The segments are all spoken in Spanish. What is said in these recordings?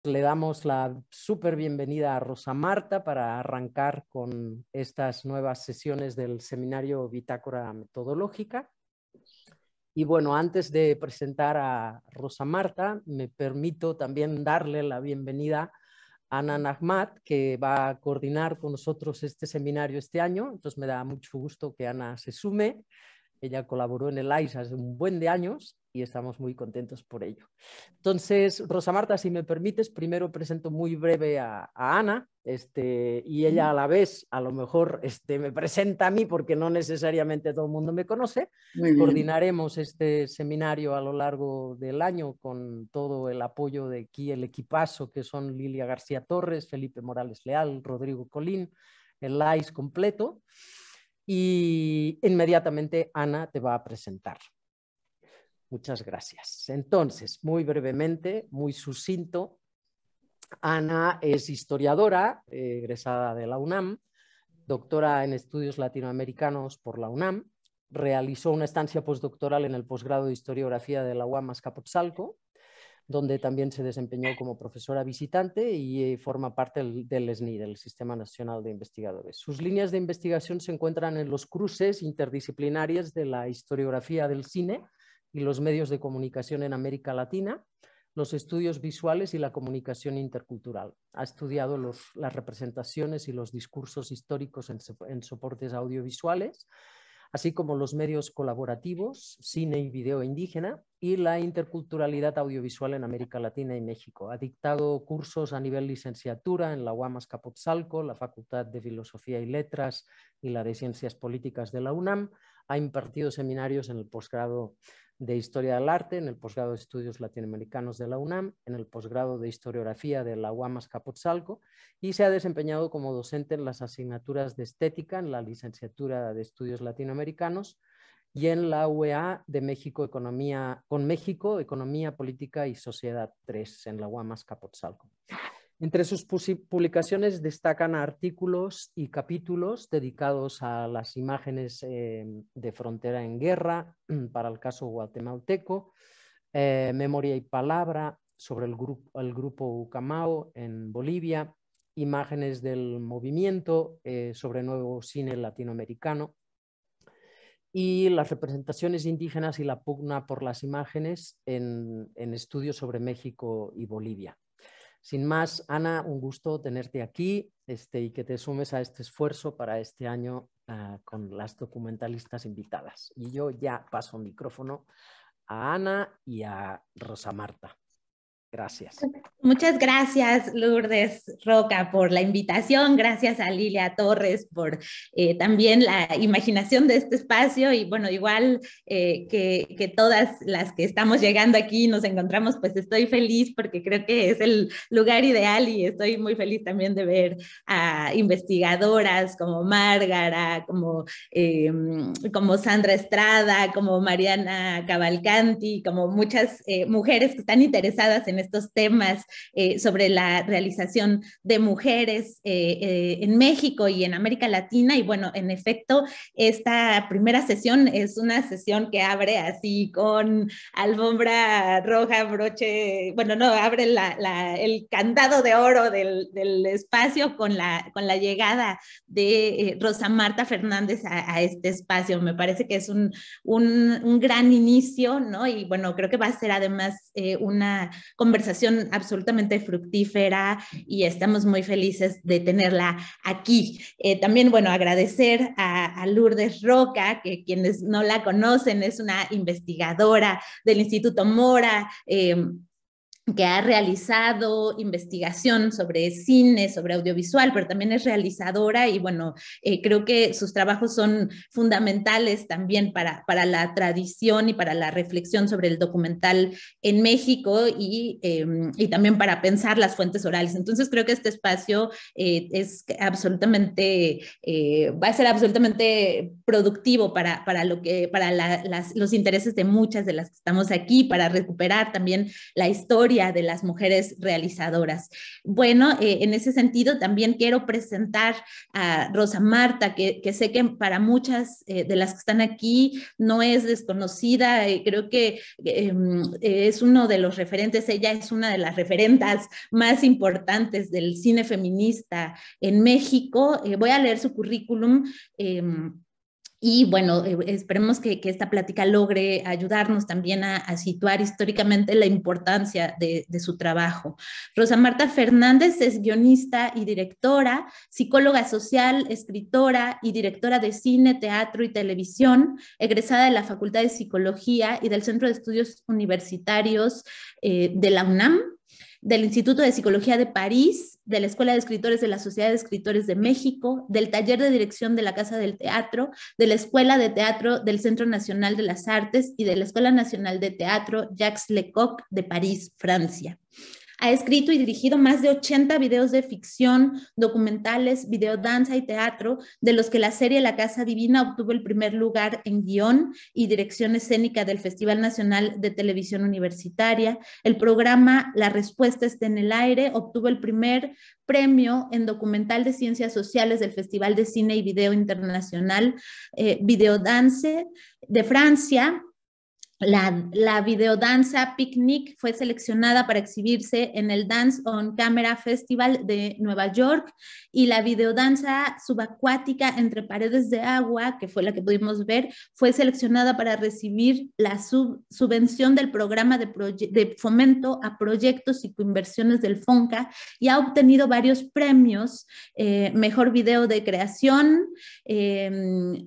Le damos la súper bienvenida a Rosa Marta para arrancar con estas nuevas sesiones del seminario Bitácora Metodológica. Y bueno, antes de presentar a Rosa Marta, me permito también darle la bienvenida a Ana Nahmat, que va a coordinar con nosotros este seminario este año. Entonces me da mucho gusto que Ana se sume. Ella colaboró en el AIS hace un buen de años y estamos muy contentos por ello. Entonces, Rosa Marta, si me permites, primero presento muy breve a Ana, y ella a la vez, a lo mejor me presenta a mí porque no necesariamente todo el mundo me conoce. Muy bien. Coordinaremos este seminario a lo largo del año con todo el apoyo de aquí, el equipazo que son Lilia García Torres, Felipe Morales Leal, Rodrigo Colín, el AIS completo. Y inmediatamente Ana te va a presentar. Muchas gracias. Entonces, muy brevemente, muy sucinto, Ana es historiadora, egresada de la UNAM, doctora en estudios latinoamericanos por la UNAM, realizó una estancia postdoctoral en el posgrado de historiografía de la UAM Azcapotzalco, donde también se desempeñó como profesora visitante y forma parte del SNI, del Sistema Nacional de Investigadores. Sus líneas de investigación se encuentran en los cruces interdisciplinarios de la historiografía del cine y los medios de comunicación en América Latina, los estudios visuales y la comunicación intercultural. Ha estudiado las representaciones y los discursos históricos en soportes audiovisuales, así como los medios colaborativos, cine y video indígena, y la interculturalidad audiovisual en América Latina y México. Ha dictado cursos a nivel licenciatura en la UAM Azcapotzalco, la Facultad de Filosofía y Letras y la de Ciencias Políticas de la UNAM. Ha impartido seminarios en el posgrado de Historia del Arte, en el posgrado de Estudios Latinoamericanos de la UNAM, en el posgrado de Historiografía de la UAM Azcapotzalco, y se ha desempeñado como docente en las asignaturas de Estética en la licenciatura de Estudios Latinoamericanos y en la UEA de México, Economía, Política y Sociedad 3 en la UAM Azcapotzalco. Entre sus publicaciones destacan artículos y capítulos dedicados a las imágenes de frontera en guerra para el caso guatemalteco, Memoria y Palabra sobre el grupo Ucamao en Bolivia, imágenes del movimiento sobre nuevo cine latinoamericano y las representaciones indígenas y la pugna por las imágenes en estudios sobre México y Bolivia. Sin más, Ana, un gusto tenerte aquí y que te sumes a este esfuerzo para este año con las documentalistas invitadas. Y yo ya paso el micrófono a Ana y a Rosa Marta. Gracias. Muchas gracias, Lourdes Roca, por la invitación. Gracias a Lilia Torres por también la imaginación de este espacio. Y bueno, igual que todas las que estamos llegando aquí nos encontramos, pues estoy feliz porque creo que es el lugar ideal y estoy muy feliz también de ver a investigadoras como Márgara, como Sandra Estrada, como Mariana Cavalcanti, como muchas mujeres que están interesadas en estos temas sobre la realización de mujeres en México y en América Latina. Y bueno, en efecto, esta primera sesión es una sesión que abre así con alfombra roja, broche, bueno, no, abre el candado de oro del espacio con la llegada de Rosa Marta Fernández a este espacio. Me parece que es un gran inicio, ¿no? Y bueno, creo que va a ser además una conversación absolutamente fructífera y estamos muy felices de tenerla aquí. También, bueno, agradecer a Lourdes Roca, que quienes no la conocen es una investigadora del Instituto Mora, que ha realizado investigación sobre cine, sobre audiovisual, pero también es realizadora y bueno, creo que sus trabajos son fundamentales también para la tradición y para la reflexión sobre el documental en México y también para pensar las fuentes orales. Entonces creo que este espacio es absolutamente, va a ser absolutamente productivo para los intereses de muchas de las que estamos aquí, para recuperar también la historia historia de las mujeres realizadoras. Bueno, en ese sentido también quiero presentar a Rosa Marta, que sé que para muchas de las que están aquí no es desconocida, creo que es uno de los referentes, ella es una de las referentas más importantes del cine feminista en México. Voy a leer su currículum. Y bueno, esperemos que esta plática logre ayudarnos también a situar históricamente la importancia de su trabajo. Rosa Marta Fernández es guionista y directora, psicóloga social, escritora y directora de cine, teatro y televisión, egresada de la Facultad de Psicología y del Centro de Estudios Universitarios de la UNAM, del Instituto de Psicología de París, de la Escuela de Escritores de la Sociedad de Escritores de México, del Taller de Dirección de la Casa del Teatro, de la Escuela de Teatro del Centro Nacional de las Artes y de la Escuela Nacional de Teatro Jacques Lecoq de París, Francia. Ha escrito y dirigido más de 80 videos de ficción, documentales, videodanza y teatro, de los que la serie La Casa Divina obtuvo el primer lugar en guión y dirección escénica del Festival Nacional de Televisión Universitaria. El programa La Respuesta está en el aire obtuvo el primer premio en documental de ciencias sociales del Festival de Cine y Video Internacional Videodance de Francia. La videodanza Picnic fue seleccionada para exhibirse en el Dance on Camera Festival de Nueva York, y la videodanza subacuática Entre Paredes de Agua, que fue la que pudimos ver, fue seleccionada para recibir la subvención del programa de fomento a proyectos y coinversiones del FONCA, y ha obtenido varios premios, mejor video de creación, en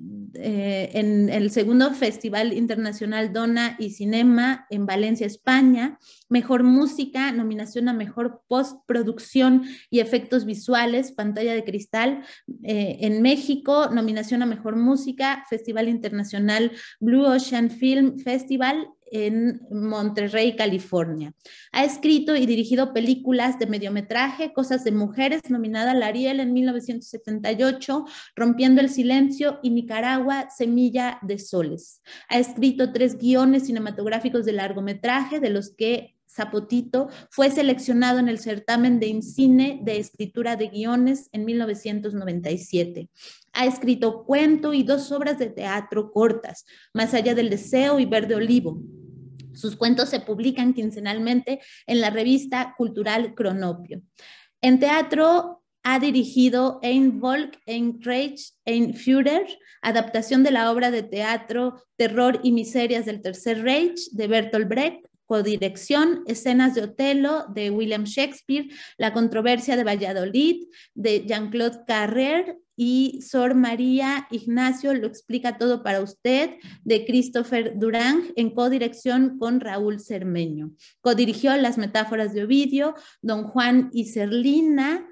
el segundo Festival Internacional Dona y Cinema en Valencia, España. Mejor música, nominación a mejor postproducción y efectos visuales, Pantalla de Cristal, en México. Nominación a mejor música, Festival Internacional Blue Ocean Film Festival en Monterrey, California. Ha escrito y dirigido películas de mediometraje: Cosas de Mujeres, nominada al Ariel en 1978, Rompiendo el Silencio, y Nicaragua, Semilla de Soles. Ha escrito 3 guiones cinematográficos de largometraje, de los que Zapotito fue seleccionado en el certamen de IMCINE de escritura de guiones en 1997. Ha escrito cuento y 2 obras de teatro cortas, Más allá del deseo y Verde Olivo. Sus cuentos se publican quincenalmente en la revista cultural Cronopio. En teatro ha dirigido Ein Volk, Ein Reich, Ein Führer, adaptación de la obra de teatro Terror y Miserias del Tercer Reich de Bertolt Brecht. Codirección, Escenas de Otelo de William Shakespeare, La Controversia de Valladolid de Jean-Claude Carrer, y Sor María Ignacio lo explica todo para usted de Christopher Durang, en codirección con Raúl Cermeño. Codirigió Las Metáforas de Ovidio, Don Juan y Serlina,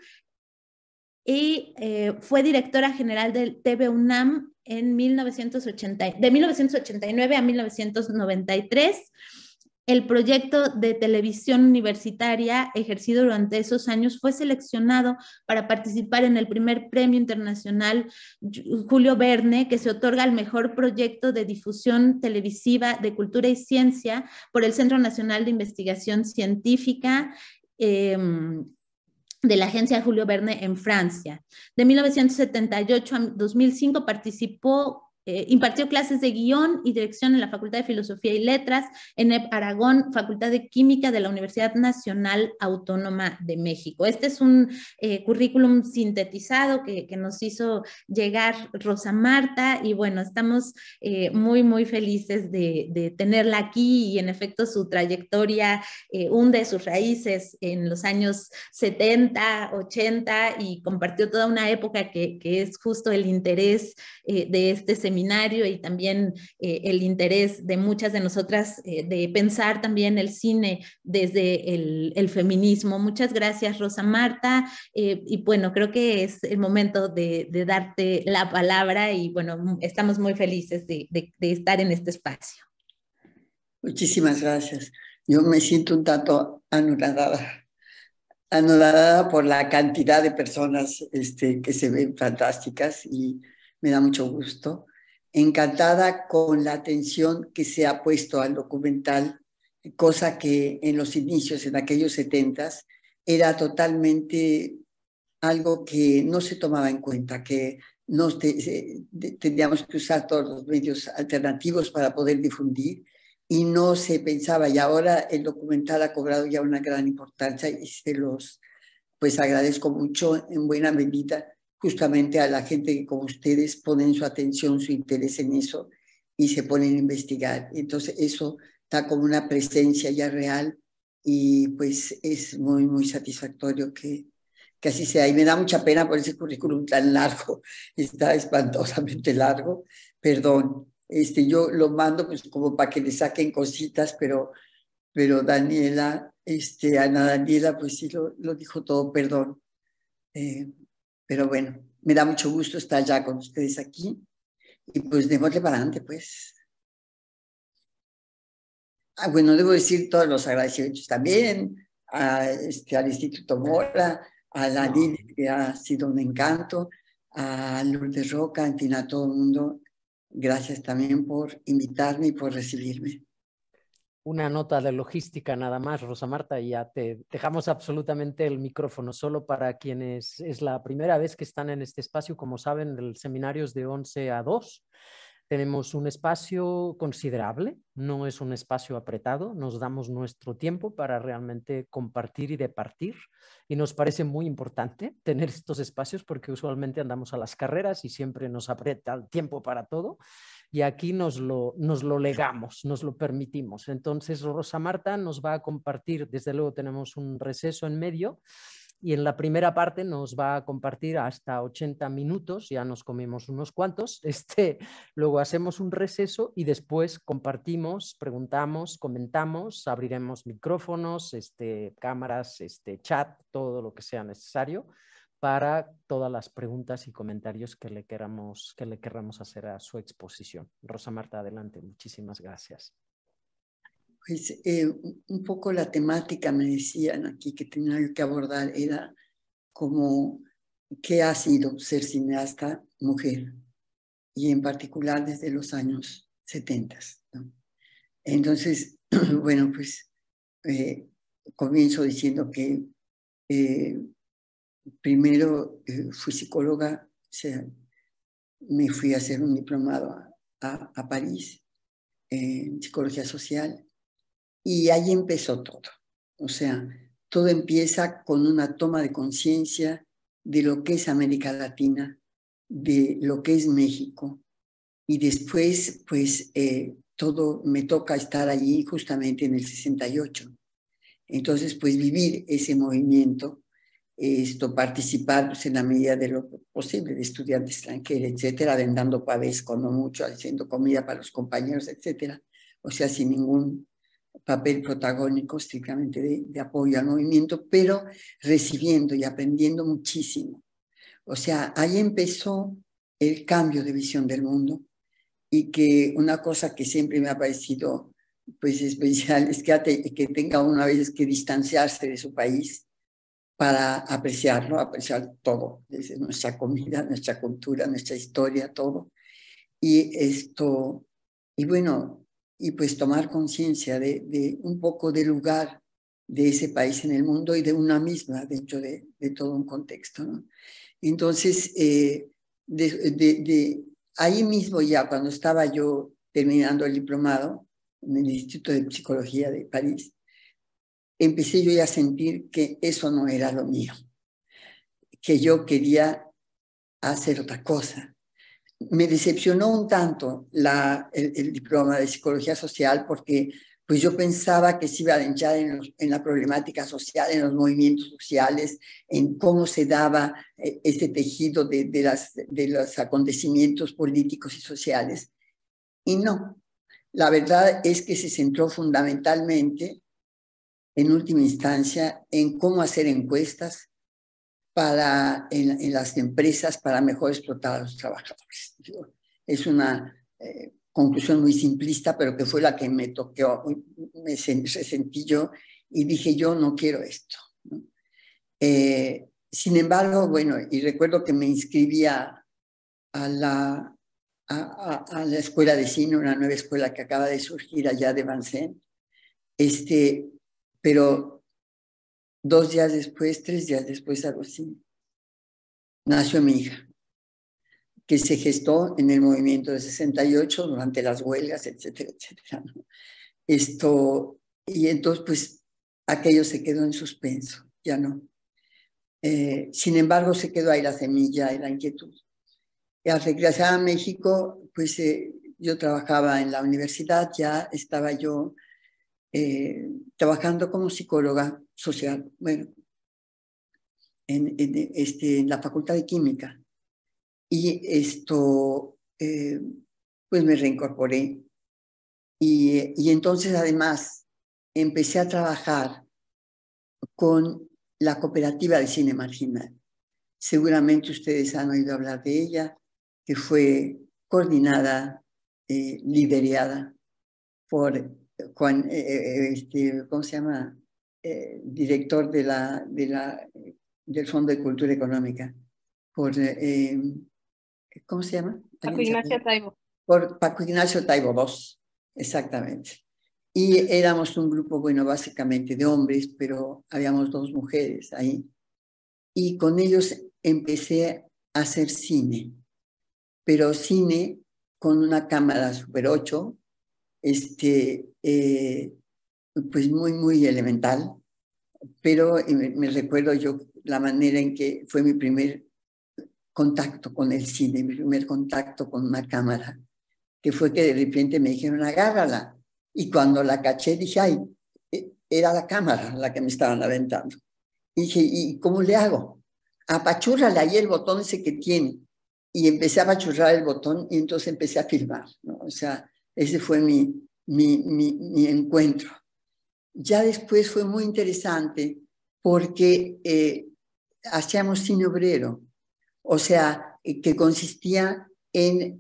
y fue directora general del TV UNAM de 1989 a 1993. El proyecto de televisión universitaria ejercido durante esos años fue seleccionado para participar en el primer Premio Internacional Julio Verne, que se otorga al mejor proyecto de difusión televisiva de cultura y ciencia por el Centro Nacional de Investigación Científica de la Agencia Julio Verne en Francia. De 1978 a 2005 impartió clases de guión y dirección en la Facultad de Filosofía y Letras, en Aragón, Facultad de Química de la Universidad Nacional Autónoma de México. Este es un currículum sintetizado que nos hizo llegar Rosa Marta, y bueno, estamos muy, muy felices de tenerla aquí, y en efecto su trayectoria hunde sus raíces en los años 70, 80, y compartió toda una época que es justo el interés de este seminario, y también el interés de muchas de nosotras de pensar también el cine desde el feminismo. Muchas gracias, Rosa Marta, y bueno, creo que es el momento de darte la palabra, y bueno, estamos muy felices de estar en este espacio. Muchísimas gracias. Yo me siento un tanto anonadada por la cantidad de personas que se ven fantásticas, y me da mucho gusto. Encantada con la atención que se ha puesto al documental cosa que en los inicios, en aquellos 70s, era totalmente algo que no se tomaba en cuenta, que teníamos que usar todos los medios alternativos para poder difundir y no se pensaba. Y ahora el documental ha cobrado ya una gran importancia y pues agradezco mucho en buena medida justamente a la gente que como ustedes ponen su atención, su interés en eso y se ponen a investigar. Entonces eso da como una presencia ya real y pues es muy, muy satisfactorio que así sea. Y me da mucha pena por ese currículum tan largo, está espantosamente largo, perdón. Yo lo mando pues como para que le saquen cositas, pero Daniela, Ana Daniela, pues sí lo dijo todo, perdón. Pero bueno, me da mucho gusto estar ya con ustedes aquí y pues démosle para adelante, pues. Bueno, debo decir todos los agradecimientos también al Instituto Mora, a la Lili, que ha sido un encanto, a Lourdes Roca, en fin, a todo el mundo. Gracias también por invitarme y por recibirme. Una nota de logística nada más, Rosa Marta, y ya te dejamos absolutamente el micrófono solo para quienes es la primera vez que están en este espacio. Como saben, el seminario es de 11 a 2. Tenemos un espacio considerable, no es un espacio apretado, nos damos nuestro tiempo para realmente compartir y departir y nos parece muy importante tener estos espacios porque usualmente andamos a las carreras y siempre nos aprieta el tiempo para todo y aquí nos lo legamos, nos lo permitimos. Entonces Rosa Marta nos va a compartir, desde luego tenemos un receso en medio, y en la primera parte nos va a compartir hasta 80 minutos, ya nos comimos unos cuantos, luego hacemos un receso y después compartimos, preguntamos, comentamos, abriremos micrófonos, cámaras, chat, todo lo que sea necesario para todas las preguntas y comentarios que le queramos hacer a su exposición. Rosa Marta, adelante, muchísimas gracias. Pues un poco la temática me decían aquí que tenía que abordar era como qué ha sido ser cineasta mujer y en particular desde los años 70, ¿no? Entonces, bueno, pues comienzo diciendo que primero fui psicóloga, o sea, me fui a hacer un diplomado a París en psicología social. Y ahí empezó todo. O sea, todo empieza con una toma de conciencia de lo que es América Latina, de lo que es México. Y después, pues, todo me toca estar allí justamente en el 68. Entonces, pues, vivir ese movimiento, participar pues, en la medida de lo posible, de estudiante extranjero, etcétera, vendando pavés cuando mucho, haciendo comida para los compañeros, etcétera. O sea, sin ningún papel protagónico estrictamente de apoyo al movimiento, pero recibiendo y aprendiendo muchísimo. O sea, ahí empezó el cambio de visión del mundo y que una cosa que siempre me ha parecido pues especial es que tenga uno a veces que distanciarse de su país para apreciarlo, apreciar todo, desde nuestra comida, nuestra cultura, nuestra historia, todo. Y bueno, y pues tomar conciencia de un poco del lugar de ese país en el mundo y de una misma dentro de todo un contexto, ¿no? Entonces, ahí mismo ya, cuando estaba yo terminando el diplomado en el Instituto de Psicología de París, empecé yo ya a sentir que eso no era lo mío, que yo quería hacer otra cosa. Me decepcionó un tanto el diploma de psicología social porque pues yo pensaba que se iba a adentrar en la problemática social, en los movimientos sociales, en cómo se daba este tejido de los acontecimientos políticos y sociales. Y no, la verdad es que se centró fundamentalmente, en última instancia, en cómo hacer encuestas en las empresas para mejor explotar a los trabajadores. Es una conclusión muy simplista, pero que fue la que me tocó, me sentí yo y dije, yo no quiero esto, ¿no? Sin embargo, bueno, y recuerdo que me inscribía a la escuela de cine, una nueva escuela que acaba de surgir allá de Vincennes, Pero 2 días después, 3 días después, algo así, nació mi hija, que se gestó en el movimiento de 68 durante las huelgas, etcétera, etcétera, ¿no? Y entonces, pues, aquello se quedó en suspenso, ya no. Sin embargo, se quedó ahí la semilla y la inquietud. Y al regresar a México, pues yo trabajaba en la universidad, ya estaba yo trabajando como psicóloga social, bueno, en la Facultad de Química. Y pues me reincorporé. Y entonces, además, empecé a trabajar con la Cooperativa de Cine Marginal. Seguramente ustedes han oído hablar de ella, que fue coordinada, liderada por Juan, ¿cómo se llama? Director del Fondo de Cultura Económica, por, ¿cómo se llama? Paco Ignacio Taibo. Por Paco Ignacio Taibo II, exactamente. Y éramos un grupo, bueno, básicamente de hombres, pero habíamos 2 mujeres ahí. Y con ellos empecé a hacer cine, pero cine con una cámara Super 8, pues muy, muy elemental, pero me recuerdo yo la manera en que fue mi primer contacto con el cine, mi primer contacto con una cámara, que fue que de repente me dijeron, agárrala. Y cuando la caché dije, ay, era la cámara la que me estaban aventando. Y dije, ¿y cómo le hago? Apachúrrale ahí el botón ese que tiene. Y empecé a apachurrar el botón y entonces empecé a filmar, ¿no? O sea, ese fue mi encuentro. Ya después fue muy interesante porque hacíamos cine obrero, o sea, que consistía en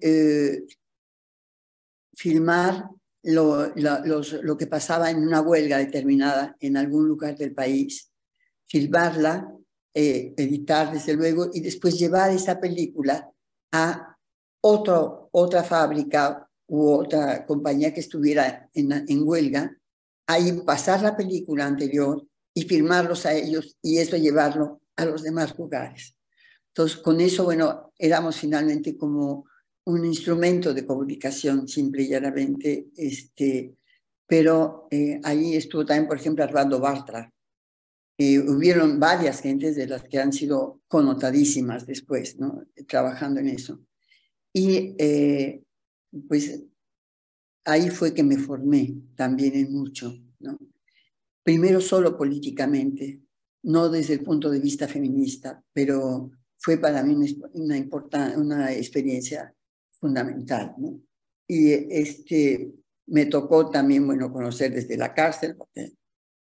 filmar lo que pasaba en una huelga determinada en algún lugar del país, filmarla, editar desde luego, y después llevar esa película a otra fábrica u otra compañía que estuviera en huelga, ahí pasar la película anterior y filmarlos a ellos y eso llevarlo a los demás lugares. Entonces, con eso, bueno, éramos finalmente como un instrumento de comunicación, simple y llanamente, pero ahí estuvo también, por ejemplo, Armando Bartra. Hubieron varias gentes de las que han sido connotadísimas después, ¿no? Trabajando en eso. Y pues ahí fue que me formé también en mucho, ¿no? Primero solo políticamente, no desde el punto de vista feminista, pero fue para mí una experiencia fundamental, ¿no? Y me tocó también, bueno, conocer desde la cárcel, porque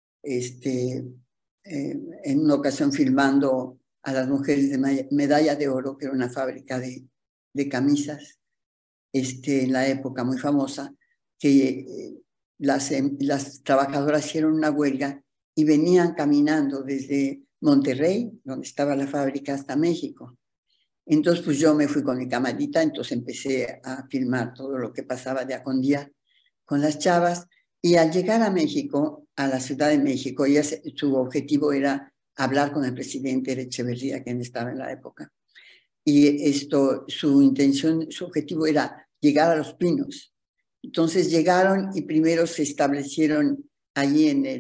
en una ocasión filmando a las mujeres de Medalla de Oro, que era una fábrica de camisas, en la época muy famosa, que las trabajadoras hicieron una huelga y venían caminando desde Monterrey, donde estaba la fábrica, hasta México. Entonces, pues yo me fui con mi camarita, entonces empecé a filmar todo lo que pasaba día con día con las chavas, y al llegar a México, a la Ciudad de México, su objetivo era hablar con el presidente Echeverría, quien estaba en la época. Y su objetivo era llegar a Los Pinos. Entonces llegaron y primero se establecieron allí en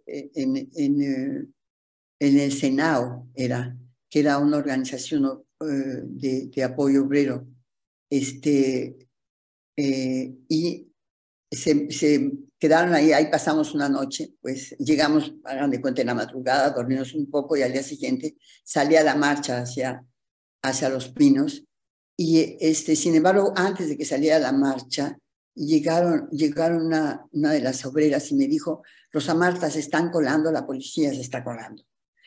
el Senao, que era una organización de apoyo obrero. Y se quedaron ahí pasamos una noche, pues llegamos, hagan de cuenta, en la madrugada, dormimos un poco y al día siguiente salí a la marcha hacia Los Pinos. Y sin embargo, antes de que saliera la marcha, llegaron una de las obreras y me dijo, Rosa Marta, se están colando, la policía se está colando.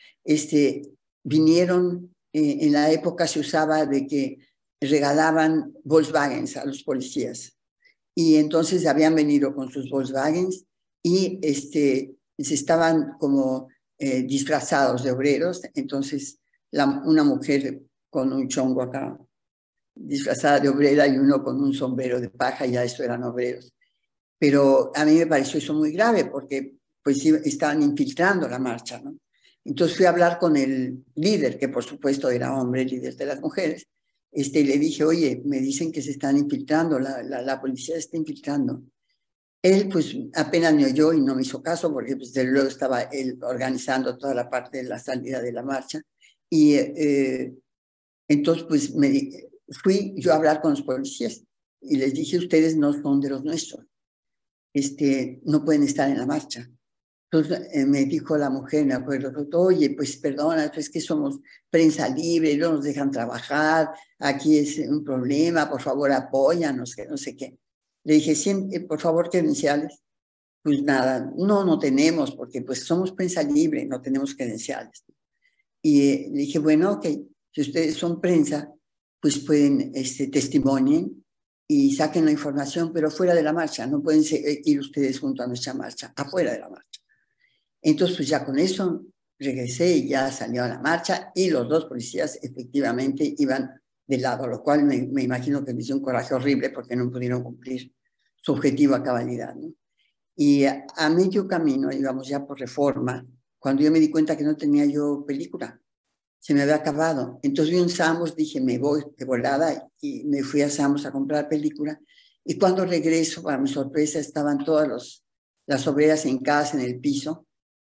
Vinieron, en la época se usaba de que regalaban Volkswagens a los policías. Y entonces habían venido con sus Volkswagens y se estaban como disfrazados de obreros. Entonces una mujer con un chongo acá, disfrazada de obrera, y uno con un sombrero de paja, ya eso eran obreros. Pero a mí me pareció eso muy grave porque pues estaban infiltrando la marcha, ¿no? Entonces fui a hablar con el líder, que por supuesto era hombre, el líder de las mujeres, y le dije, oye, me dicen que se están infiltrando, la policía se está infiltrando. Él pues apenas me oyó y no me hizo caso porque pues desde luego estaba él organizando toda la parte de la salida de la marcha. Y entonces pues fui yo a hablar con los policías y les dije, ustedes no son de los nuestros, no pueden estar en la marcha. Entonces me dijo la mujer, me acuerdo, oye, pues perdona, pues que somos prensa libre, no nos dejan trabajar, aquí es un problema, por favor apóyanos, que no sé qué. Le dije, por favor, credenciales. Pues nada, no tenemos, porque pues somos prensa libre, no tenemos credenciales. Y le dije, bueno, ok, si ustedes son prensa, pues pueden testimonien y saquen la información, pero fuera de la marcha, no pueden ir ustedes junto a nuestra marcha, afuera de la marcha. Entonces, pues ya con eso regresé y ya salió a la marcha y los dos policías efectivamente iban de lado, lo cual me imagino que me hizo un coraje horrible porque no pudieron cumplir su objetivo a cabalidad, ¿no? Y a medio camino, íbamos ya por Reforma, cuando yo me di cuenta que no tenía yo película, se me había acabado. Entonces vi un Samos, dije, me voy de volada y me fui a Samos a comprar película. Y cuando regreso, para mi sorpresa, estaban todas las obreras en casa, en el piso,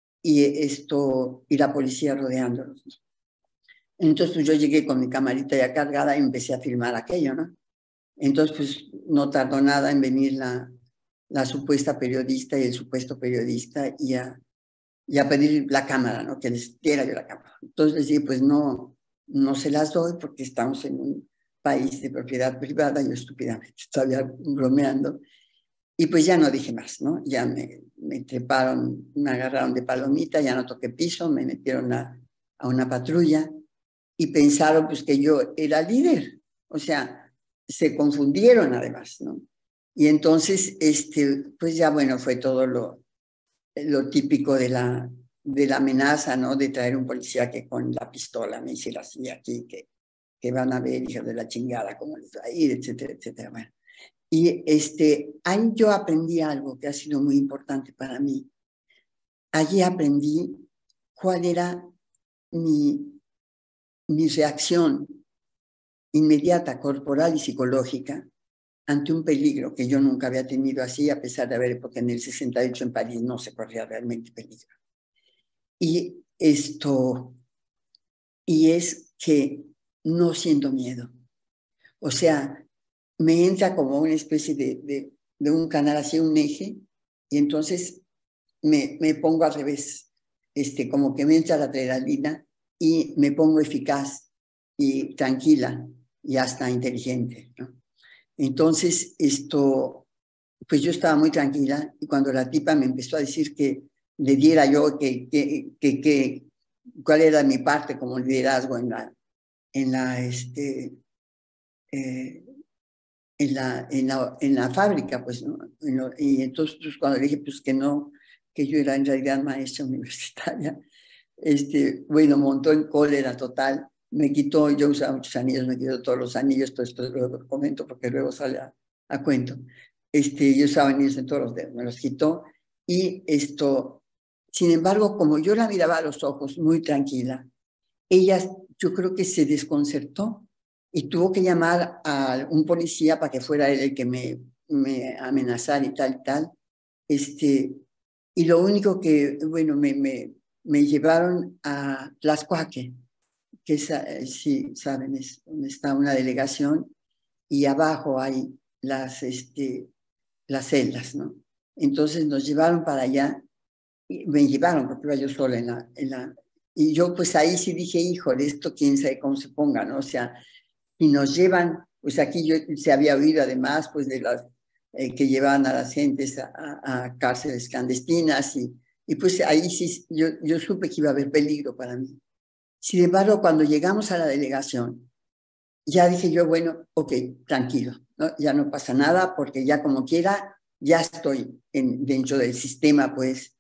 y la policía rodeándolos. Entonces pues, yo llegué con mi camarita ya cargada y empecé a filmar aquello, ¿no? Entonces pues no tardó nada en venir la supuesta periodista y el supuesto periodista y a pedir la cámara, ¿no? Que les diera yo la cámara. Entonces les dije, pues no se las doy porque estamos en un país de propiedad privada, yo estúpidamente todavía bromeando. Y pues ya no dije más, ¿no? Ya me treparon, me agarraron de palomita, ya no toqué piso, me metieron a una patrulla y pensaron pues que yo era líder. O sea, se confundieron además, ¿no? Y entonces, pues ya bueno, fue todo lo típico de la amenaza, ¿no? De traer un policía que con la pistola me hiciera así aquí, que van a ver, hijos de la chingada, cómo les va a ir, etcétera, etcétera. Bueno. Y ahí yo aprendí algo que ha sido muy importante para mí. Allí aprendí cuál era mi reacción inmediata, corporal y psicológica ante un peligro que yo nunca había tenido así, a pesar de haber, porque en el 68 en París no se corría realmente peligro. Y es que no siento miedo. O sea, me entra como una especie de un canal hacia un eje y entonces me pongo al revés, como que me entra la adrenalina y me pongo eficaz y tranquila y hasta inteligente, ¿no? Entonces, pues yo estaba muy tranquila y cuando la tipa me empezó a decir que le diera yo cuál era mi parte como liderazgo en la fábrica, pues, ¿no? Y entonces pues, cuando le dije pues que no, que yo era en realidad maestra universitaria, bueno, montó en cólera total, me quitó, yo usaba muchos anillos, me quitó todos los anillos, todo esto luego lo comento porque luego sale a cuento. Yo usaba anillos en todos los dedos, me los quitó y sin embargo, como yo la miraba a los ojos muy tranquila, ella yo creo que se desconcertó y tuvo que llamar a un policía para que fuera él el que me amenazara y tal. Y lo único que, bueno, me llevaron a Tlaxcuaque, que es, sí, saben, es donde está una delegación y abajo hay las celdas, ¿no? Entonces nos llevaron para allá, y me llevaron porque iba yo sola y yo pues ahí sí dije, híjole, esto quién sabe cómo se ponga, ¿no? O sea, y nos llevan, pues aquí se había oído además pues de las que llevaban a las gentes a cárceles clandestinas y pues ahí sí yo supe que iba a haber peligro para mí. Sin embargo, cuando llegamos a la delegación, ya dije yo, bueno, ok, tranquilo, ¿no? Ya no pasa nada porque ya como quiera, ya estoy dentro del sistema, pues,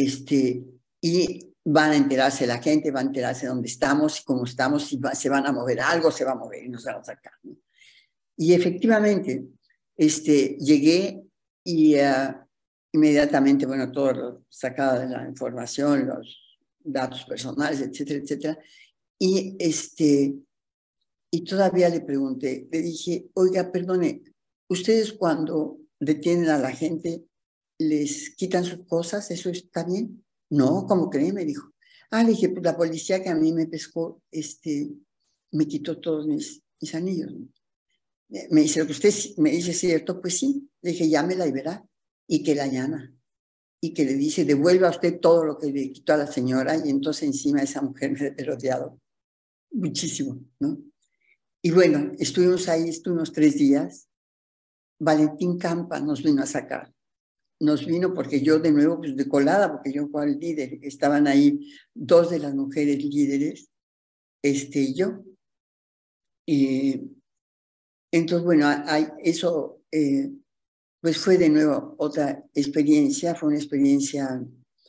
y van a enterarse la gente, van a enterarse dónde estamos y cómo estamos, si se van a mover, algo se va a mover y nos van a sacar, ¿no? Y efectivamente, llegué y inmediatamente, bueno, todo lo sacaba de la información, los datos personales, etcétera, etcétera. Y todavía le pregunté, le dije, oiga, perdone, ¿ustedes cuando detienen a la gente les quitan sus cosas? ¿Eso está bien? No, ¿cómo creen? Me dijo. Le dije, pues la policía que a mí me pescó, me quitó todos mis anillos. Me dice, lo que usted me dice cierto, pues sí. Le dije, llámela y verá. Y que la llama. Y que le dice, devuelva a usted todo lo que le quitó a la señora. Y entonces encima esa mujer me ha rodeado muchísimo, ¿no? Y bueno, estuvimos 3 días. Valentín Campa nos vino a sacar. Nos vino porque yo de nuevo, pues de colada, porque yo fui el líder. Estaban ahí 2 de las mujeres líderes, y yo. Y entonces, bueno, eso pues fue de nuevo otra experiencia. Fue una experiencia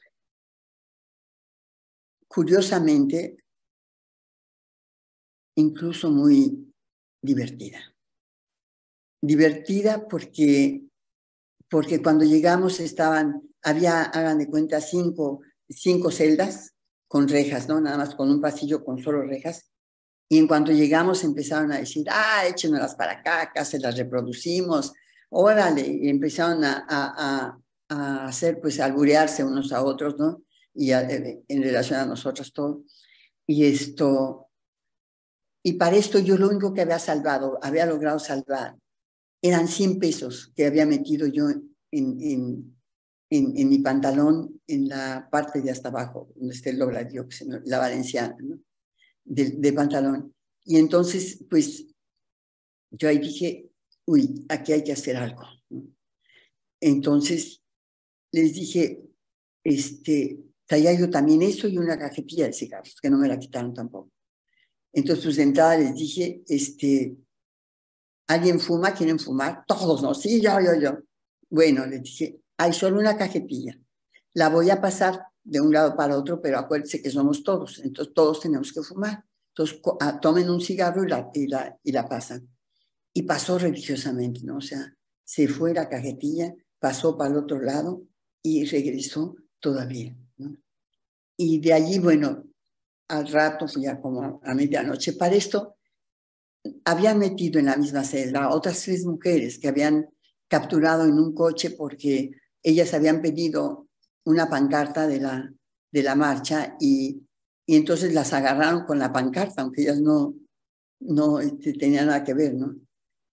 curiosamente incluso muy divertida. Divertida porque cuando llegamos había, hagan de cuenta, 5 celdas con rejas, ¿no? Nada más con un pasillo con solo rejas. Y en cuanto llegamos empezaron a decir, échenoslas para acá se las reproducimos, órale. Y empezaron a hacer, pues, alburearse unos a otros, ¿no? Y en relación a nosotros todo. Y para esto yo lo único que había logrado salvar, eran 100 pesos que había metido yo en mi pantalón, en la parte de hasta abajo, donde está el dobladillo, la valenciana, ¿no? de pantalón. Y entonces, pues, yo ahí dije, uy, aquí hay que hacer algo, ¿no? Entonces, les dije, traía yo también eso y una cajetilla de cigarros, que no me la quitaron tampoco. Entonces, pues, de entrada les dije, ¿alguien fuma? ¿Quieren fumar? Todos, ¿no? Sí, yo. Bueno, les dije, hay solo una cajetilla. La voy a pasar de un lado para otro, pero acuérdense que somos todos, entonces todos tenemos que fumar. Entonces, tomen un cigarro y la pasan. Y pasó religiosamente, ¿no? O sea, se fue la cajetilla, pasó para el otro lado y regresó todavía, ¿no? Y de allí, bueno, al rato, ya como a medianoche, para esto, habían metido en la misma celda otras 3 mujeres que habían capturado en un coche porque ellas habían pedido una pancarta de la marcha y entonces las agarraron con la pancarta, aunque ellas no tenían nada que ver, ¿no?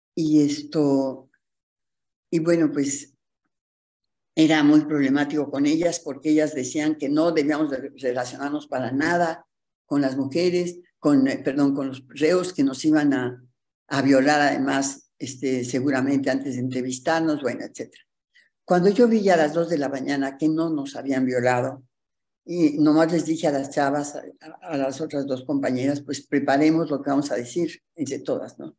Y bueno, pues era muy problemático con ellas porque ellas decían que no debíamos de relacionarnos para nada con las mujeres, con los reos que nos iban a violar además, seguramente antes de entrevistarnos, bueno, etc. Cuando yo vi ya a las 2 de la mañana que no nos habían violado, y nomás les dije a las chavas, a las otras 2 compañeras, pues preparemos lo que vamos a decir entre todas, ¿no?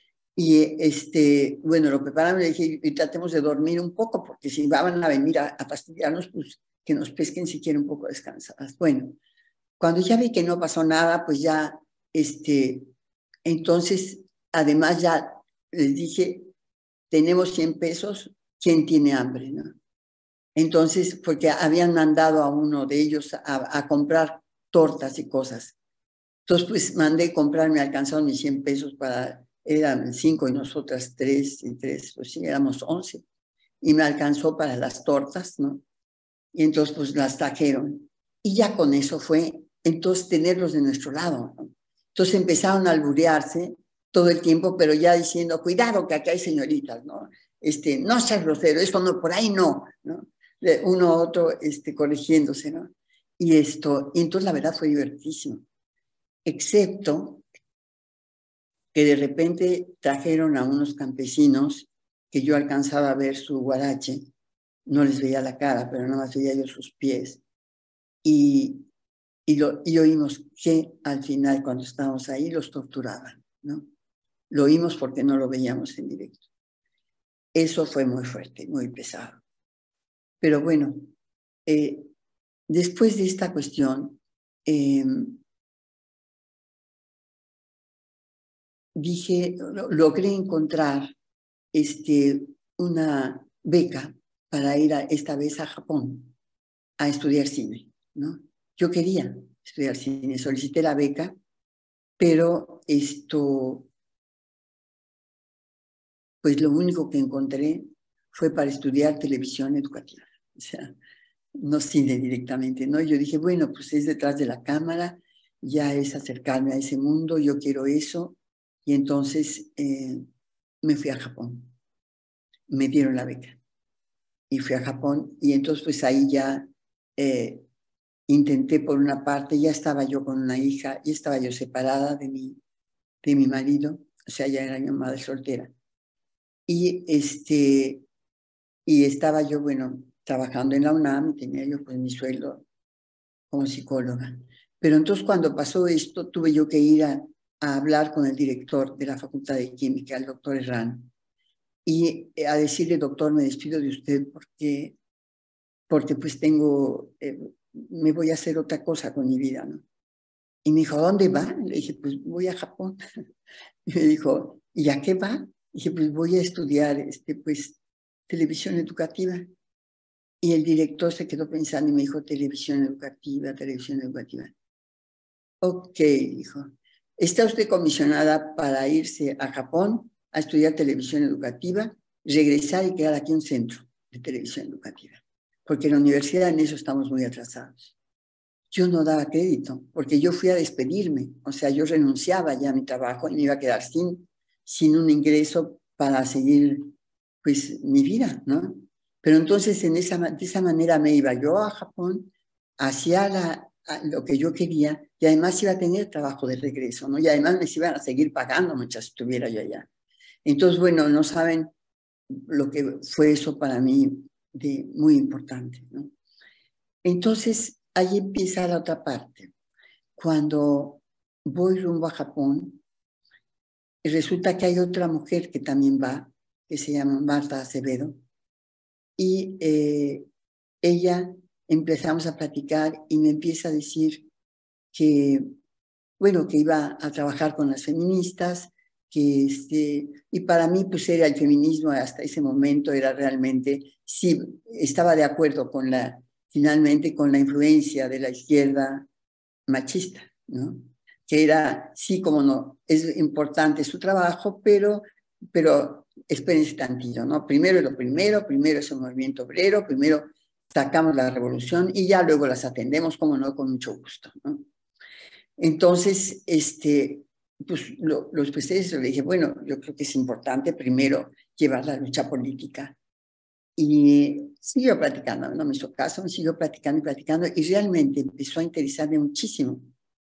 Y bueno, lo preparamos, le dije, y tratemos de dormir un poco, porque si van a venir a fastidiarnos, pues que nos pesquen siquiera un poco descansadas. Bueno, cuando ya vi que no pasó nada, pues ya, entonces, además ya les dije, tenemos 100 pesos, ¿quién tiene hambre, no? Entonces, porque habían mandado a uno de ellos a comprar tortas y cosas. Entonces, pues mandé comprar, me alcanzaron mis 100 pesos eran 5 y nosotras 3 y 3, pues sí, éramos 11. Y me alcanzó para las tortas, ¿no? Y entonces, pues las trajeron. Y ya con eso fue, entonces, tenerlos de nuestro lado, ¿no? Entonces empezaron a alburearse todo el tiempo, pero ya diciendo, cuidado que acá hay señoritas, ¿no? No seas grosero, esto no, por ahí no, ¿no? Uno a otro, corrigiéndose, ¿no? Y entonces la verdad fue divertísimo. Excepto que de repente trajeron a unos campesinos que yo alcanzaba a ver su guarache, no les veía la cara, pero nada más veía yo sus pies. Y oímos que al final, cuando estábamos ahí, los torturaban, ¿no? Lo oímos porque no lo veíamos en directo. Eso fue muy fuerte, muy pesado. Pero bueno, después de esta cuestión, logré encontrar una beca para ir esta vez a Japón a estudiar cine, ¿no? Yo quería estudiar cine, solicité la beca, pero pues lo único que encontré fue para estudiar televisión educativa, o sea, no cine directamente, ¿no? Yo dije, bueno, pues es detrás de la cámara, ya es acercarme a ese mundo, yo quiero eso, y entonces me fui a Japón, me dieron la beca, y fui a Japón, y entonces pues ahí ya intenté por una parte, ya estaba yo con una hija, ya estaba yo separada de mi marido, o sea, ya era mi madre soltera, y y estaba yo, bueno, trabajando en la UNAM, tenía yo pues mi sueldo como psicóloga. Pero entonces cuando pasó esto, tuve yo que ir a hablar con el director de la Facultad de Química, el doctor Herrán, y a decirle, doctor, me despido de usted porque pues me voy a hacer otra cosa con mi vida, ¿no? Y me dijo, ¿a dónde va? Le dije, pues voy a Japón. Y me dijo, ¿y a qué va? Dije, pues voy a estudiar pues televisión educativa. Y el director se quedó pensando y me dijo, televisión educativa, televisión educativa. Ok, dijo, ¿está usted comisionada para irse a Japón a estudiar televisión educativa, regresar y crear aquí un centro de televisión educativa? Porque en la universidad en eso estamos muy atrasados. Yo no daba crédito, porque yo fui a despedirme, o sea, yo renunciaba ya a mi trabajo y me iba a quedar sin un ingreso para seguir, pues, mi vida, ¿no? Pero entonces de esa manera me iba yo a Japón, hacía lo que yo quería y además iba a tener trabajo de regreso, ¿no? Y además me iban a seguir pagando mientras estuviera yo allá. Entonces, bueno, no saben lo que fue eso para mí muy importante, ¿no? Entonces, ahí empieza la otra parte. Cuando voy rumbo a Japón, resulta que hay otra mujer que también va, que se llama Marta Acevedo, y ella empezamos a platicar y me empieza a decir que, bueno, que iba a trabajar con las feministas, y para mí pues era el feminismo hasta ese momento, era realmente, sí, estaba de acuerdo finalmente con la influencia de la izquierda machista, ¿no? Que era, sí, como no, es importante su trabajo, pero espérense tantillo, ¿no? Primero es el movimiento obrero, primero sacamos la revolución y ya luego las atendemos, como no, con mucho gusto, ¿no? Entonces, pues lo expresé eso, le dije, bueno, yo creo que es importante primero llevar la lucha política. Y siguió platicando, no me hizo caso, me siguió platicando y platicando, y realmente empezó a interesarme muchísimo.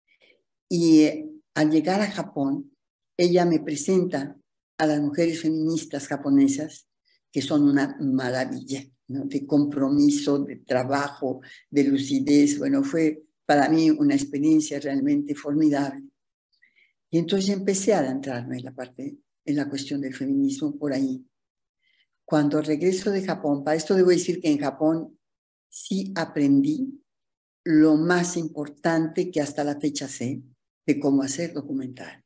Y al llegar a Japón, ella me presenta a las mujeres feministas japonesas, que son una maravilla, ¿no? De compromiso, de trabajo, de lucidez. Bueno, fue para mí una experiencia realmente formidable. Y entonces empecé a adentrarme en la cuestión del feminismo por ahí. Cuando regreso de Japón, para esto debo decir que en Japón sí aprendí lo más importante que hasta la fecha sé de cómo hacer documental.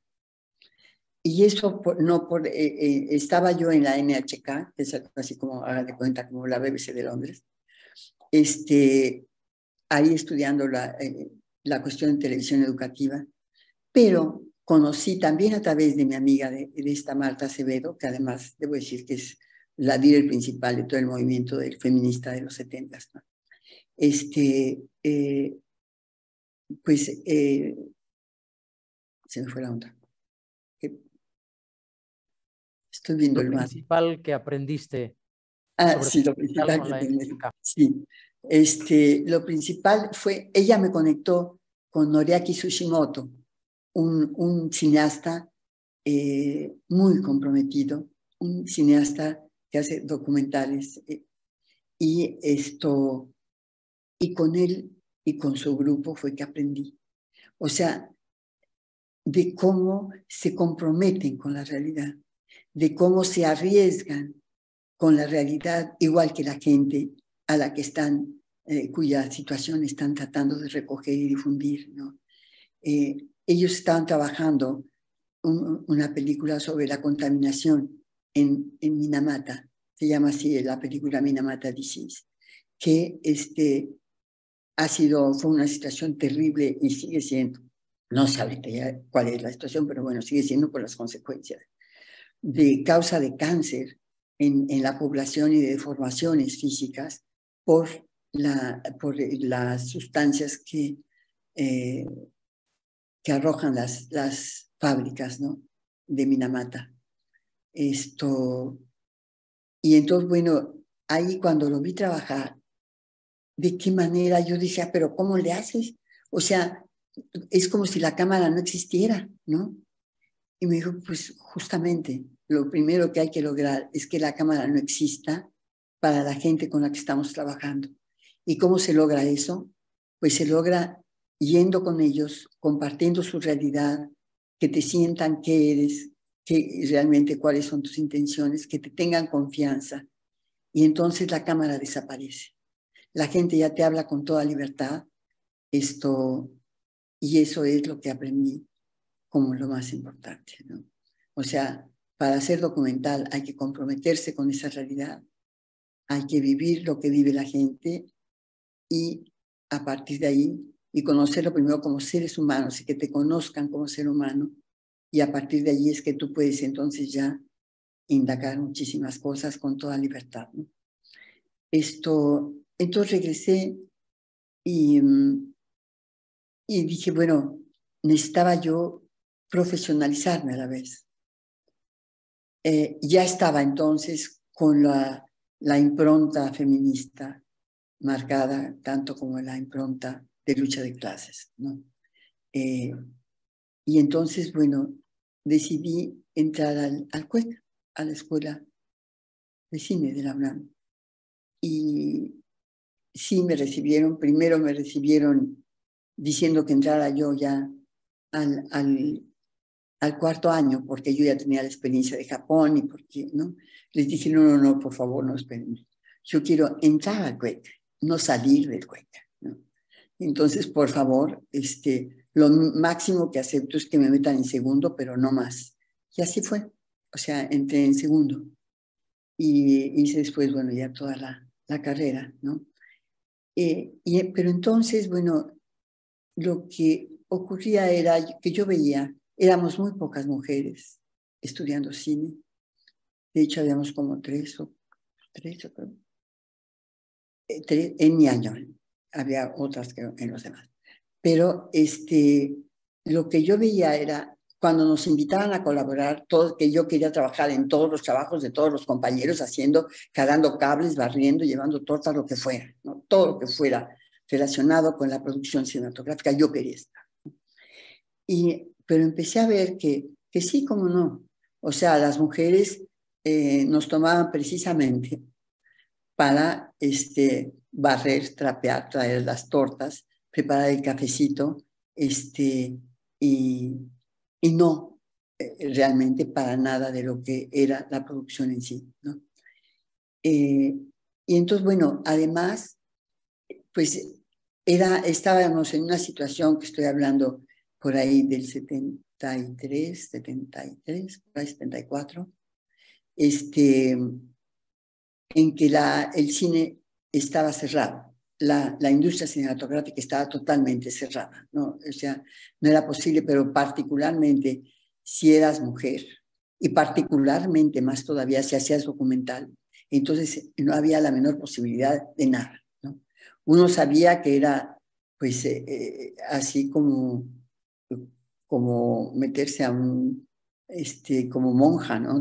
Y eso estaba yo en la NHK, que es así como, haga de cuenta, como la BBC de Londres, ahí estudiando la cuestión de televisión educativa, pero conocí también a través de mi amiga de esta Marta Acevedo, que además debo decir que es la líder principal de todo el movimiento del feminista de los 70, ¿no? Se me fue la onda. Estoy viendo lo principal que aprendiste. Sí, lo principal que aprendí. Sí. Lo principal fue, ella me conectó con Noriaki Tsushimoto, un cineasta muy comprometido, un cineasta que hace documentales, y con él y con su grupo fue que aprendí. O sea, de cómo se comprometen con la realidad, de cómo se arriesgan con la realidad, igual que la gente a la que cuya situación están tratando de recoger y difundir, ¿no? Ellos estaban trabajando una película sobre la contaminación en Minamata, se llama así la película Minamata Disease, que fue una situación terrible y sigue siendo, no sé ahorita ya cuál es la situación, pero bueno, sigue siendo por las consecuencias de causa de cáncer en la población y de deformaciones físicas por las sustancias que arrojan las fábricas, ¿no?, de Minamata. Y entonces, bueno, ahí cuando lo vi trabajar, ¿de qué manera? Yo decía, pero ¿cómo le haces? O sea, es como si la cámara no existiera, ¿no? Y me dijo, pues justamente, lo primero que hay que lograr es que la cámara no exista para la gente con la que estamos trabajando. ¿Y cómo se logra eso? Pues se logra yendo con ellos, compartiendo su realidad, que te sientan qué eres, que realmente cuáles son tus intenciones, que te tengan confianza. Y entonces la cámara desaparece. La gente ya te habla con toda libertad. Y eso es lo que aprendí como lo más importante, ¿no? O sea, para hacer documental hay que comprometerse con esa realidad, hay que vivir lo que vive la gente y a partir de ahí, y conocerlo primero como seres humanos y que te conozcan como ser humano, y a partir de ahí es que tú puedes entonces ya indagar muchísimas cosas con toda libertad, ¿no? Entonces regresé y dije, bueno, necesitaba yo profesionalizarme a la vez. Ya estaba entonces con la impronta feminista marcada, tanto como la impronta de lucha de clases, ¿no? Y entonces, bueno, decidí entrar al CUEC, a la Escuela de Cine de la UNAM. Y sí me recibieron, primero me recibieron diciendo que entrara yo ya al cuarto año, porque yo ya tenía la experiencia de Japón y porque, ¿no? Les dije, no, por favor, no esperen. Yo quiero entrar al CUEC, no salir del CUEC, ¿no? Entonces, por favor, lo máximo que acepto es que me metan en segundo, pero no más. Y así fue. O sea, entré en segundo. Y hice después, bueno, ya toda la carrera, ¿no? Pero entonces, bueno, lo que ocurría era que yo veía, éramos muy pocas mujeres estudiando cine. De hecho, habíamos como tres o creo. En mi año. Había otras que en los demás. Pero lo que yo veía era, cuando nos invitaban a colaborar, que yo quería trabajar en todos los trabajos de todos los compañeros, jalando cables, barriendo, llevando tortas, lo que fuera, ¿no? Todo lo que fuera relacionado con la producción cinematográfica, yo quería estar. Pero empecé a ver que sí, como no. O sea, las mujeres nos tomaban precisamente para barrer, trapear, traer las tortas, preparar el cafecito, y no realmente para nada de lo que era la producción en sí, ¿no? Y entonces, bueno, además, pues estábamos en una situación que estoy hablando por ahí del 73, por ahí 74, en que el cine estaba cerrado. La industria cinematográfica estaba totalmente cerrada, ¿no? O sea, no era posible, pero particularmente si eras mujer y particularmente más todavía si hacías documental, entonces no había la menor posibilidad de nada, ¿no? Uno sabía que era, pues, así como meterse a como monja, ¿no?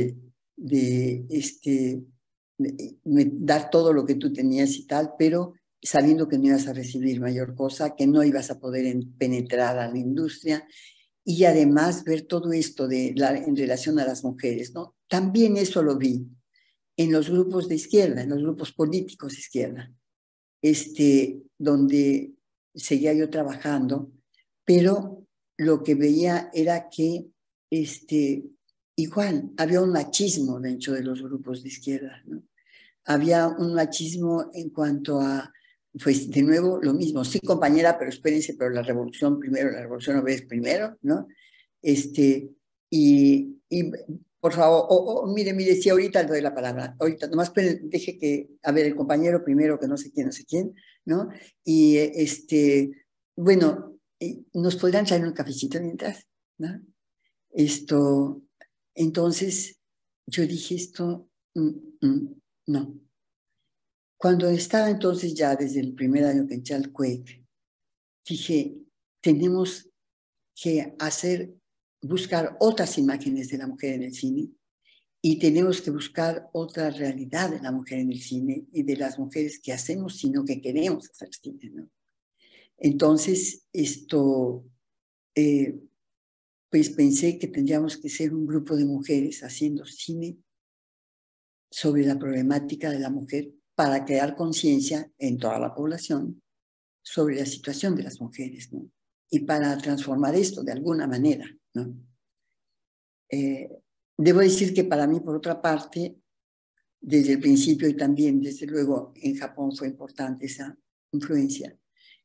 Dar todo lo que tú tenías y tal, pero sabiendo que no ibas a recibir mayor cosa, que no ibas a poder penetrar a la industria y además ver todo esto en relación a las mujeres, ¿no? También eso lo vi en los grupos de izquierda, en los grupos políticos de izquierda, donde seguía yo trabajando, pero lo que veía era que igual había un machismo dentro de los grupos de izquierda, ¿no? Había un machismo en cuanto a, pues de nuevo lo mismo, sí compañera, pero espérense, pero la revolución obedece primero, ¿no? Y por favor, mire, si ahorita le doy la palabra, ahorita, nomás deje que, a ver, el compañero primero, que no sé quién, ¿no? Y bueno, ¿nos podrán traer un cafecito mientras? ¿No? Entonces, yo dije no. Cuando estaba entonces ya desde el primer año que entré al CUEC, dije, tenemos que buscar otras imágenes de la mujer en el cine y tenemos que buscar otra realidad de la mujer en el cine y de las mujeres que hacemos, sino que queremos hacer cine, ¿no? Entonces, pues pensé que tendríamos que ser un grupo de mujeres haciendo cine sobre la problemática de la mujer para crear conciencia en toda la población sobre la situación de las mujeres, ¿no? Y para transformar esto de alguna manera, ¿no? Debo decir que para mí, por otra parte, desde el principio y también, desde luego, en Japón fue importante esa influencia.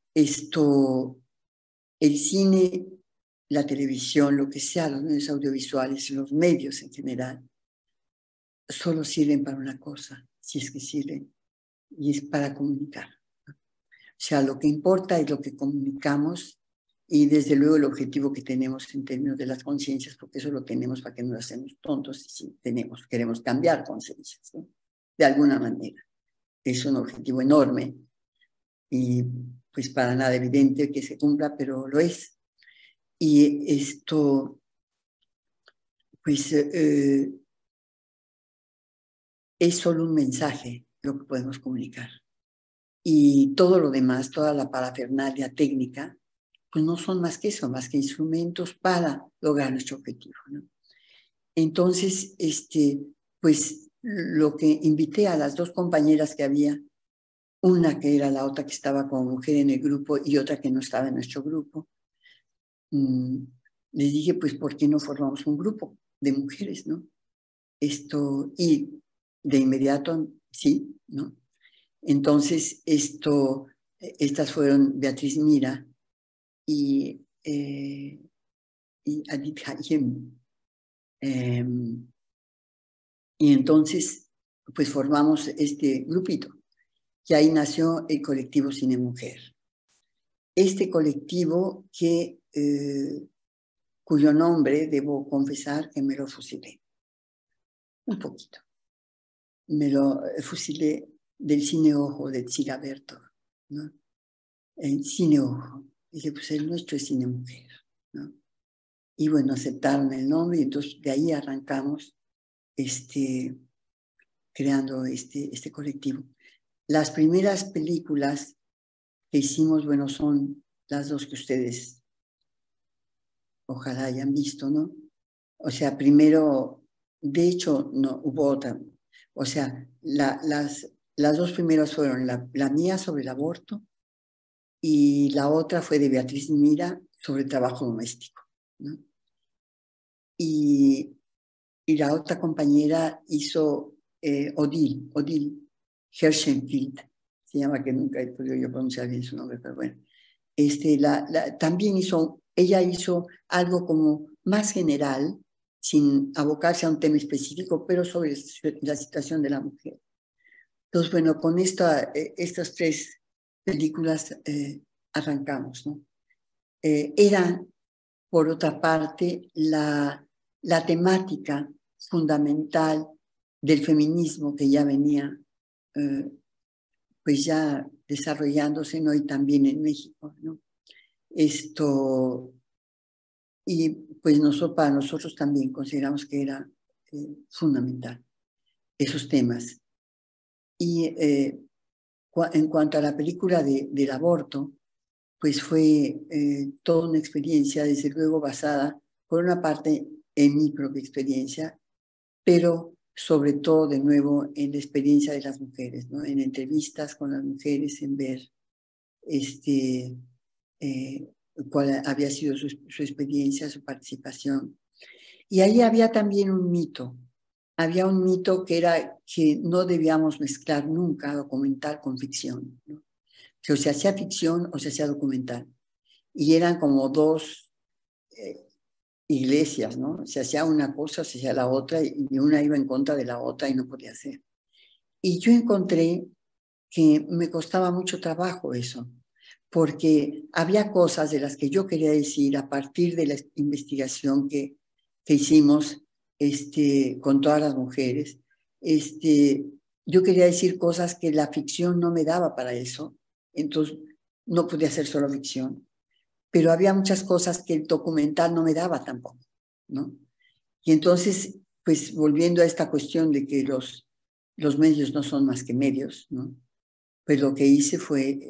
El cine, la televisión, lo que sea, los medios audiovisuales, los medios en general, solo sirven para una cosa, si es que sirven, y es para comunicar. O sea, lo que importa es lo que comunicamos y desde luego el objetivo que tenemos en términos de las conciencias, porque eso lo tenemos para que no nos hacemos tontos y si queremos cambiar conciencias, ¿no? De alguna manera. Es un objetivo enorme y pues para nada evidente que se cumpla, pero lo es. Y esto, pues es solo un mensaje lo que podemos comunicar. Y todo lo demás, toda la parafernalia técnica, pues no son más que eso, más que instrumentos para lograr nuestro objetivo, ¿no? Entonces, pues lo que invité a las dos compañeras que había, una que era la otra que estaba como mujer en el grupo y otra que no estaba en nuestro grupo, les dije, pues, ¿por qué no formamos un grupo de mujeres, no? Y de inmediato, sí, ¿no? Entonces, estas fueron Beatriz Mira y Adit Hayem. Y entonces, pues formamos este grupito. Y ahí nació el colectivo Cine Mujer. Este colectivo cuyo nombre, debo confesar, que me lo fusilé. Un poquito. Me lo fusilé del Cine Ojo de Zira Bertov, ¿no? El Cine Ojo. Dije, pues el nuestro es Cine Mujer, ¿no? Y bueno, aceptaron el nombre y entonces de ahí arrancamos creando este colectivo. Las primeras películas que hicimos, bueno, son las dos que ustedes ojalá hayan visto, ¿no? O sea, primero, de hecho, no, hubo otra. O sea, las dos primeras fueron la mía sobre el aborto y la otra fue de Beatriz Mira sobre el trabajo doméstico, ¿no? Y la otra compañera hizo Odile Herschenfeld, se llama, que nunca he podido yo pronunciar bien su nombre, pero bueno. También ella hizo algo como más general, sin abocarse a un tema específico, pero sobre la situación de la mujer. Entonces, bueno, con estas tres películas arrancamos, ¿no? Era, por otra parte, la temática fundamental del feminismo que ya venía pues ya desarrollándose, ¿no? Y también en México, ¿no? Y pues para nosotros también consideramos que era fundamental esos temas. Y en cuanto a la película del aborto, pues fue toda una experiencia, desde luego basada, por una parte, en mi propia experiencia, pero sobre todo, de nuevo, en la experiencia de las mujeres, ¿no? En entrevistas con las mujeres, en ver cuál había sido su experiencia, su participación. Y ahí había también un mito. Había un mito que era que no debíamos mezclar nunca documental con ficción, ¿no? Que o se hacía ficción o se hacía documental. Y eran como dos iglesias, ¿no? Se hacía una cosa, se hacía la otra, y una iba en contra de la otra y no podía hacer. Y yo encontré que me costaba mucho trabajo eso, porque había cosas de las que yo quería decir a partir de la investigación que hicimos con todas las mujeres. Yo quería decir cosas que la ficción no me daba para eso, entonces no podía hacer solo ficción, pero había muchas cosas que el documental no me daba tampoco, ¿no? Y entonces, pues volviendo a esta cuestión de que los medios no son más que medios, ¿no? Pues lo que hice fue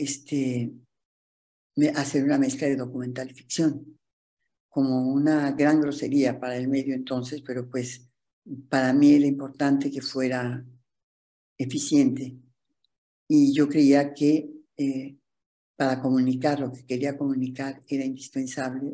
hacer una mezcla de documental y ficción, como una gran grosería para el medio entonces, pero pues para mí era importante que fuera eficiente. Y yo creía que para comunicar lo que quería comunicar era indispensable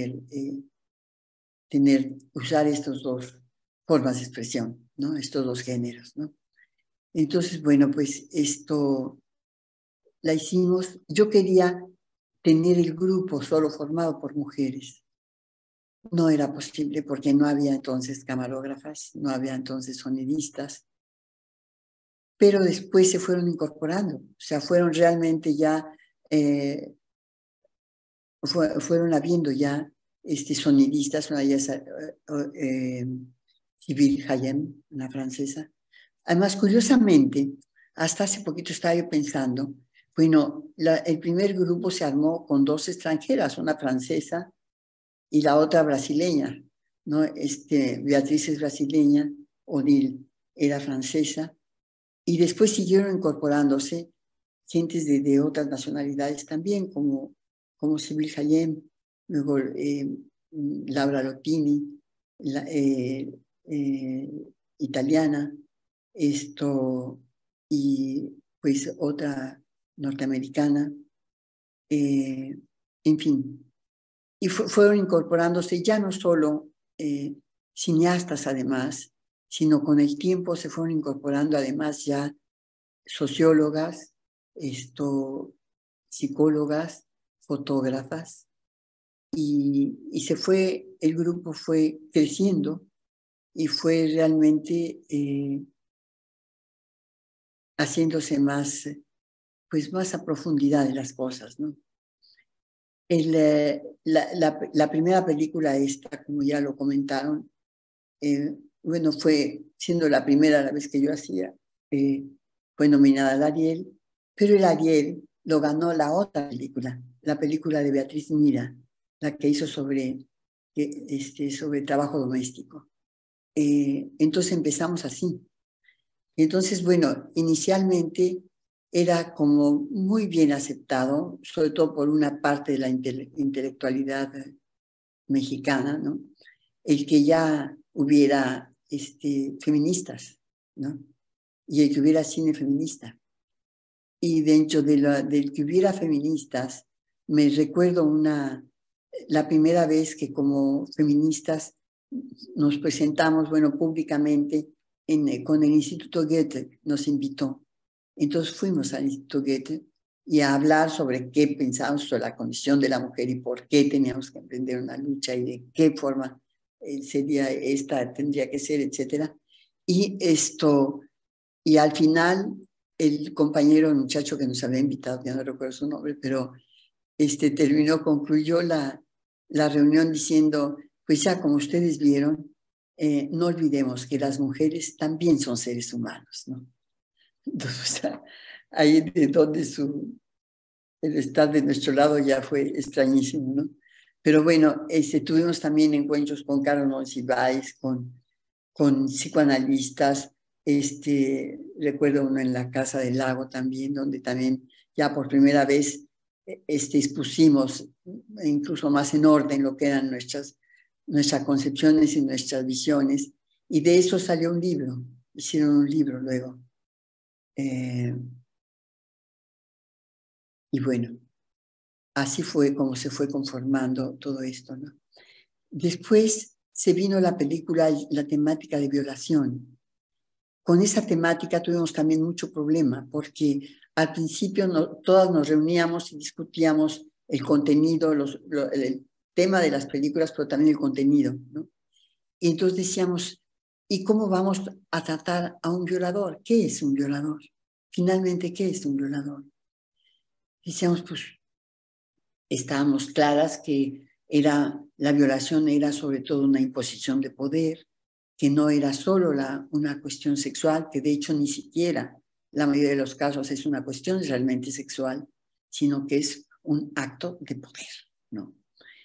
usar estas dos formas de expresión, ¿no? Estos dos géneros, ¿no? Entonces, bueno, pues esto la hicimos. Yo quería tener el grupo solo formado por mujeres. No era posible porque no había entonces camarógrafas, no había entonces sonidistas, pero después se fueron incorporando, o sea, fueron realmente ya, fueron habiendo ya sonidistas, una de ellas, Sybille Hayem, una francesa. Además, curiosamente, hasta hace poquito estaba yo pensando, bueno, el primer grupo se armó con dos extranjeras, una francesa y la otra brasileña, ¿no? Beatriz es brasileña, Odile era francesa, y después siguieron incorporándose gentes de otras nacionalidades también, como Sybille Hayem, luego Laura Lottini, italiana, y pues otra norteamericana, en fin. Y fueron incorporándose ya no solo cineastas además, sino con el tiempo se fueron incorporando además ya sociólogas, psicólogas, fotógrafas, y el grupo fue creciendo y fue realmente haciéndose más a profundidad de las cosas, ¿no? La primera película esta, como ya lo comentaron, bueno, siendo la primera la vez que yo hacía, fue nominada al Ariel, pero el Ariel lo ganó la otra película, la película de Beatriz Mira, la que hizo sobre trabajo doméstico. Entonces empezamos así. Entonces, bueno, inicialmente era como muy bien aceptado, sobre todo por una parte de la intelectualidad mexicana, ¿no? El que ya hubiera feministas, ¿no? Y el que hubiera cine feminista. Y dentro del que hubiera feministas, me recuerdo la primera vez que como feministas nos presentamos, bueno, públicamente con el Instituto Goethe, nos invitó. Entonces fuimos al Instituto Goethe y a hablar sobre qué pensábamos sobre la condición de la mujer y por qué teníamos que emprender una lucha y de qué forma tendría que ser, etcétera. Y al final el compañero, el muchacho que nos había invitado, ya no recuerdo su nombre, pero concluyó la reunión diciendo, pues ya como ustedes vieron, no olvidemos que las mujeres también son seres humanos, ¿no? Entonces, ahí de donde el estar de nuestro lado ya fue extrañísimo, ¿no? Pero bueno, tuvimos también encuentros con Carol Monsiváis, con psicoanalistas, recuerdo uno en la Casa del Lago también, donde también ya por primera vez expusimos incluso más en orden lo que eran nuestras concepciones y nuestras visiones, y de eso salió un libro, hicieron un libro luego. Y bueno, así fue como se fue conformando todo esto, ¿no? Después se vino la película, la temática de violación. Con esa temática tuvimos también mucho problema, porque al principio todas nos reuníamos y discutíamos el contenido, tema de las películas, pero también el contenido, ¿no? Y entonces decíamos, ¿y cómo vamos a tratar a un violador? ¿Qué es un violador? Finalmente, ¿qué es un violador? Decíamos, pues, estábamos claras que la violación era sobre todo una imposición de poder, que no era solo una cuestión sexual, que de hecho ni siquiera la mayoría de los casos es una cuestión realmente sexual, sino que es un acto de poder, ¿no?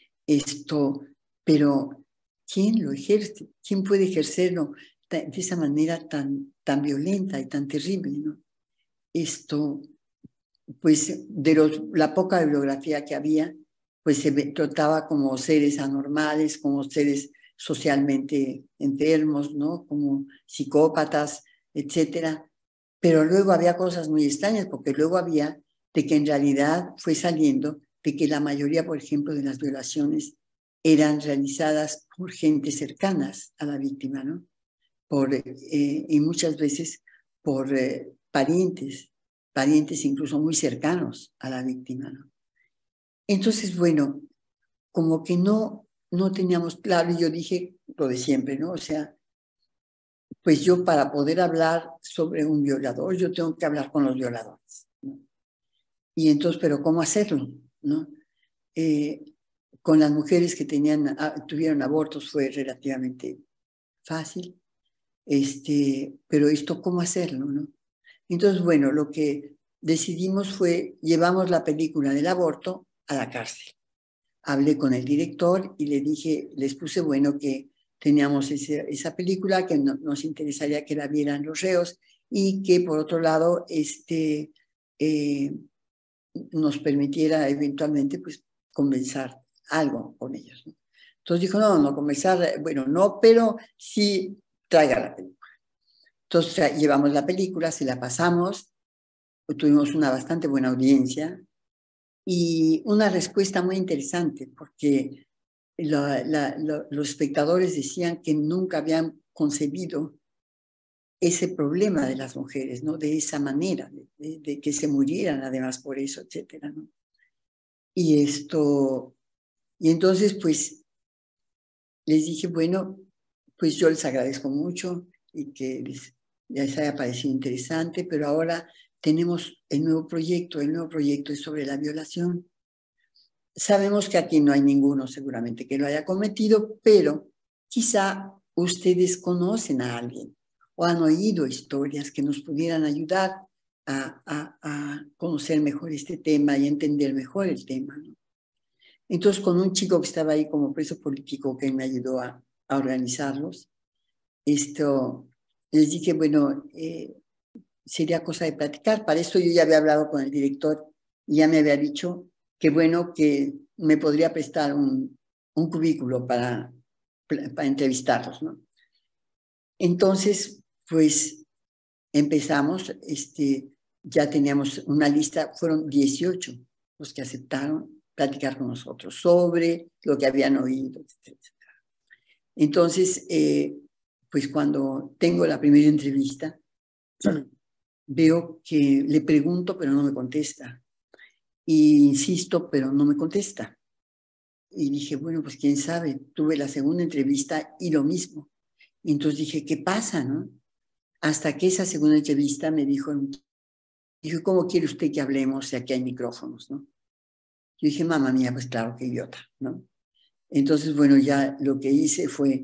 Pero ¿quién lo ejerce? ¿Quién puede ejercerlo de esa manera tan violenta y tan terrible, ¿no? Pues la poca bibliografía que había, pues se trataba como seres anormales, como seres socialmente enfermos, ¿no? Como psicópatas, etcétera. Pero luego había cosas muy extrañas, porque luego había de que en realidad fue saliendo de que la mayoría, por ejemplo, de las violaciones eran realizadas por gente cercanas a la víctima, ¿no? Y muchas veces por parientes incluso muy cercanos a la víctima, ¿no? Entonces, bueno, como que no teníamos claro, y yo dije lo de siempre, ¿no? O sea, pues yo para poder hablar sobre un violador, yo tengo que hablar con los violadores, ¿no? Y entonces, pero ¿cómo hacerlo, no? Con las mujeres que tuvieron abortos fue relativamente fácil, pero esto, ¿cómo hacerlo, no? Entonces, bueno, lo que decidimos fue, llevamos la película del aborto a la cárcel. Hablé con el director y les puse, bueno, que teníamos esa película, que nos interesaría que la vieran los reos y que, por otro lado, nos permitiera eventualmente, pues, conversar algo con ellos, ¿no? Entonces dijo, no conversar, bueno, no, pero sí traiga la película. Entonces llevamos la película, se la pasamos, tuvimos una bastante buena audiencia y una respuesta muy interesante, porque los espectadores decían que nunca habían concebido ese problema de las mujeres, ¿no? De esa manera, de que se murieran además por eso, etcétera, ¿no? Y entonces pues les dije, bueno, pues yo les agradezco mucho y que les haya parecido interesante, pero ahora tenemos el nuevo proyecto es sobre la violación. Sabemos que aquí no hay ninguno seguramente que lo haya cometido, pero quizá ustedes conocen a alguien o han oído historias que nos pudieran ayudar a conocer mejor este tema y entender mejor el tema, ¿no? Entonces, con un chico que estaba ahí como preso político que me ayudó a organizarlos, les dije, bueno, sería cosa de platicar. Para esto yo ya había hablado con el director y ya me había dicho que bueno, que me podría prestar un cubículo para entrevistarlos, ¿no? Entonces, pues empezamos, ya teníamos una lista, fueron 18 los que aceptaron platicar con nosotros sobre lo que habían oído, etc. Entonces, pues cuando tengo la primera entrevista, veo que le pregunto, pero no me contesta. Y insisto, pero no me contesta. Y dije, bueno, pues quién sabe. Tuve la segunda entrevista y lo mismo. Y entonces dije, ¿qué pasa, no? Hasta que esa segunda entrevista me dijo, ¿cómo quiere usted que hablemos si aquí hay micrófonos, no? Yo dije, mamá mía, pues claro, qué idiota, ¿no? Entonces, bueno, ya lo que hice fue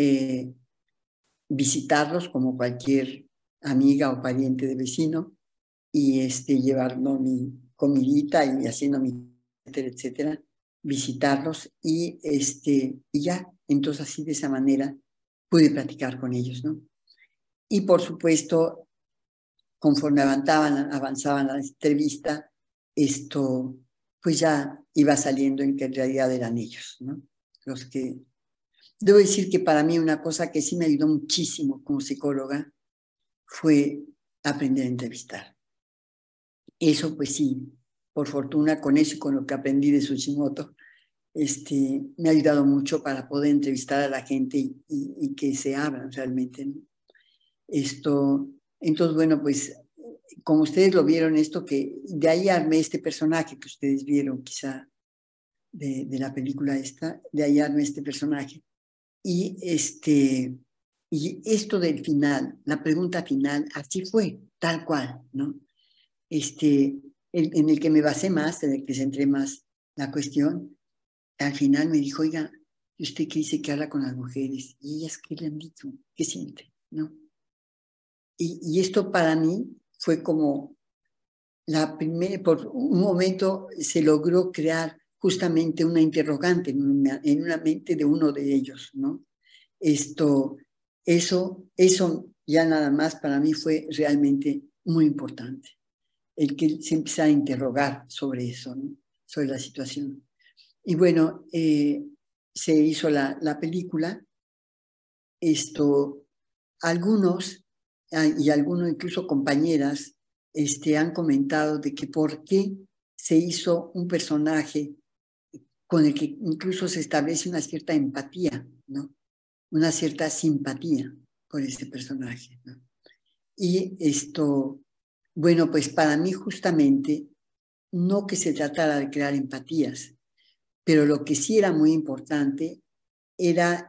visitarlos como cualquier amiga o pariente de vecino y llevarnos mi comidita y haciendo mi etcétera, etcétera, visitarlos y ya, entonces así de esa manera pude platicar con ellos, ¿no? Y por supuesto, conforme avanzaban la entrevista, pues ya iba saliendo en que en realidad eran ellos, ¿no? Los que... Debo decir que para mí una cosa que sí me ayudó muchísimo como psicóloga fue aprender a entrevistar. Eso pues sí, por fortuna con eso y con lo que aprendí de Tsuchimoto, me ha ayudado mucho para poder entrevistar a la gente y que se abran realmente, ¿no? Entonces, bueno, pues como ustedes lo vieron, que de ahí armé este personaje que ustedes vieron, quizá de la película esta, de hallarme este personaje. Y esto del final, la pregunta final, así fue, tal cual, ¿no? En el que me basé más, en el que centré más la cuestión, al final me dijo, oiga, ¿y usted qué dice que habla con las mujeres? ¿Y ellas qué le han dicho? ¿Qué siente? ¿No? Y esto para mí fue como por un momento se logró crear justamente una interrogante en una mente de uno de ellos, ¿no? Eso ya nada más para mí fue realmente muy importante, el que se empezara a interrogar sobre eso, ¿no? Sobre la situación. Y bueno, se hizo la película. Algunos, y algunos incluso compañeras, han comentado de que por qué se hizo un personaje con el que incluso se establece una cierta empatía, ¿no? Una cierta simpatía por ese personaje, ¿no? Y bueno, pues para mí justamente, no que se tratara de crear empatías, pero lo que sí era muy importante era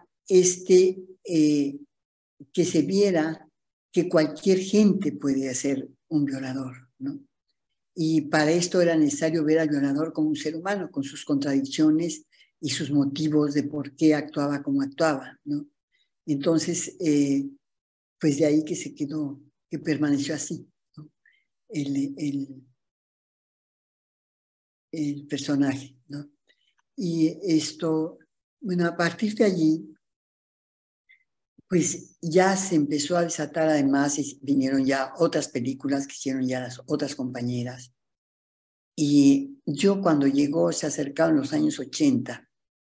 que se viera que cualquier gente puede ser un violador, ¿no? Y para esto era necesario ver al violador como un ser humano, con sus contradicciones y sus motivos de por qué actuaba como actuaba, ¿no? Entonces, pues de ahí que se quedó, que permaneció así, ¿no? el personaje, ¿no? Y bueno, a partir de allí, pues ya se empezó a desatar, además, y vinieron ya otras películas que hicieron ya las otras compañeras. Y yo cuando se acercaron los años 80,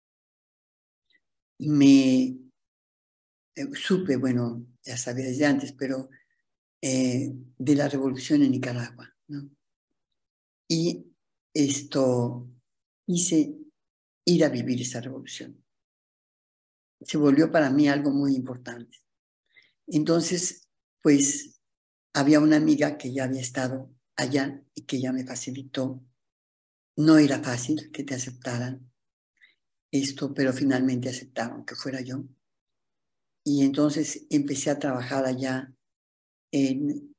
supe, bueno, ya sabía desde antes, pero de la revolución en Nicaragua, ¿no? Y hice ir a vivir esa revolución. Se volvió para mí algo muy importante. Entonces, pues, había una amiga que ya había estado allá y que ya me facilitó. No era fácil que te aceptaran pero finalmente aceptaron que fuera yo. Y entonces empecé a trabajar allá en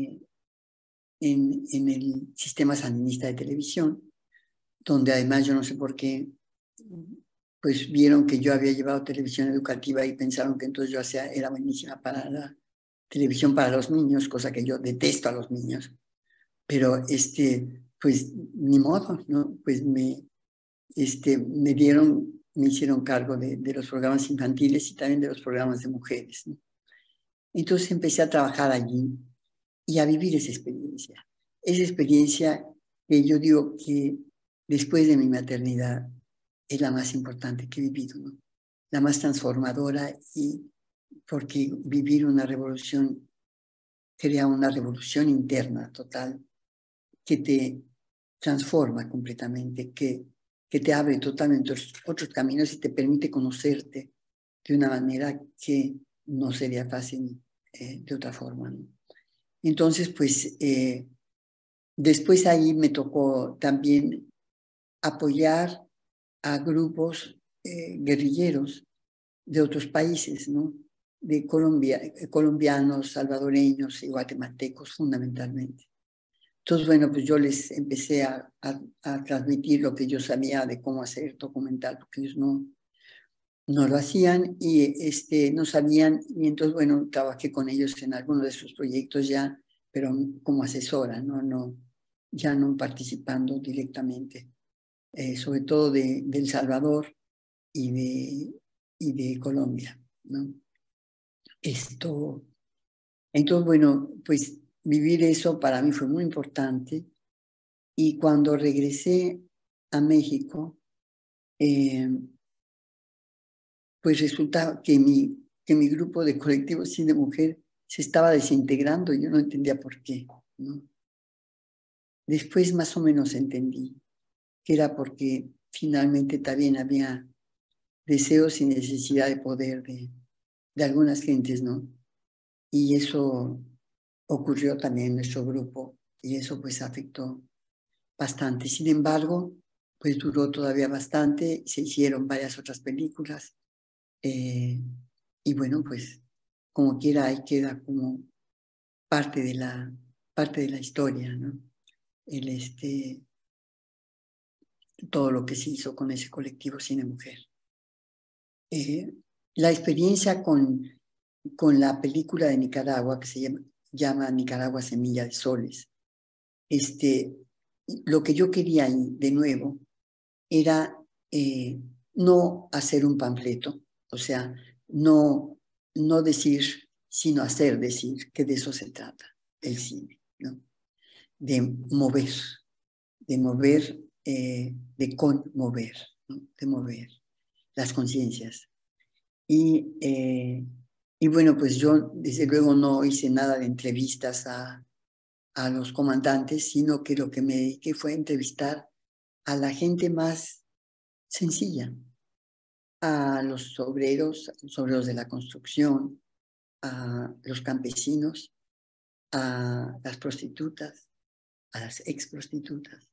el sistema sandinista de televisión, donde además yo no sé por qué, pues vieron que yo había llevado televisión educativa y pensaron que entonces yo era buenísima para la televisión para los niños, cosa que yo detesto a los niños. Pero pues ni modo, ¿no? Pues me hicieron cargo de los programas infantiles y también de los programas de mujeres, ¿no? Entonces empecé a trabajar allí y a vivir esa experiencia. Esa experiencia que yo digo que después de mi maternidad es la más importante que he vivido, ¿no? La más transformadora, y porque vivir una revolución crea una revolución interna total que te transforma completamente, que te abre totalmente otros caminos y te permite conocerte de una manera que no sería fácil de otra forma, ¿no? Entonces, pues, después ahí me tocó también apoyar a grupos guerrilleros de otros países, ¿no? De colombianos, salvadoreños y guatemaltecos fundamentalmente. Entonces, bueno, pues yo les empecé a transmitir lo que yo sabía de cómo hacer documental, porque ellos no lo hacían y no sabían. Y entonces, bueno, trabajé con ellos en algunos de sus proyectos ya, pero como asesora, ya no participando directamente, sobre todo de El Salvador y de Colombia, ¿no? Entonces, bueno, pues vivir eso para mí fue muy importante. Y cuando regresé a México, pues resulta que mi grupo de colectivo Cine Mujer se estaba desintegrando y yo no entendía por qué, ¿no? Después más o menos entendí que era porque finalmente también había deseos y necesidad de poder de algunas gentes, ¿no? Y eso ocurrió también en nuestro grupo y eso pues afectó bastante. Sin embargo, pues duró todavía bastante, se hicieron varias otras películas, y bueno, pues como quiera ahí queda como parte de la historia, ¿no? Todo lo que se hizo con ese colectivo Cine Mujer. La experiencia con la película de Nicaragua, que se llama Nicaragua Semilla de Soles, lo que yo quería de nuevo era no hacer un panfleto, o sea, no decir, sino hacer decir, que de eso se trata el cine, ¿no? De mover, de conmover, ¿no? De mover las conciencias. Y bueno, pues yo desde luego no hice nada de entrevistas a los comandantes, sino que lo que me dediqué fue a entrevistar a la gente más sencilla, a los obreros de la construcción, a los campesinos, a las prostitutas, a las ex prostitutas.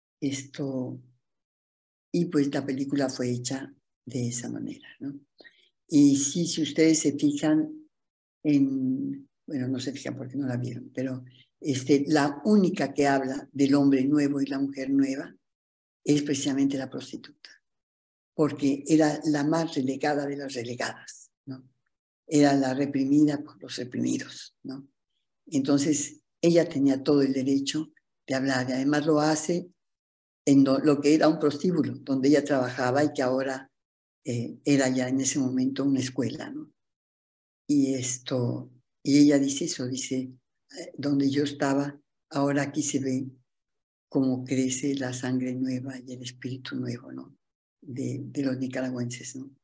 Y pues la película fue hecha de esa manera, ¿no? Y sí, si ustedes se fijan bueno, no se fijan porque no la vieron, pero la única que habla del hombre nuevo y la mujer nueva es precisamente la prostituta, porque era la más relegada de las relegadas, ¿no? Era la reprimida por los reprimidos, ¿no? Entonces, ella tenía todo el derecho de hablar, y además lo hace en lo que era un prostíbulo, donde ella trabajaba y que ahora era ya en ese momento una escuela, ¿no? Y ella dice eso, dice, donde yo estaba, ahora aquí se ve cómo crece la sangre nueva y el espíritu nuevo, ¿no? De los nicaragüenses, ¿no?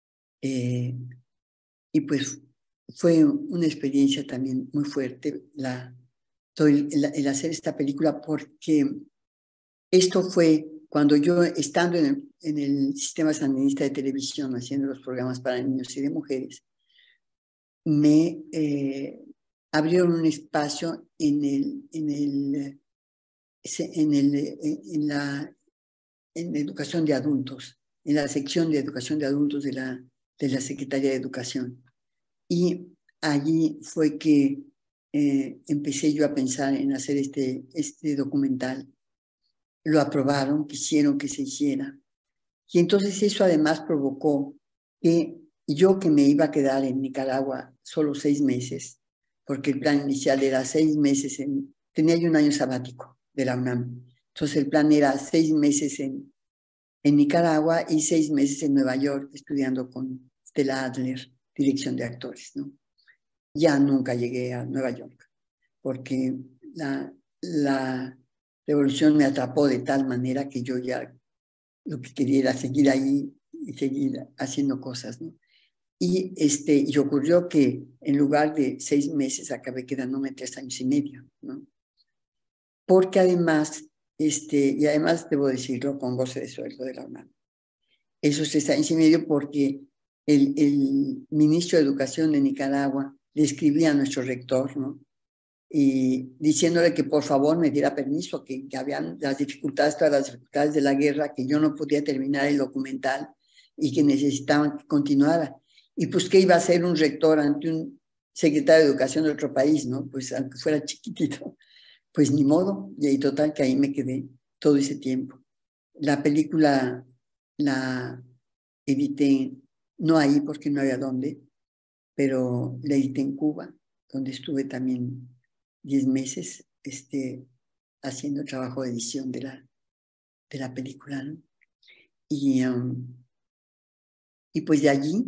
Y pues fue una experiencia también muy fuerte el hacer esta película, porque esto fue cuando yo, estando en el sistema sandinista de televisión, haciendo los programas para niños y de mujeres, me abrieron un espacio en la educación de adultos, en la sección de educación de adultos de la Secretaría de Educación. Y allí fue que empecé yo a pensar en hacer este documental. Lo aprobaron, quisieron que se hiciera. Y entonces eso además provocó que yo, que me iba a quedar en Nicaragua solo 6 meses, porque el plan inicial era 6 meses, tenía yo un año sabático de la UNAM. Entonces el plan era 6 meses en Nicaragua y 6 meses en Nueva York, estudiando con Stella Adler, dirección de actores, ¿no? Ya nunca llegué a Nueva York, porque la revolución me atrapó de tal manera que yo ya lo que quería era seguir ahí y seguir haciendo cosas, ¿no? Y ocurrió que en lugar de 6 meses acabé quedándome 3 años y medio, ¿no? Porque además, y además debo decirlo con goce de sueldo de la UNAM, esos 3 años y medio, porque el ministro de Educación de Nicaragua le escribía a nuestro rector, ¿no? Y diciéndole que por favor me diera permiso, que habían todas las dificultades de la guerra, que yo no podía terminar el documental y que necesitaban que continuara. Y pues, ¿qué iba a hacer un rector ante un secretario de Educación de otro país, ¿no? Pues aunque fuera chiquitito, pues ni modo. Y total que ahí me quedé todo ese tiempo. La película la edité, no ahí porque no había dónde, pero la edité en Cuba, donde estuve también 10 meses haciendo trabajo de edición de la película, ¿no? Y pues de allí,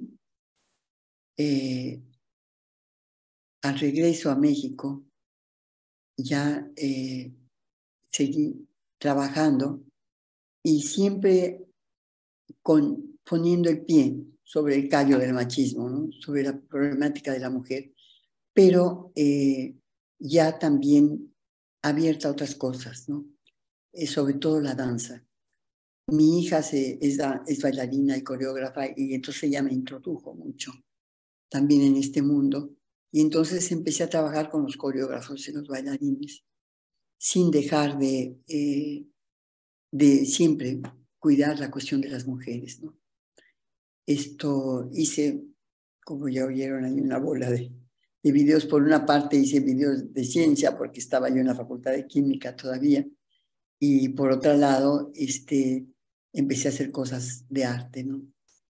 al regreso a México, ya seguí trabajando y siempre poniendo el pie sobre el callo del machismo, ¿no? Sobre la problemática de la mujer, pero ya también abierta a otras cosas, ¿no? Sobre todo la danza. Mi hija es bailarina y coreógrafa, y entonces ella me introdujo mucho también en este mundo. Y entonces empecé a trabajar con los coreógrafos y los bailarines, sin dejar de siempre cuidar la cuestión de las mujeres, ¿no? Esto hice, como ya oyeron, hay una bola de videos. Por una parte hice videos de ciencia porque estaba yo en la Facultad de Química todavía, y por otro lado empecé a hacer cosas de arte, ¿no?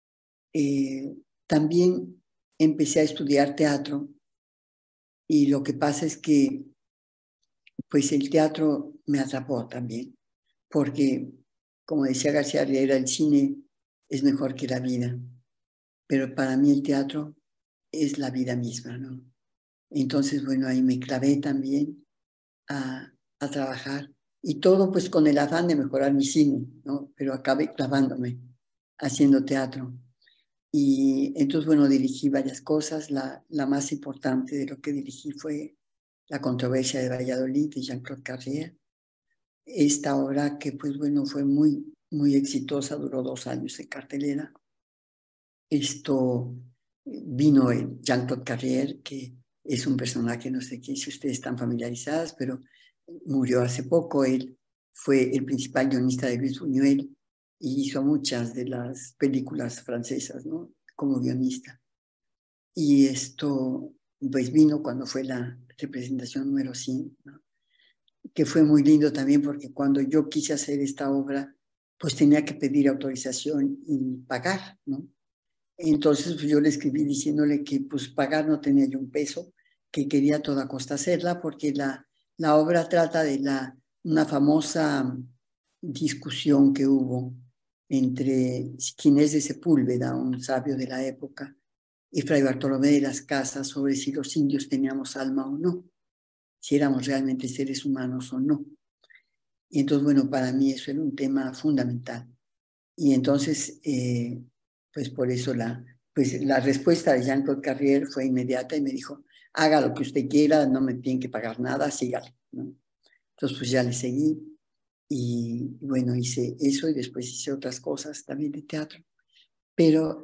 También empecé a estudiar teatro, y lo que pasa es que pues el teatro me atrapó también, porque como decía García Riera, el cine es mejor que la vida, pero para mí el teatro es la vida misma, ¿no? Entonces, bueno, ahí me clavé también a trabajar, y todo pues con el afán de mejorar mi cine, ¿no? Pero acabé clavándome haciendo teatro. Y entonces, bueno, dirigí varias cosas. La más importante de lo que dirigí fue La controversia de Valladolid, de Jean-Claude Carrière. Esta obra que, pues bueno, fue muy, muy exitosa, duró 2 años en cartelera. Vino Jean-Claude Carrière, que es un personaje, no sé si ustedes están familiarizadas, pero murió hace poco. Él fue el principal guionista de Luis Buñuel y hizo muchas de las películas francesas, ¿no? Como guionista. Y pues vino cuando fue la representación número 100, ¿no? Que fue muy lindo también, porque cuando yo quise hacer esta obra, pues tenía que pedir autorización y pagar, ¿no? Entonces pues, yo le escribí diciéndole que pues pagar no tenía yo un peso, que quería a toda costa hacerla, porque la obra trata de una famosa discusión que hubo entre Ginés de Sepúlveda, un sabio de la época, y Fray Bartolomé de las Casas, sobre si los indios teníamos alma o no, si éramos realmente seres humanos o no. Y entonces, bueno, para mí eso era un tema fundamental. Y entonces, pues por eso la respuesta de Jean-Claude Carrière fue inmediata y me dijo, haga lo que usted quiera, no me tienen que pagar nada, sígale, ¿no? Entonces, pues ya le seguí, y bueno, hice eso, y después hice otras cosas también de teatro. Pero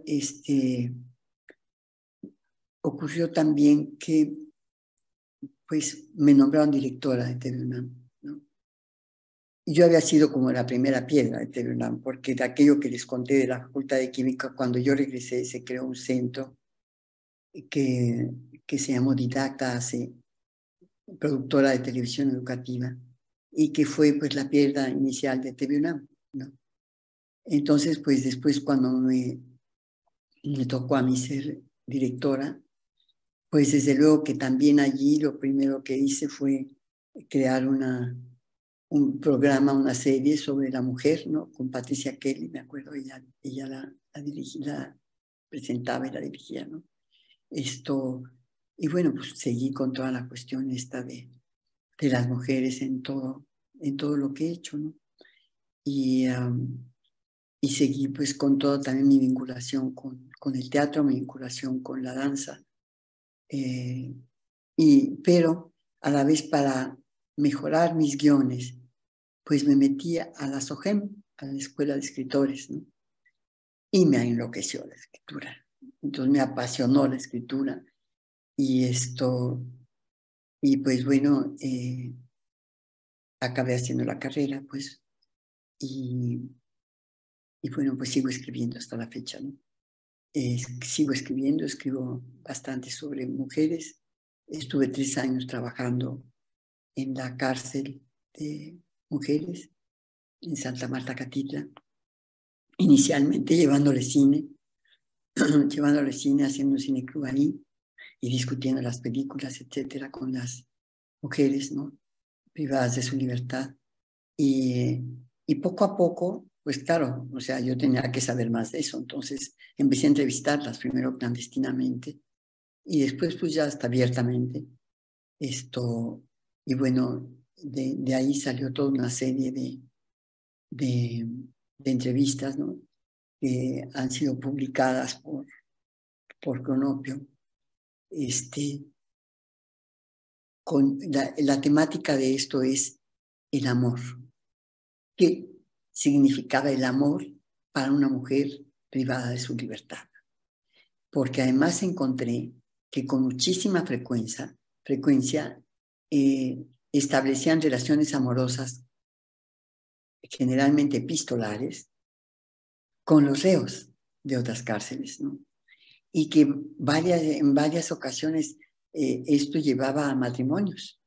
ocurrió también que pues me nombraron directora de TV UNAM, ¿no? Yo había sido como la primera piedra de TV UNAM, porque de aquello que les conté de la Facultad de Química, cuando yo regresé se creó un centro que se llamó Didacta AC, productora de televisión educativa, y que fue pues la piedra inicial de TV UNAM, ¿no? Entonces, pues después cuando me tocó a mí ser directora, pues desde luego que también allí lo primero que hice fue crear un programa, una serie sobre la mujer, ¿no? Con Patricia Kelly, me acuerdo, ella la presentaba y la dirigía, ¿no? Y bueno, pues seguí con toda la cuestión esta de las mujeres en todo lo que he hecho, ¿no? Y seguí pues con todo también mi vinculación con el teatro, mi vinculación con la danza, pero a la vez, para mejorar mis guiones, pues me metí a la SOGEM, a la Escuela de Escritores, ¿no? Y me enloqueció la escritura. Entonces me apasionó la escritura, y y pues bueno, acabé haciendo la carrera, pues, y bueno, pues sigo escribiendo hasta la fecha, ¿no? Sigo escribiendo, escribo bastante sobre mujeres. Estuve 3 años trabajando en la cárcel de mujeres en Santa Marta Catitla, inicialmente llevándole cine, haciendo un cine club ahí y discutiendo las películas, etcétera, con las mujeres, ¿no? Privadas de su libertad. Y poco a poco, pues claro, o sea, yo tenía que saber más de eso, entonces empecé a entrevistarlas, primero clandestinamente y después pues ya hasta abiertamente. Y bueno, de ahí salió toda una serie de entrevistas, ¿no? Que han sido publicadas por Cronopio, con la temática de esto es el amor. ¿Qué significaba el amor para una mujer privada de su libertad? Porque además encontré que con muchísima frecuencia establecían relaciones amorosas generalmente epistolares, con los reos de otras cárceles, ¿no? Y que en varias ocasiones esto llevaba a matrimonios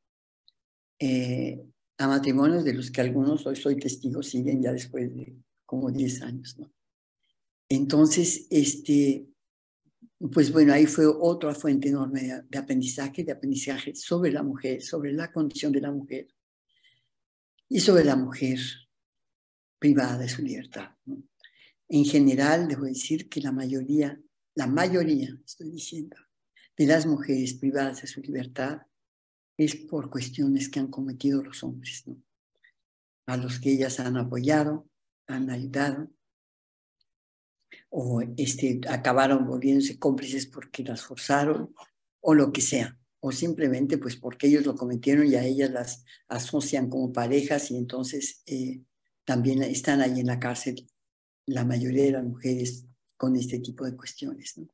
de los que algunos, hoy soy testigo, siguen ya después de como 10 años, ¿no? Entonces, pues bueno, ahí fue otra fuente enorme de aprendizaje sobre la mujer, sobre la condición de la mujer y sobre la mujer privada de su libertad, ¿no? En general, debo decir que la mayoría, estoy diciendo, de las mujeres privadas de su libertad es por cuestiones que han cometido los hombres, ¿no? A los que ellas han apoyado, han ayudado, o acabaron volviéndose cómplices porque las forzaron, o lo que sea, o simplemente pues porque ellos lo cometieron y a ellas las asocian como parejas y entonces también están ahí en la cárcel la mayoría de las mujeres con este tipo de cuestiones, ¿no?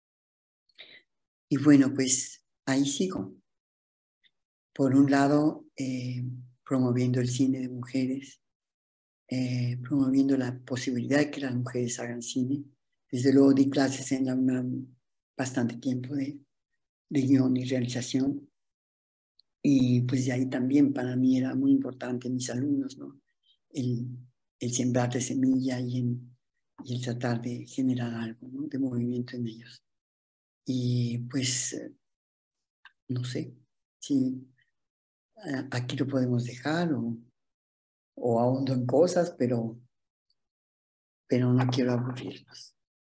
Y bueno, pues ahí sigo. Por un lado, promoviendo el cine de mujeres, promoviendo la posibilidad de que las mujeres hagan cine. Desde luego di clases en la UNAM bastante tiempo de guión y realización. Y pues de ahí también para mí era muy importante mis alumnos, ¿no? El sembrar de semilla y el tratar de generar algo, ¿no? De movimiento en ellos. Y pues, no sé si aquí lo podemos dejar o ahondo en cosas, pero no quiero aburrirnos.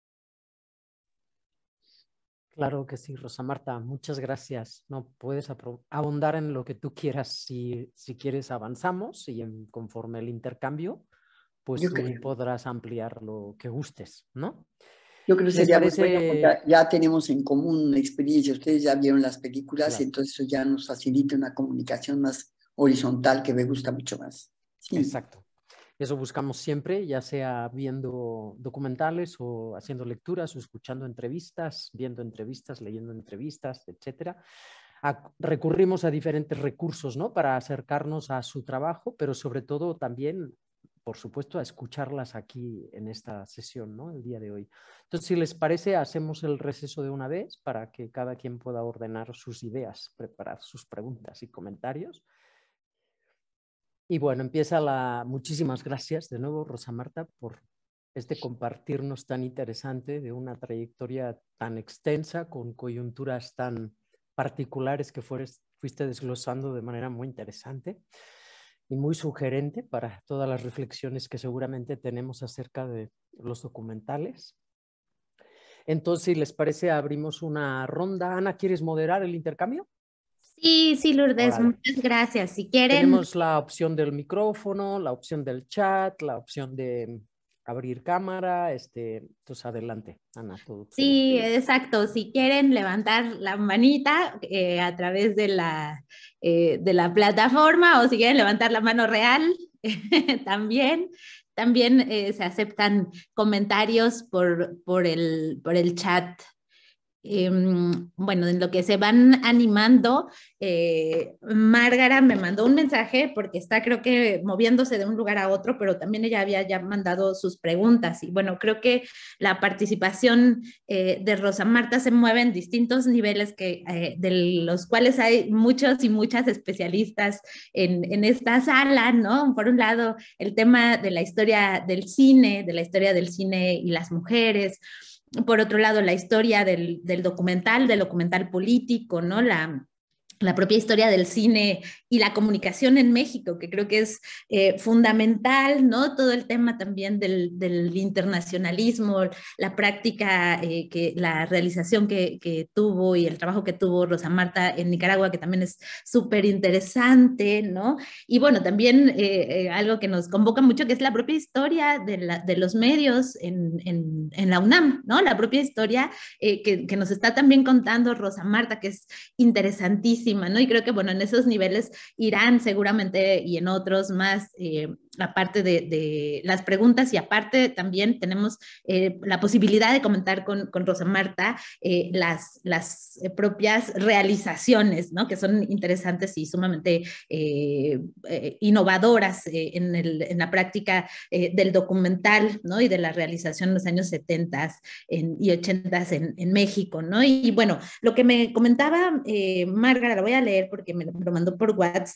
Claro que sí, Rosa Marta, muchas gracias. No puedes ahondar en lo que tú quieras. Si quieres avanzamos y conforme el intercambio, pues tú podrás ampliar lo que gustes, ¿no? Yo creo que sería muy bueno porque ya tenemos en común una experiencia. Ustedes ya vieron las películas, claro. Entonces eso ya nos facilita una comunicación más horizontal que me gusta mucho más. Sí. Exacto. Eso buscamos siempre, ya sea viendo documentales o haciendo lecturas o escuchando entrevistas, viendo entrevistas, leyendo entrevistas, etcétera. Recurrimos a diferentes recursos, ¿no? Para acercarnos a su trabajo, pero sobre todo también, por supuesto, a escucharlas aquí en esta sesión, ¿no? El día de hoy. Entonces, si les parece, hacemos el receso de una vez para que cada quien pueda ordenar sus ideas, preparar sus preguntas y comentarios. Y bueno, muchísimas gracias de nuevo, Rosa Marta, por compartirnos tan interesante de una trayectoria tan extensa, con coyunturas tan particulares que fuiste desglosando de manera muy interesante y muy sugerente para todas las reflexiones que seguramente tenemos acerca de los documentales. Entonces, si les parece, abrimos una ronda. Ana, ¿quieres moderar el intercambio? Sí, Lourdes, muchas gracias. Si quieren... Tenemos la opción del micrófono, la opción del chat, la opción de abrir cámara. Entonces, adelante, Ana. Sí, exacto. Si quieren levantar la manita a través de la plataforma o si quieren levantar la mano real, también se aceptan comentarios por el chat. Bueno, en lo que se van animando, Márgara me mandó un mensaje porque está, creo que, moviéndose de un lugar a otro, pero también ella había ya mandado sus preguntas. Y bueno, creo que la participación de Rosa Marta se mueve en distintos niveles de los cuales hay muchos y muchas especialistas en esta sala, ¿no? Por un lado, el tema de la historia del cine y las mujeres. Por otro lado, la historia del documental político, ¿no? La propia historia del cine y la comunicación en México, que creo que es fundamental, ¿no? Todo el tema también del internacionalismo, la práctica, la realización que tuvo y el trabajo que tuvo Rosa Marta en Nicaragua, que también es súper interesante, ¿no? Y bueno, también algo que nos convoca mucho, que es la propia historia de los medios en la UNAM, ¿no? La propia historia que nos está también contando Rosa Marta, que es interesantísima, ¿no? Y creo que, bueno, en esos niveles irán seguramente y en otros más aparte de las preguntas, y aparte también tenemos la posibilidad de comentar con Rosa Marta las propias realizaciones, ¿no? Que son interesantes y sumamente innovadoras en la práctica del documental, ¿no? Y de la realización en los años 70 y 80 en México, ¿no? Y bueno, lo que me comentaba Márgara, la voy a leer porque me lo mandó por WhatsApp.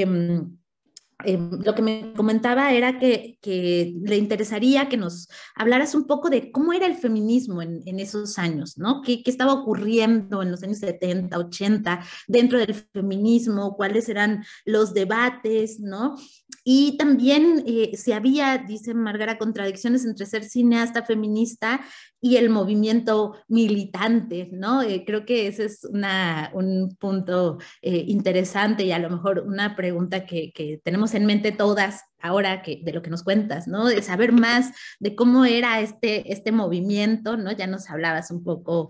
Lo que me comentaba era que le interesaría que nos hablaras un poco de cómo era el feminismo en esos años, ¿no? ¿Qué estaba ocurriendo en los años 70, 80 dentro del feminismo? ¿Cuáles eran los debates, ¿no? Y también si había, dice Márgara, contradicciones entre ser cineasta feminista y el movimiento militante, ¿no? Creo que ese es un punto interesante y a lo mejor una pregunta que tenemos en mente todas ahora de lo que nos cuentas, ¿no? De saber más de cómo era este movimiento, ¿no? Ya nos hablabas un poco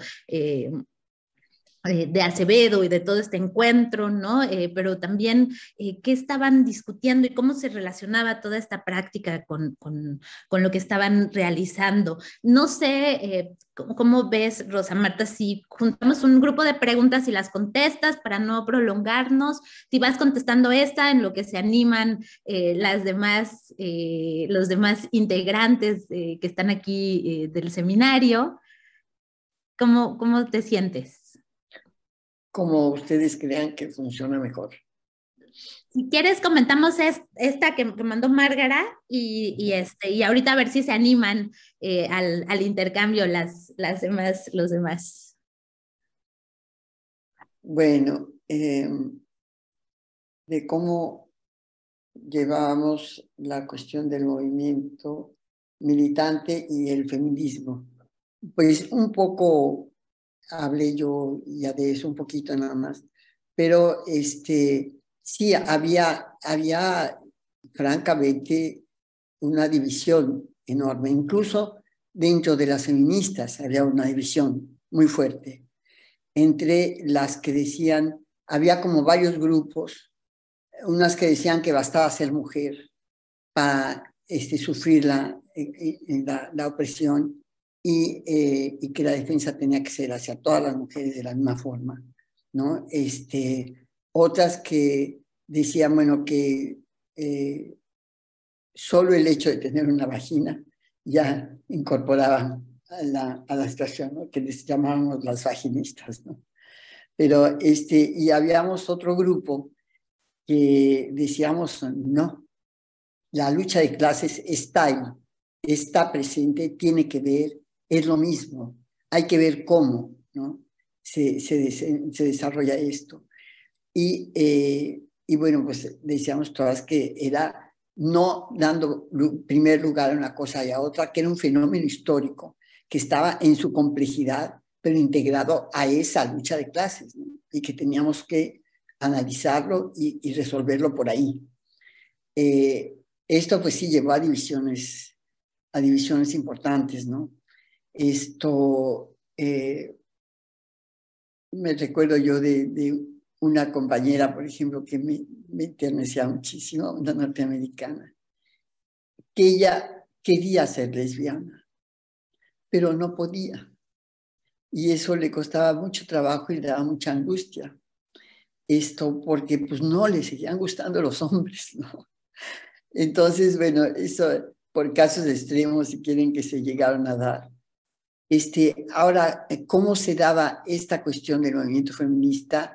de Acevedo y de todo este encuentro, ¿no? Pero también qué estaban discutiendo y cómo se relacionaba toda esta práctica con lo que estaban realizando. No sé cómo ves, Rosa Marta, si juntamos un grupo de preguntas y las contestas para no prolongarnos, si vas contestando esta en lo que se animan los demás integrantes que están aquí del seminario. ¿Cómo te sientes? Como ustedes crean que funciona mejor. Si quieres, comentamos esta que mandó Márgara y ahorita a ver si se animan al intercambio los demás. Bueno, de cómo llevábamos la cuestión del movimiento militante y el feminismo. Pues un poco hablé yo ya de eso, un poquito nada más, pero sí, había francamente una división enorme, incluso dentro de las feministas había una división muy fuerte, entre las que decían, había como varios grupos, unas que decían que bastaba ser mujer para sufrir la opresión, y que la defensa tenía que ser hacia todas las mujeres de la misma forma, ¿no? Otras que decían, bueno, que solo el hecho de tener una vagina ya incorporaban a la situación, ¿no? Que les llamábamos las vaginistas, ¿no? Pero y habíamos otro grupo que decíamos, no, la lucha de clases está ahí, está presente, tiene que ver, es lo mismo, hay que ver cómo, ¿no? se desarrolla esto. Y bueno, pues decíamos todas que era no dando primer lugar a una cosa y a otra, que era un fenómeno histórico, que estaba en su complejidad, pero integrado a esa lucha de clases, ¿no? Y que teníamos que analizarlo y resolverlo por ahí. Esto pues sí llevó a divisiones importantes, ¿no? Me recuerdo yo de una compañera, por ejemplo, que me enternecía muchísimo, una norteamericana, que ella quería ser lesbiana, pero no podía. Y eso le costaba mucho trabajo y le daba mucha angustia. Porque pues no le seguían gustando los hombres, ¿no? Entonces, bueno, eso por casos extremos, si quieren, que se llegaron a dar. Ahora, ¿cómo se daba esta cuestión del movimiento feminista?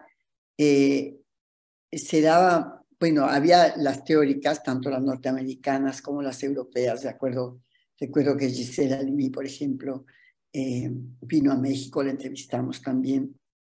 Se daba, bueno, había las teóricas, tanto las norteamericanas como las europeas, recuerdo que Gisela Limi, por ejemplo, vino a México, la entrevistamos también.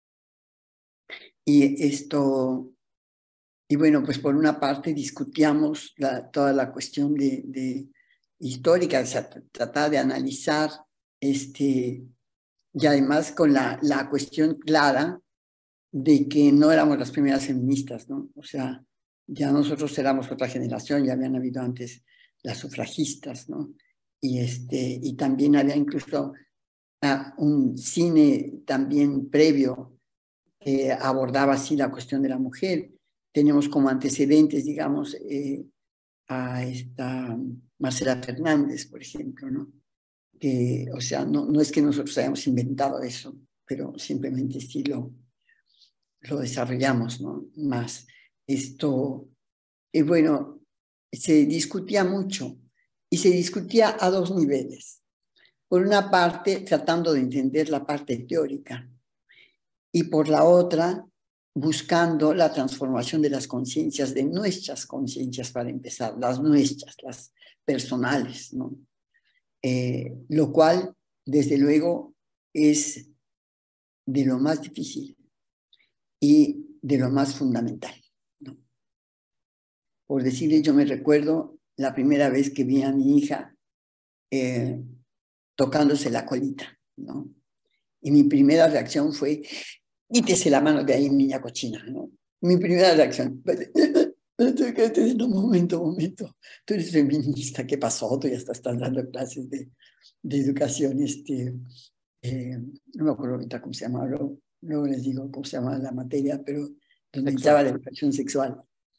Y bueno, pues por una parte discutíamos toda la cuestión de histórica, o sea, tratar de analizar, y además con la cuestión clara de que no éramos las primeras feministas, ¿no? O sea, ya nosotros éramos otra generación, ya habían habido antes las sufragistas, ¿no? Y también había incluso un cine también previo que abordaba así la cuestión de la mujer. Tenemos como antecedentes, digamos, a esta Marcela Fernández, por ejemplo, ¿no? Que, o sea, no es que nosotros hayamos inventado eso, pero simplemente sí lo desarrollamos, ¿no? Más esto, bueno, se discutía mucho y se discutía a dos niveles. Por una parte, tratando de entender la parte teórica y por la otra, buscando la transformación de las conciencias, de nuestras conciencias para empezar, las nuestras, las personales, ¿no? Lo cual, desde luego, es de lo más difícil y de lo más fundamental, ¿no? Por decirle, yo me recuerdo la primera vez que vi a mi hija tocándose la colita, ¿no? Y mi primera reacción fue, quítese la mano de ahí, niña cochina, ¿no? Mi primera reacción, un momento, tú eres feminista, ¿qué pasó? Tú ya estás dando clases de educación, no me acuerdo ahorita cómo se llama, luego les digo cómo se llama la materia, pero donde estaba la educación sexual.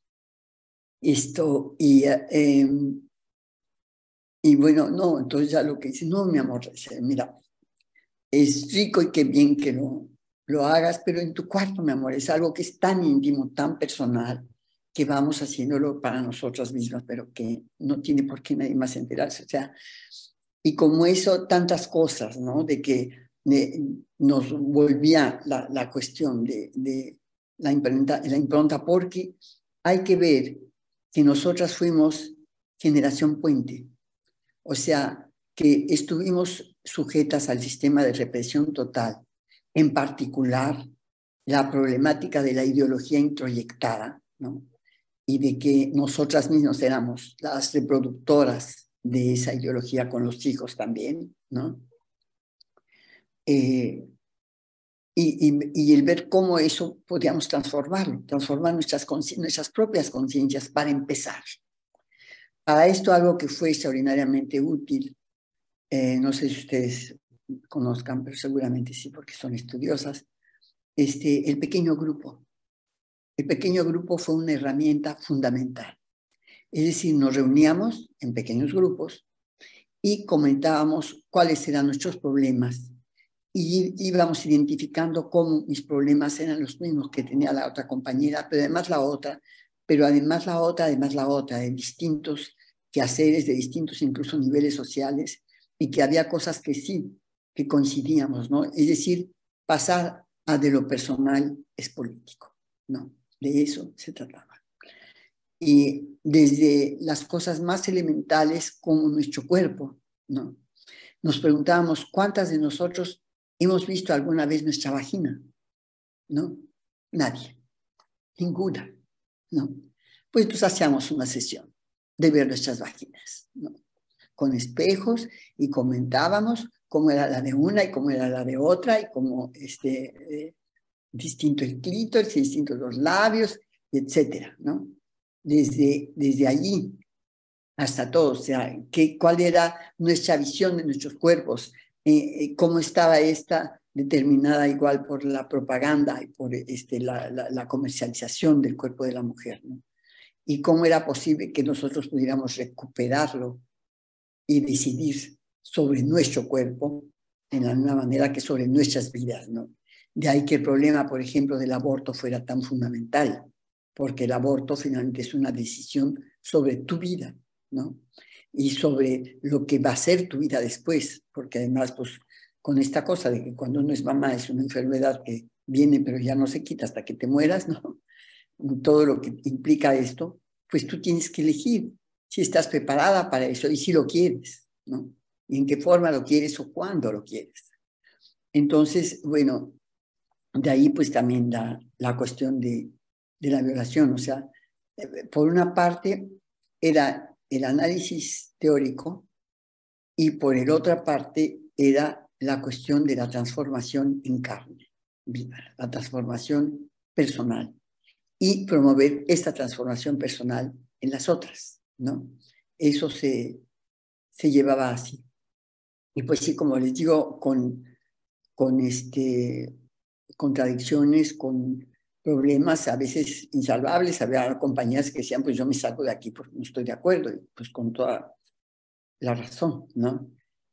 Y bueno, no, entonces ya lo que dice, no, mi amor, mira, es rico y qué bien que lo hagas, pero en tu cuarto, mi amor, es algo que es tan íntimo, tan personal, que vamos haciéndolo para nosotras mismas, pero que no tiene por qué nadie más enterarse. O sea, y como eso, tantas cosas, ¿no? De que nos volvía la cuestión de la impronta, porque hay que ver que nosotras fuimos generación puente. O sea, que estuvimos sujetas al sistema de represión total, en particular la problemática de la ideología introyectada, ¿no? Y de que nosotras mismas éramos las reproductoras de esa ideología con los hijos también, ¿no? Y el ver cómo eso podíamos transformar nuestras propias conciencias para empezar. Para esto algo que fue extraordinariamente útil, no sé si ustedes conozcan, pero seguramente sí, porque son estudiosas, el pequeño grupo. El pequeño grupo fue una herramienta fundamental. Es decir, nos reuníamos en pequeños grupos y comentábamos cuáles eran nuestros problemas y íbamos identificando cómo mis problemas eran los mismos que tenía la otra compañera, pero además la otra, de distintos quehaceres, de distintos incluso niveles sociales, y que había cosas que sí, que coincidíamos, ¿no? Es decir, pasar a de lo personal es político, ¿no? De eso se trataba. Y desde las cosas más elementales como nuestro cuerpo, ¿no? Nos preguntábamos cuántas de nosotros hemos visto alguna vez nuestra vagina, ¿no? Nadie, ninguna, ¿no? Pues entonces hacíamos una sesión de ver nuestras vaginas, ¿no? Con espejos y comentábamos cómo era la de una y cómo era la de otra y cómo distinto el clítoris, distintos los labios, etcétera, ¿no? Desde allí hasta todo, o sea, cuál era nuestra visión de nuestros cuerpos, cómo estaba esta determinada igual por la propaganda y por la comercialización del cuerpo de la mujer, ¿no? Y cómo era posible que nosotros pudiéramos recuperarlo y decidir sobre nuestro cuerpo en la misma manera que sobre nuestras vidas, ¿no? De ahí que el problema, por ejemplo, del aborto fuera tan fundamental, porque el aborto finalmente es una decisión sobre tu vida, ¿no? Y sobre lo que va a ser tu vida después, porque además, pues, con esta cosa de que cuando uno es mamá es una enfermedad que viene pero ya no se quita hasta que te mueras, ¿no? Todo lo que implica esto, pues tú tienes que elegir si estás preparada para eso y si lo quieres, ¿no? Y en qué forma lo quieres o cuándo lo quieres. Entonces, bueno, de ahí pues también la cuestión de la violación, o sea, por una parte era el análisis teórico y por el otra parte era la cuestión de la transformación en carne viva, la transformación personal y promover esta transformación personal en las otras, ¿no? Eso se llevaba así. Y pues sí, como les digo, con contradicciones, con problemas a veces insalvables. Había compañías que decían, pues yo me salgo de aquí porque no estoy de acuerdo, y pues con toda la razón, ¿no?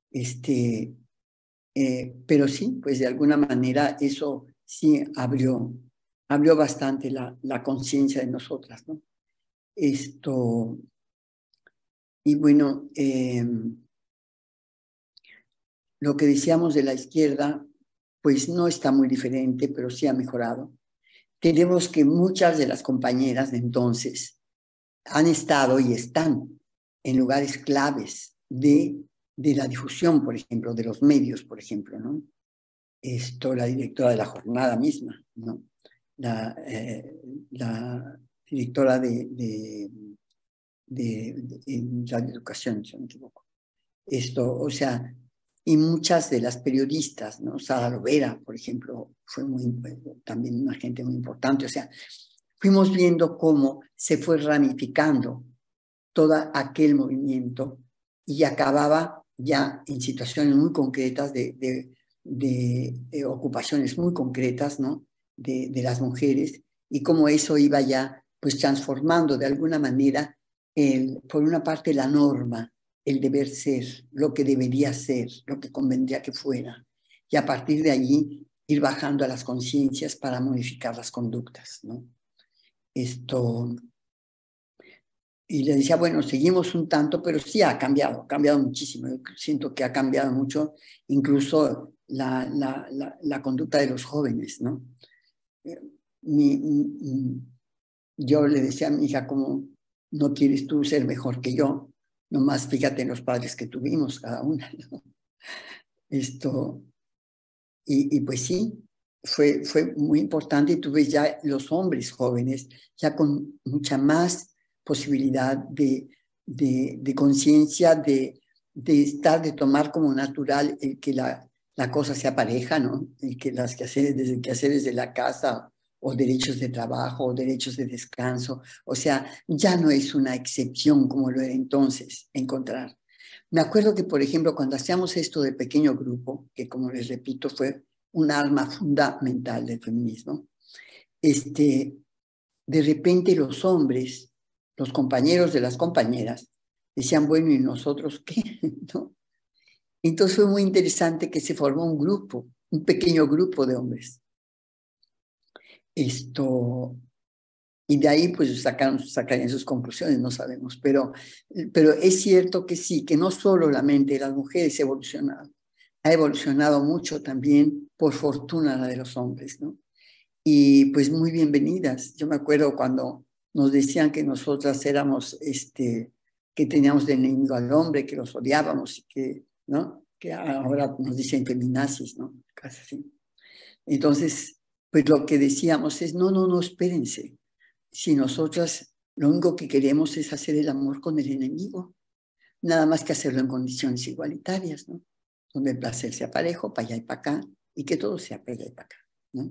Pero sí, pues de alguna manera eso sí abrió bastante la conciencia de nosotras, ¿no? Y bueno, lo que decíamos de la izquierda, pues no está muy diferente, pero sí ha mejorado. Tenemos que muchas de las compañeras de entonces han estado y están en lugares claves de la difusión, por ejemplo, de los medios, por ejemplo, ¿no? La directora de La Jornada misma, ¿no? La directora de Radio Educación, si no me equivoco. O sea, y muchas de las periodistas, ¿no? Sara Lovera, por ejemplo, fue también una gente muy importante. O sea, fuimos viendo cómo se fue ramificando todo aquel movimiento y acababa ya en situaciones muy concretas de ocupaciones muy concretas, ¿no? De las mujeres, y cómo eso iba ya pues transformando de alguna manera, por una parte, la norma, el deber ser, lo que debería ser, lo que convendría que fuera, y a partir de allí ir bajando a las conciencias para modificar las conductas, ¿no? Y le decía, bueno, seguimos un tanto, pero sí ha cambiado muchísimo. Yo siento que ha cambiado mucho incluso la conducta de los jóvenes, ¿no? Yo le decía a mi hija, como no quieres tú ser mejor que yo, nomás fíjate en los padres que tuvimos cada una, ¿no? Y pues sí, fue muy importante, y tú ves ya los hombres jóvenes ya con mucha más posibilidad de conciencia, de tomar como natural el que la cosa sea pareja, ¿no? El que desde quehaceres de la casa, o derechos de trabajo, o derechos de descanso, o sea, ya no es una excepción como lo era entonces encontrar. Me acuerdo que, por ejemplo, cuando hacíamos esto de pequeño grupo, que como les repito fue un arma fundamental del feminismo, de repente los hombres, los compañeros de las compañeras, decían, bueno, ¿y nosotros qué? ¿No? Entonces fue muy interesante que se formó un grupo, un pequeño grupo de hombres. Y de ahí pues sacarían sus conclusiones, no sabemos, pero es cierto que sí, que no solo la mente de las mujeres ha evolucionado mucho también, por fortuna, la de los hombres, ¿no? Y pues muy bienvenidas. Yo me acuerdo cuando nos decían que nosotras éramos, que teníamos de enemigo al hombre, que los odiábamos, y que, ¿no? Que ahora nos dicen feminazis, ¿no? Casi así. Entonces, pues lo que decíamos es, no, espérense. Si nosotras lo único que queremos es hacer el amor con el enemigo, nada más que hacerlo en condiciones igualitarias, ¿no? Donde el placer sea parejo, para allá y para acá, y que todo sea para allá y para acá, ¿no?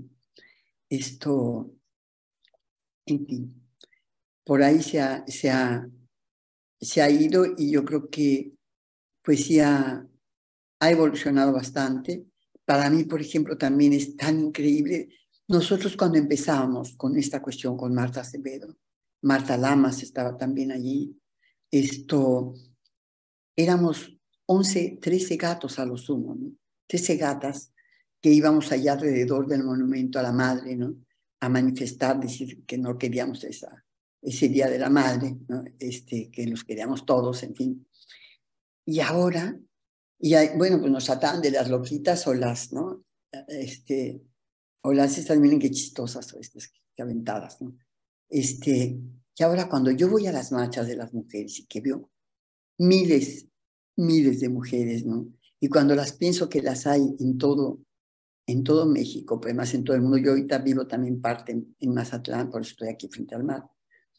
En fin, por ahí se ha ido, y yo creo que pues sí ha evolucionado bastante. Para mí, por ejemplo, también es tan increíble. Nosotros cuando empezábamos con esta cuestión con Marta Acevedo, Marta Lamas estaba también allí, éramos 11, 13 gatos a lo sumo, ¿no? 13 gatas que íbamos allá alrededor del monumento a la madre, ¿no? A manifestar, decir que no queríamos ese Día de la Madre, ¿no? Que los queríamos todos, en fin. Y ahora, bueno, pues nos trataban de las loquitas o las, ¿no? O las estas, miren qué chistosas, o estas que aventadas, ¿no? Y ahora cuando yo voy a las marchas de las mujeres y que veo miles de mujeres, ¿no? Y cuando las pienso que las hay en todo México, pero más en todo el mundo. Yo ahorita vivo también parte en Mazatlán, por eso estoy aquí frente al mar.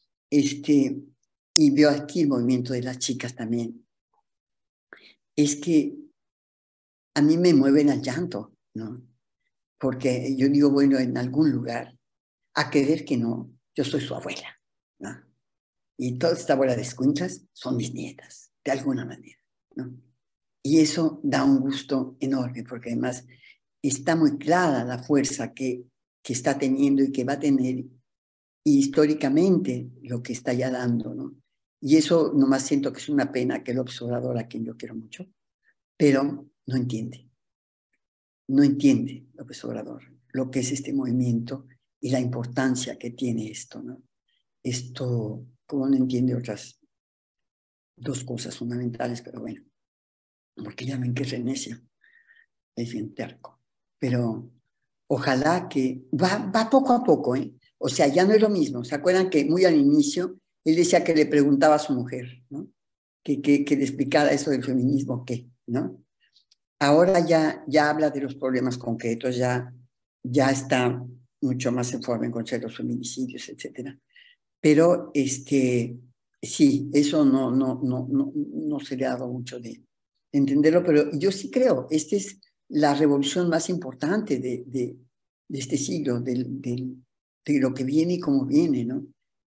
Y veo aquí el movimiento de las chicas también. Es que a mí me mueven al llanto, ¿no? Porque yo digo, bueno, en algún lugar, a creer que no, yo soy su abuela, ¿no? Y toda esta bola de escuinchas son mis nietas, de alguna manera, ¿no? Y eso da un gusto enorme, porque además está muy clara la fuerza que que está teniendo y que va a tener, y históricamente lo que está ya dando, ¿no? Y eso nomás siento que es una pena que el observador, a quien yo quiero mucho, pero no entiende. No entiende López Obrador lo que es este movimiento y la importancia que tiene esto, ¿no? Esto, como no entiende otras dos cosas fundamentales, pero bueno, porque ya ven que es renecio, es bien terco. Pero ojalá que va poco a poco, ¿eh? O sea, ya no es lo mismo. ¿Se acuerdan que muy al inicio él decía que le preguntaba a su mujer, ¿no? Que le explicara eso del feminismo, ¿qué? ¿No? Ahora ya habla de los problemas concretos, ya está mucho más en forma en contra de los feminicidios, etcétera. Pero sí, eso no se le ha dado mucho de entenderlo, pero yo sí creo, esta es la revolución más importante de este siglo, de lo que viene y cómo viene, ¿no?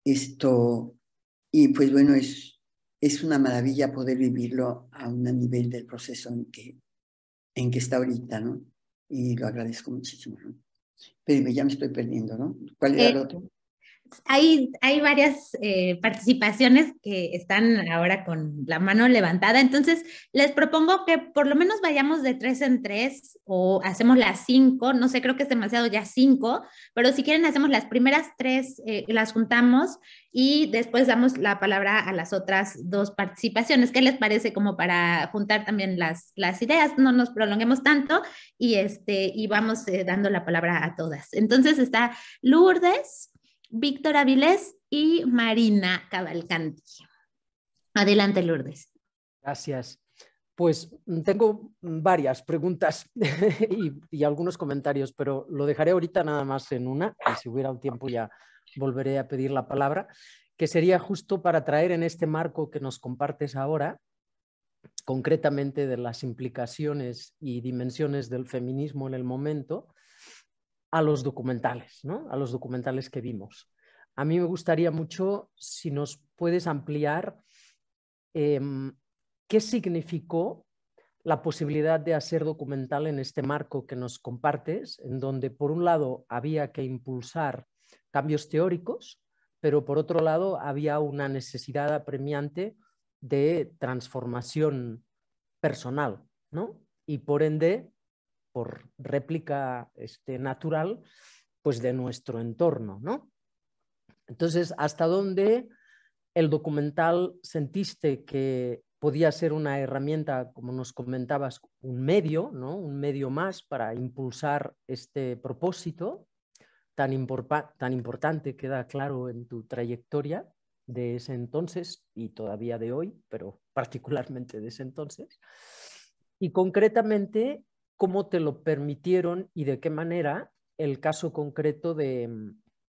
Y pues bueno, es una maravilla poder vivirlo a un nivel del proceso en que está ahorita, ¿no? Y lo agradezco muchísimo, ¿no? Pero ya me estoy perdiendo, ¿no? ¿Cuál era el otro? Hay varias participaciones que están ahora con la mano levantada, entonces les propongo que por lo menos vayamos de 3 en 3 o hacemos las 5, no sé, creo que es demasiado ya 5, pero si quieren hacemos las primeras 3, las juntamos y después damos la palabra a las otras 2 participaciones. ¿Qué les parece como para juntar también las ideas? No nos prolonguemos tanto y vamos dando la palabra a todas. Entonces está Lourdes, Víctor Avilés y Marina Cavalcanti. Adelante, Lourdes. Gracias. Pues tengo varias preguntas y algunos comentarios, pero lo dejaré ahorita nada más en una, y si hubiera un tiempo ya volveré a pedir la palabra, que sería justo para traer en este marco que nos compartes ahora, concretamente de las implicaciones y dimensiones del feminismo en el momento, a los documentales, ¿no? A los documentales que vimos. A mí me gustaría mucho si nos puedes ampliar qué significó la posibilidad de hacer documental en este marco que nos compartes, en donde por un lado había que impulsar cambios teóricos, pero por otro lado había una necesidad apremiante de transformación personal, ¿no? Y por ende, por réplica natural, pues de nuestro entorno, ¿no? Entonces, ¿hasta dónde el documental sentiste que podía ser una herramienta, como nos comentabas, un medio, ¿no? Un medio más para impulsar este propósito tan importante, queda claro en tu trayectoria de ese entonces y todavía de hoy, pero particularmente de ese entonces? Y concretamente, ¿cómo te lo permitieron y de qué manera el caso concreto de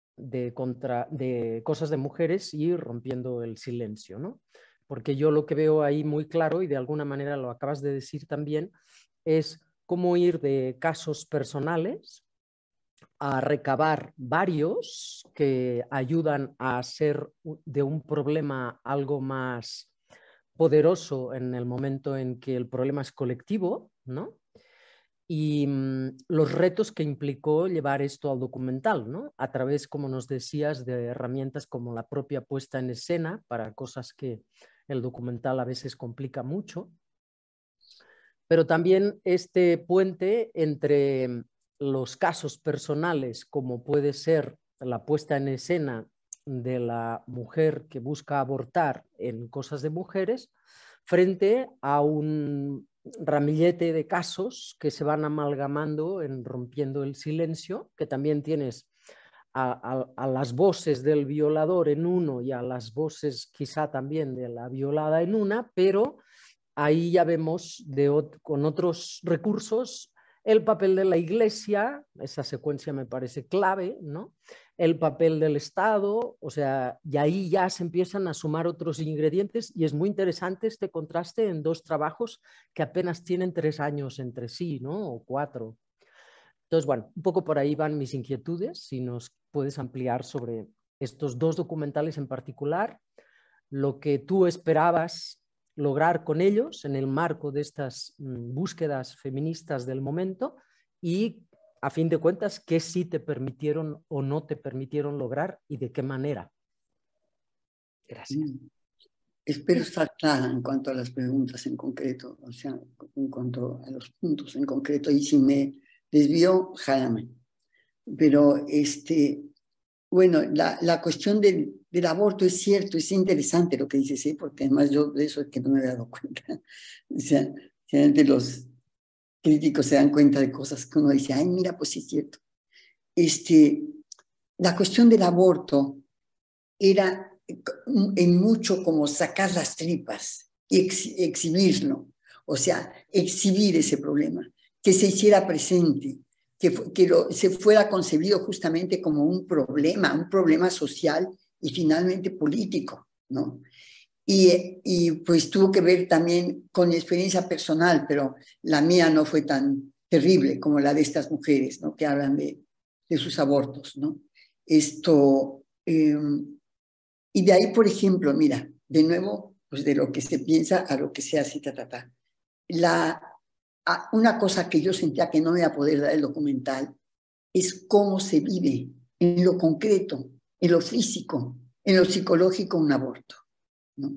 cosas de mujeres y rompiendo el silencio, ¿no? Porque yo lo que veo ahí muy claro, y de alguna manera lo acabas de decir también, es cómo ir de casos personales a recabar varios que ayudan a hacer de un problema algo más poderoso en el momento en que el problema es colectivo, ¿no? Y los retos que implicó llevar esto al documental, ¿no? A través, como nos decías, de herramientas como la propia puesta en escena para cosas que el documental a veces complica mucho, pero también este puente entre los casos personales, como puede ser la puesta en escena de la mujer que busca abortar en Cosas de Mujeres, frente a un ramillete de casos que se van amalgamando en Rompiendo el Silencio, que también tienes a las voces del violador en uno y a las voces quizá también de la violada en una, pero ahí ya vemos con otros recursos el papel de la Iglesia, esa secuencia me parece clave, ¿no? El papel del Estado, o sea, y ahí ya se empiezan a sumar otros ingredientes y es muy interesante este contraste en dos trabajos que apenas tienen 3 años entre sí, ¿no? O 4. Entonces, bueno, un poco por ahí van mis inquietudes, si nos puedes ampliar sobre estos 2 documentales en particular, lo que tú esperabas lograr con ellos en el marco de estas búsquedas feministas del momento y a fin de cuentas, qué sí te permitieron o no te permitieron lograr y de qué manera. Gracias. Espero estar clara en cuanto a las preguntas en concreto, o sea, en cuanto a los puntos en concreto, y si me desvío, jálame. Pero, bueno, la cuestión del aborto es cierto, es interesante lo que dices, ¿sí? Porque además yo de eso es que no me he dado cuenta. O sea, generalmente los críticos se dan cuenta de cosas que uno dice, ay, mira, pues sí es cierto. La cuestión del aborto era en mucho como sacar las tripas y exhibirlo, o sea, exhibir ese problema, que se hiciera presente, se fuera concebido justamente como un problema social y finalmente político, ¿no? Y pues tuvo que ver también con mi experiencia personal, pero la mía no fue tan terrible como la de estas mujeres, ¿no? Que hablan de sus abortos, ¿no? Y de ahí, por ejemplo, mira, de nuevo, pues de lo que se piensa a lo que se hace, una cosa que yo sentía que no me iba a poder dar el documental es cómo se vive en lo concreto, en lo físico, en lo psicológico un aborto, ¿no?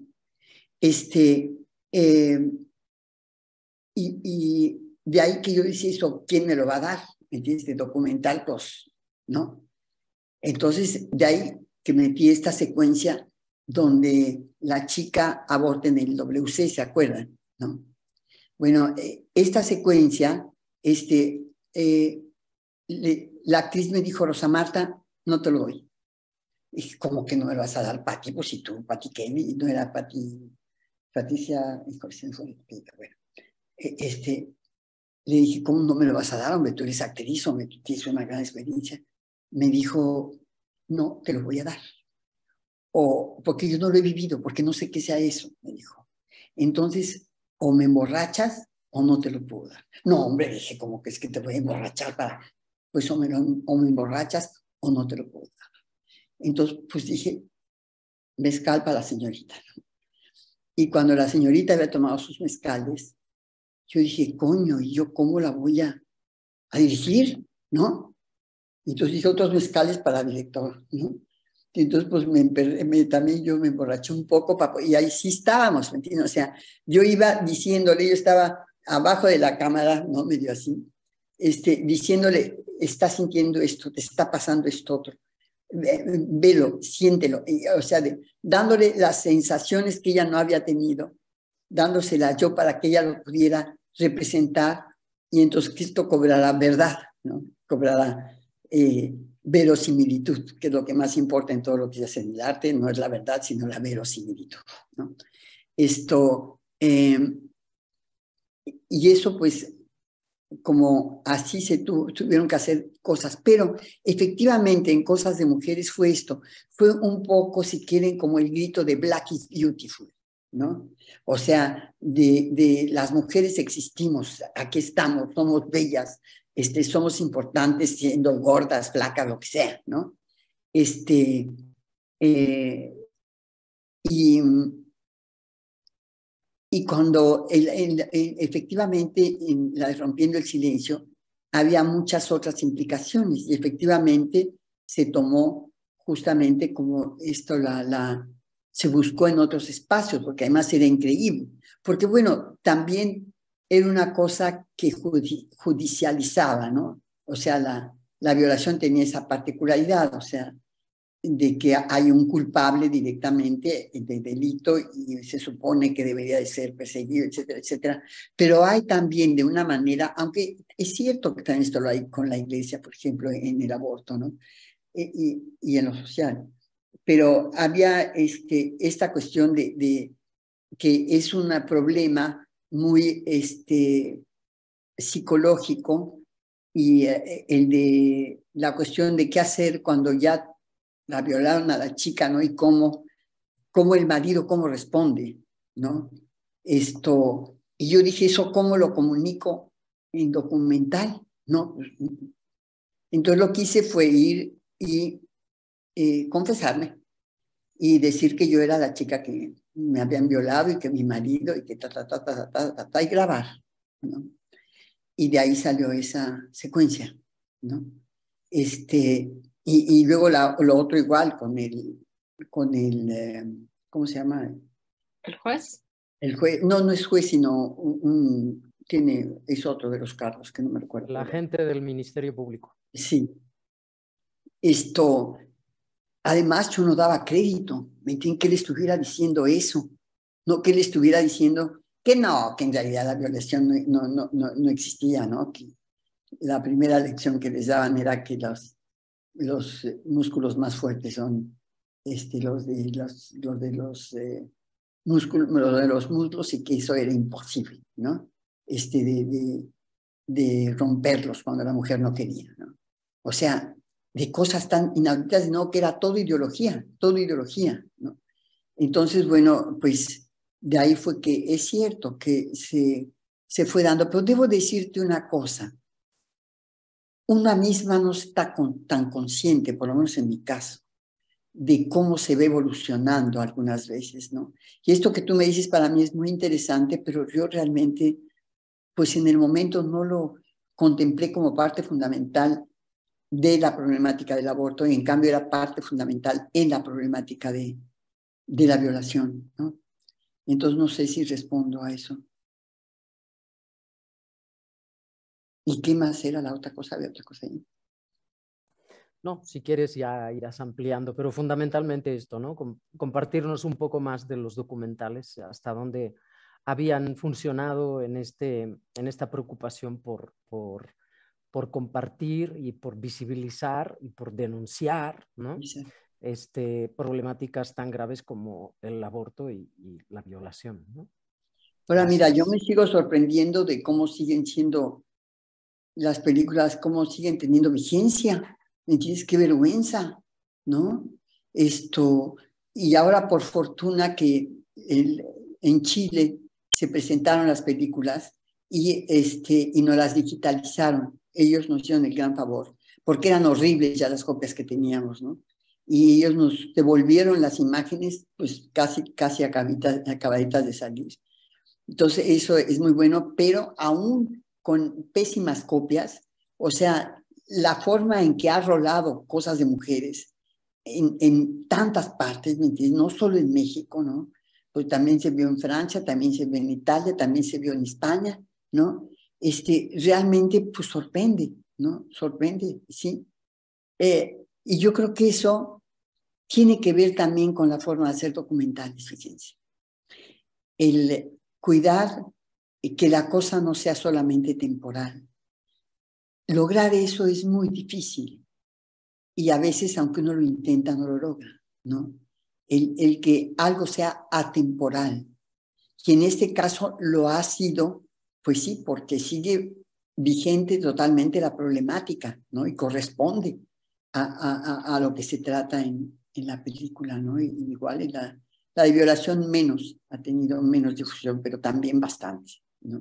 Y de ahí que yo decía eso, ¿quién me lo va a dar? Este documental, pues, ¿no? Entonces, de ahí que metí esta secuencia donde la chica aborta en el WC, ¿se acuerdan? ¿No? Bueno, esta secuencia, la actriz me dijo, Rosa Marta, no te lo doy. Y ¿cómo que no me lo vas a dar, Pati? Pues si tú, Pati Kelly, no era Patricia, bueno, le dije, ¿cómo no me lo vas a dar, hombre? Tú eres actriz, hombre, tú tienes una gran experiencia. Me dijo, no, te lo voy a dar. O porque yo no lo he vivido, porque no sé qué sea eso, me dijo. Entonces, o me emborrachas o no te lo puedo dar. No, hombre, dije, ¿cómo que es que te voy a emborrachar para? Pues o me emborrachas o no te lo puedo dar. Entonces, pues dije, mezcal para la señorita, ¿no? Y cuando la señorita había tomado sus mezcales, yo dije, coño, ¿y yo cómo la voy a dirigir? ¿No? Entonces hice otros mezcales para el director, ¿no? Y entonces, pues también yo me emborraché un poco, y ahí sí estábamos, ¿me entiendes? O sea, yo iba diciéndole, yo estaba abajo de la cámara, ¿no? Medio así, diciéndole, estás sintiendo esto, te está pasando esto otro, velo, siéntelo, o sea, dándole las sensaciones que ella no había tenido, dándoselas yo para que ella lo pudiera representar, y entonces que esto cobrará verdad, ¿no? Cobrará verosimilitud, que es lo que más importa en todo lo que se hace en el arte, no es la verdad, sino la verosimilitud, ¿no? Y eso pues, como así tuvieron que hacer cosas, pero efectivamente en Cosas de Mujeres fue esto, fue un poco, si quieren, como el grito de Black is Beautiful, ¿no? O sea, de las mujeres existimos, aquí estamos, somos bellas, somos importantes siendo gordas, flacas, lo que sea, ¿no? Y cuando efectivamente en la de Rompiendo el Silencio había muchas otras implicaciones y efectivamente se tomó justamente como esto se buscó en otros espacios, porque además era increíble, porque bueno, también era una cosa que judicializaba, ¿no? O sea, la violación tenía esa particularidad, o sea, de que hay un culpable directamente de delito y se supone que debería de ser perseguido, etcétera, etcétera. Pero hay también de una manera, aunque es cierto que también esto lo hay con la iglesia, por ejemplo, en el aborto, ¿no? Y en lo social. Pero había esta cuestión de que es un problema muy psicológico y el de la cuestión de qué hacer cuando ya la violaron a la chica, ¿no? Y cómo el marido, cómo responde, ¿no? Y yo dije, ¿eso cómo lo comunico en documental? ¿No? Entonces lo que hice fue ir y confesarme y decir que yo era la chica que me habían violado y que mi marido y que y grabar, ¿no? Y de ahí salió esa secuencia. ¿no? Y luego lo otro igual con el ¿cómo se llama? ¿El juez? El juez, no es juez, sino es otro de los cargos que no me recuerdo. El agente del Ministerio Público. Sí. Además, yo no daba crédito, ¿me entienden? Que él estuviera diciendo eso, no que él estuviera diciendo que en realidad la violación no existía, ¿no? Que la primera lección que les daban era que los músculos más fuertes son los de los muslos y que eso era imposible, ¿no? De romperlos cuando la mujer no quería, ¿no? O sea, de cosas tan inauditas, ¿no? Que era todo ideología, ¿no? Entonces, bueno, pues de ahí fue que es cierto que se fue dando, pero debo decirte una cosa, una misma no está tan consciente, por lo menos en mi caso, de cómo se ve evolucionando algunas veces, ¿no? Y esto que tú me dices para mí es muy interesante, pero yo realmente, pues en el momento no lo contemplé como parte fundamental de la problemática del aborto, y en cambio era parte fundamental en la problemática de la violación, ¿no? Entonces no sé si respondo a eso. ¿Y qué más era la otra cosa? ¿Había otra cosa ahí? No, si quieres ya irás ampliando, pero fundamentalmente esto, ¿no? Compartirnos un poco más de los documentales, hasta dónde habían funcionado en esta preocupación por compartir y por visibilizar y por denunciar, ¿no? Sí. Problemáticas tan graves como el aborto y la violación, ¿no? Ahora, mira, yo me sigo sorprendiendo de cómo siguen siendo las películas, cómo siguen teniendo vigencia. ¿Me entiendes? Qué vergüenza, ¿no? Y ahora por fortuna que en Chile se presentaron las películas y nos las digitalizaron. Ellos nos hicieron el gran favor, porque eran horribles ya las copias que teníamos, ¿no? Y ellos nos devolvieron las imágenes, pues casi acabaditas de salir. Entonces eso es muy bueno, pero aún con pésimas copias, o sea, la forma en que ha rolado cosas de mujeres en tantas partes, ¿me entiendes? No solo en México, ¿no? Pues también se vio en Francia, también se vio en Italia, también se vio en España, ¿no? Realmente pues sorprende, ¿no? Sorprende, ¿sí? Y yo creo que eso tiene que ver también con la forma de hacer documentales, fíjense. El cuidar que la cosa no sea solamente temporal. Lograr eso es muy difícil y a veces, aunque uno lo intenta, no lo logra, ¿no? El que algo sea atemporal, y en este caso lo ha sido, pues sí, porque sigue vigente totalmente la problemática, ¿no? Y corresponde a lo que se trata en la película, ¿no? Y igual en la de violación ha tenido menos difusión, pero también bastante, ¿no?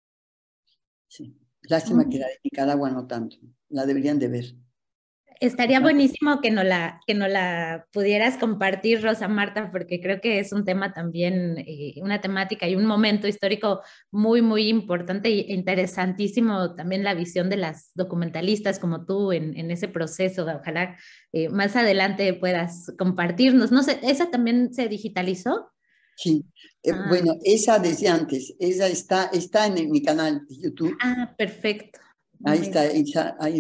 Sí. Lástima que la de Nicaragua no tanto. La deberían de ver. Estaría buenísimo que nos la pudieras compartir, Rosa Marta, porque creo que es un tema también, una temática y un momento histórico muy, muy importante e interesantísimo también la visión de las documentalistas como tú en ese proceso. Ojalá más adelante puedas compartirnos. No sé, ¿esa también se digitalizó? Sí, bueno, esa desde antes, esa está en mi canal de YouTube. Ah, perfecto. Ahí está, ahí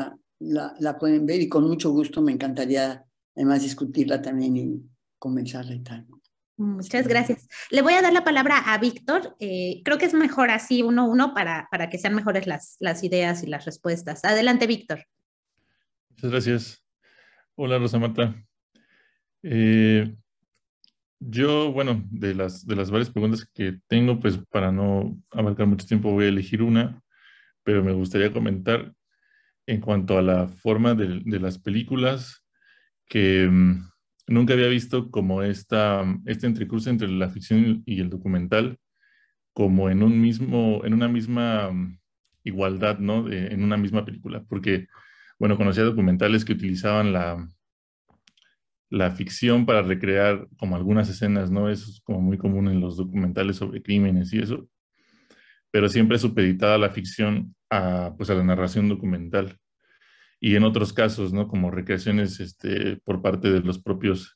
la pueden ver y con mucho gusto me encantaría además discutirla también y conversarla y tal. Muchas gracias. Le voy a dar la palabra a Víctor. Creo que es mejor así uno a uno para que sean mejores las ideas y las respuestas. Adelante, Víctor. Muchas gracias. Hola, Rosa Marta. Yo, bueno, de las varias preguntas que tengo, pues para no abarcar mucho tiempo voy a elegir una, pero me gustaría comentar en cuanto a la forma de las películas que nunca había visto como este entrecruce entre la ficción y el documental como en una misma igualdad, ¿no? En una misma película, porque, bueno, conocía documentales que utilizaban la ficción para recrear como algunas escenas, ¿no? Eso es como muy común en los documentales sobre crímenes y eso, pero siempre supeditada la ficción pues a la narración documental. y en otros casos, ¿no? Como recreaciones por parte de los propios,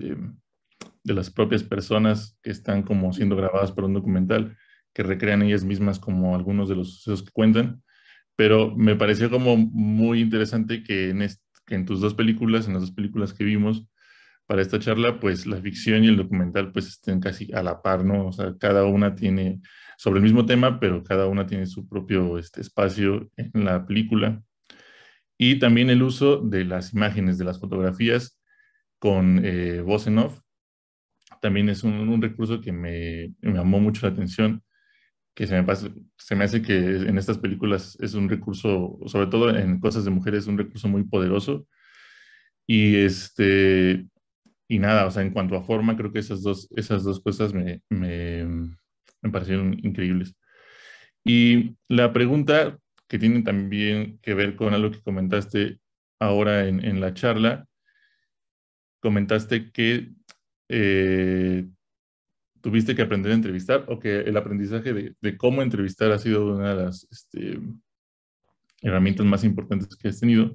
de las propias personas que están como siendo grabadas para un documental, que recrean ellas mismas como algunos de los sucesos que cuentan. Pero me pareció como muy interesante que que en tus dos películas, en las dos películas que vimos para esta charla, pues la ficción y el documental pues estén casi a la par, ¿no? O sea, cada una tiene sobre el mismo tema, pero cada una tiene su propio espacio en la película. Y también el uso de las imágenes, de las fotografías con voz en off, también es un recurso que me llamó mucho la atención, que se me hace que en estas películas es un recurso, sobre todo en cosas de mujeres, un recurso muy poderoso. Y y nada, o sea, en cuanto a forma, creo que esas dos cosas me parecieron increíbles. Y la pregunta que tiene también que ver con algo que comentaste ahora en la charla, comentaste que eh, tuviste que aprender a entrevistar o que el aprendizaje de cómo entrevistar ha sido una de las herramientas más importantes que has tenido.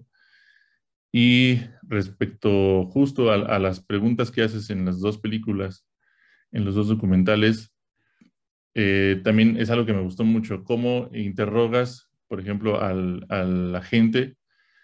Y respecto justo a las preguntas que haces en las dos películas, en los dos documentales, también es algo que me gustó mucho, cómo interrogas, por ejemplo, a la gente,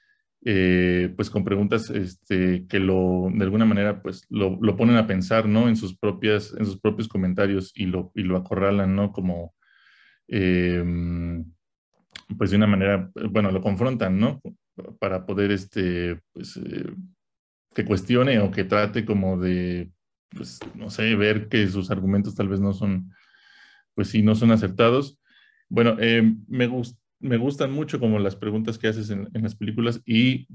pues con preguntas que de alguna manera pues lo ponen a pensar, ¿no? En sus propios comentarios y lo acorralan, ¿no? Como, eh, pues de una manera, bueno, lo confrontan, ¿no? Para poder, pues, que cuestione o que trate como de, pues, no sé, ver que sus argumentos tal vez no son, pues sí, no son acertados. Bueno, me gustan mucho como las preguntas que haces en las películas y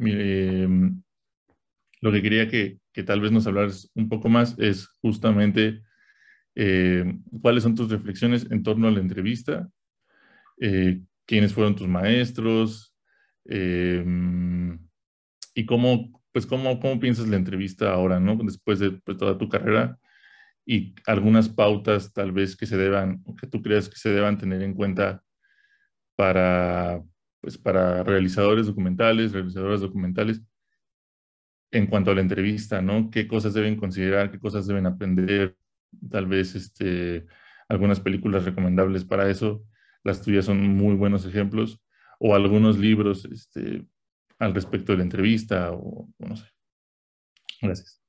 lo que quería que tal vez nos hablaras un poco más es justamente cuáles son tus reflexiones en torno a la entrevista, quiénes fueron tus maestros, eh, y cómo, pues cómo piensas la entrevista ahora, ¿no? Después de pues, toda tu carrera y algunas pautas tal vez que se deban, o que tú creas que se deban tener en cuenta para, pues, para realizadores documentales, realizadoras documentales, en cuanto a la entrevista, ¿no? ¿Qué cosas deben considerar, qué cosas deben aprender? Tal vez algunas películas recomendables para eso. Las tuyas son muy buenos ejemplos. O algunos libros al respecto de la entrevista, o no sé. Gracias.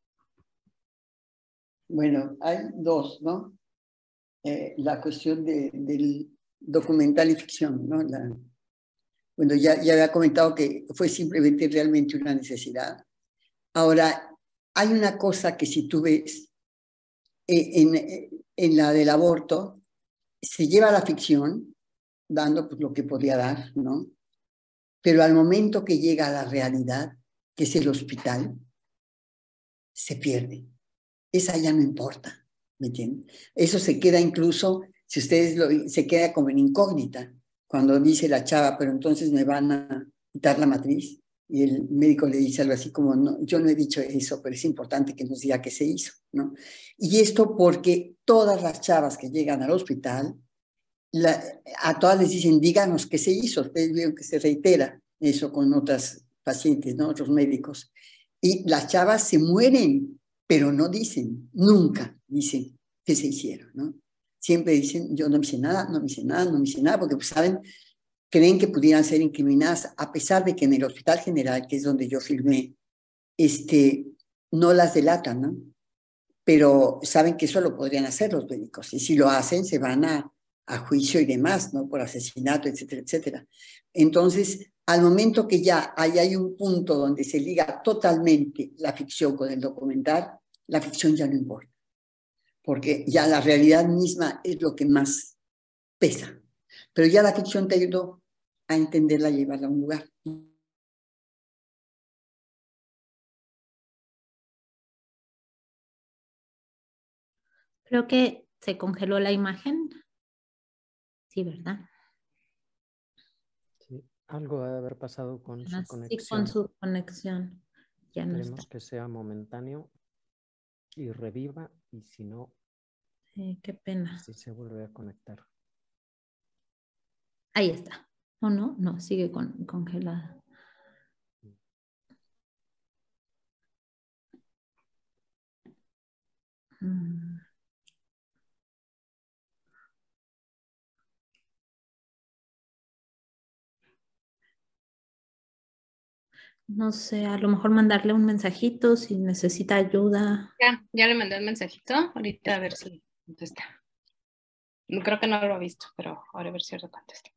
Bueno, hay dos, ¿no? La cuestión del documental y ficción, ¿no? Bueno, ya había comentado que fue simplemente realmente una necesidad. Ahora, hay una cosa que si tú ves en la del aborto, se lleva la ficción, dando pues, lo que podía dar, ¿no? Pero al momento que llega a la realidad, que es el hospital, se pierde. Esa ya no importa, ¿me entienden? Eso se queda incluso, si ustedes se queda como en incógnita, cuando dice la chava, pero entonces me van a quitar la matriz, y el médico le dice algo así como, no, yo no he dicho eso, pero es importante que nos diga qué se hizo, ¿no? Y esto porque todas las chavas que llegan al hospital, a todas les dicen, díganos qué se hizo. Ustedes vieron que se reitera eso con otras pacientes, ¿no? Otros médicos. Y las chavas se mueren, pero no dicen, nunca dicen qué se hicieron, ¿no? Siempre dicen, yo no me hice nada, no me hice nada, no me hice nada, porque pues, saben, creen que pudieran ser incriminadas, a pesar de que en el Hospital General, que es donde yo filmé, no las delatan, ¿no? Pero saben que eso lo podrían hacer los médicos, y si lo hacen se van a juicio y demás, ¿no? Por asesinato, etcétera, etcétera. Entonces, al momento que ya hay un punto donde se liga totalmente la ficción con el documental, la ficción ya no importa, porque ya la realidad misma es lo que más pesa. Pero ya la ficción te ayudó a entenderla y llevarla a un lugar. Creo que se congeló la imagen. Sí, ¿verdad? Sí, algo debe haber pasado con su Sí, conexión. con su conexión. Ya no Esperemos está. que sea momentáneo y reviva, y si no, Sí, qué pena. si se vuelve a conectar. Ahí está. ¿O no? No, sigue congelada. No sé, a lo mejor mandarle un mensajito si necesita ayuda. Ya le mandé un mensajito. Ahorita a ver si contesta. No, creo que no lo ha visto, pero ahora a ver si ahora contesta.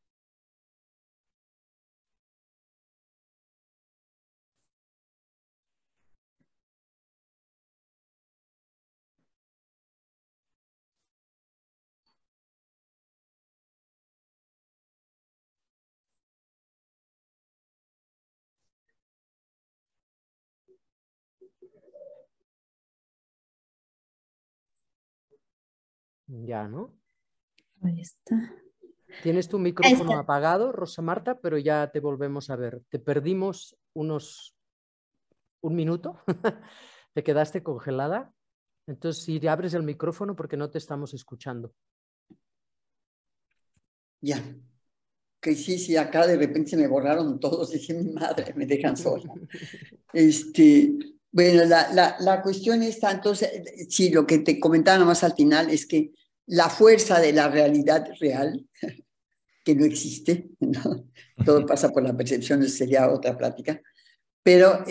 Ya, ¿no? Ahí está. Tienes tu micrófono apagado, Rosa Marta, pero ya te volvemos a ver. Te perdimos un minuto. Te quedaste congelada. Entonces, si abres el micrófono porque no te estamos escuchando. Ya. Que sí, acá de repente se me borraron todos. Dije, mi madre, me dejan sola. Bueno, la cuestión está, entonces, sí, lo que te comentaba nomás al final es que la fuerza de la realidad real, que no existe, ¿no? Todo pasa por la percepción, eso sería otra plática, pero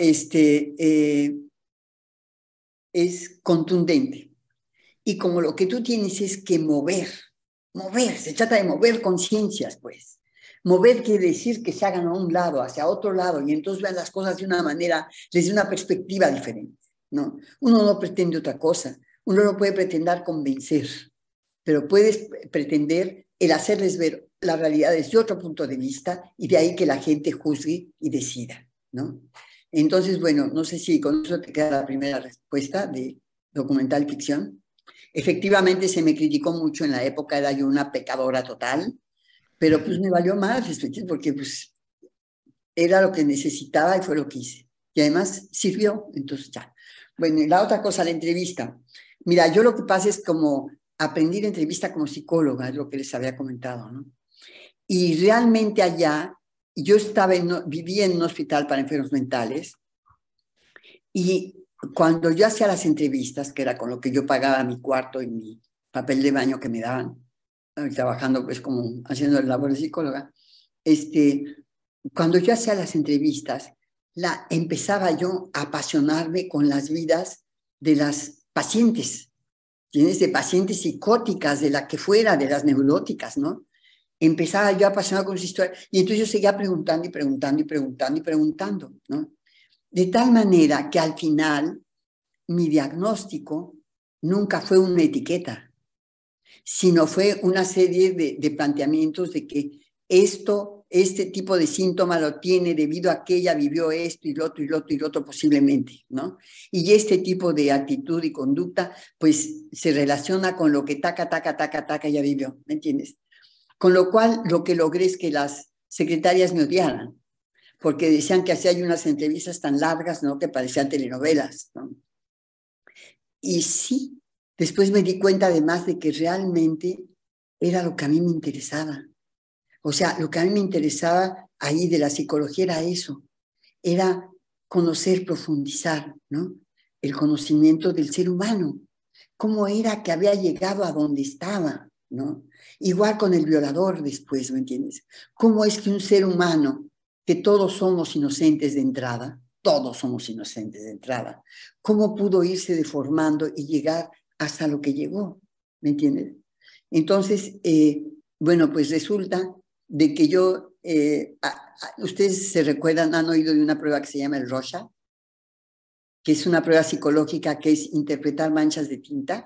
es contundente. Y como lo que tú tienes es que mover, se trata de mover conciencias, pues. Mover quiere decir que se hagan a un lado, hacia otro lado, y entonces vean las cosas de una manera, desde una perspectiva diferente, ¿no? Uno no pretende otra cosa, uno no puede pretender convencer, pero puedes pretender el hacerles ver la realidad desde otro punto de vista y de ahí que la gente juzgue y decida, ¿no? Entonces, bueno, no sé si con eso te queda la primera respuesta de documental ficción. Efectivamente se me criticó mucho en la época, era yo una pecadora total, pero pues me valió más, porque pues era lo que necesitaba y fue lo que hice. Y además sirvió, entonces ya. Bueno, y la otra cosa, la entrevista. Mira, yo lo que pasa es como aprendí la entrevista como psicóloga, es lo que les había comentado, ¿no? Y realmente allá, yo vivía en un hospital para enfermos mentales y cuando yo hacía las entrevistas, que era con lo que yo pagaba mi cuarto y mi papel de baño que me daban, trabajando pues como haciendo el labor de psicóloga, cuando yo hacía las entrevistas, empezaba yo a apasionarme con las vidas de las pacientes, tienes de pacientes psicóticas, de la que fuera, de las neuróticas, ¿no? Empezaba yo a apasionar con su historia y entonces yo seguía preguntando y preguntando y preguntando y preguntando, ¿no? De tal manera que al final mi diagnóstico nunca fue una etiqueta, sino fue una serie de planteamientos de que este tipo de síntoma lo tiene debido a que ella vivió esto y lo otro y lo otro y lo otro posiblemente, ¿no? Y este tipo de actitud y conducta, pues se relaciona con lo que taca, ella vivió, ¿me entiendes? Con lo cual, lo que logré es que las secretarias me odiaran, porque decían que así hay unas entrevistas tan largas, ¿no? Que parecían telenovelas, ¿no? Y sí, después me di cuenta además de que realmente era lo que a mí me interesaba. O sea, lo que a mí me interesaba ahí de la psicología era eso, era conocer, profundizar, ¿no? El conocimiento del ser humano, cómo era que había llegado a donde estaba, ¿no? Igual con el violador después, ¿me entiendes? ¿Cómo es que un ser humano, que todos somos inocentes de entrada, todos somos inocentes de entrada, cómo pudo irse deformando y llegar hasta lo que llegó, ¿me entiendes? Entonces, bueno, pues resulta de que yo, ustedes se recuerdan, han oído de una prueba que se llama el Rorschach, que es una prueba psicológica que es interpretar manchas de tinta.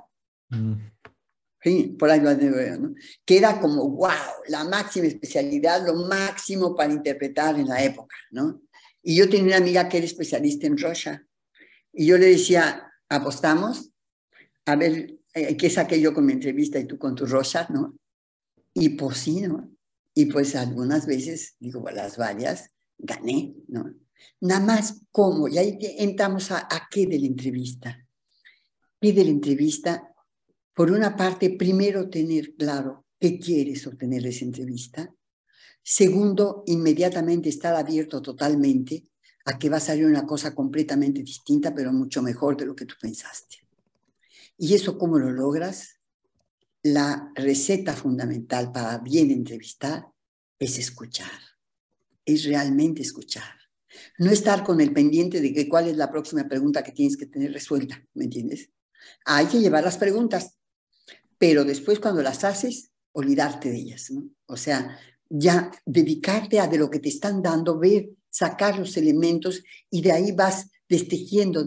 Sí, por ahí lo han de ver, ¿no? Que era como, wow, la máxima especialidad, lo máximo para interpretar en la época, ¿no? Y yo tenía una amiga que era especialista en Rorschach, y yo le decía, apostamos, a ver, ¿qué saqué yo con mi entrevista y tú con tu Rorschach, ¿no? Y pues sí, ¿no? Y pues algunas veces, digo, las varias, gané, ¿no? Nada más cómo, y ahí entramos a qué de la entrevista. ¿Qué de la entrevista? Por una parte, primero tener claro qué quieres obtener de esa entrevista. Segundo, inmediatamente estar abierto totalmente a que va a salir una cosa completamente distinta, pero mucho mejor de lo que tú pensaste. ¿Y eso cómo lo logras? La receta fundamental para bien entrevistar es escuchar, es realmente escuchar, No estar con el pendiente de que cuál es la próxima pregunta que tienes que tener resuelta, ¿me entiendes? Hay que llevar las preguntas, pero después cuando las haces, olvidarte de ellas, ¿no? O sea, ya dedicarte a de lo que te están dando, ver, sacar los elementos y de ahí vas destejiendo,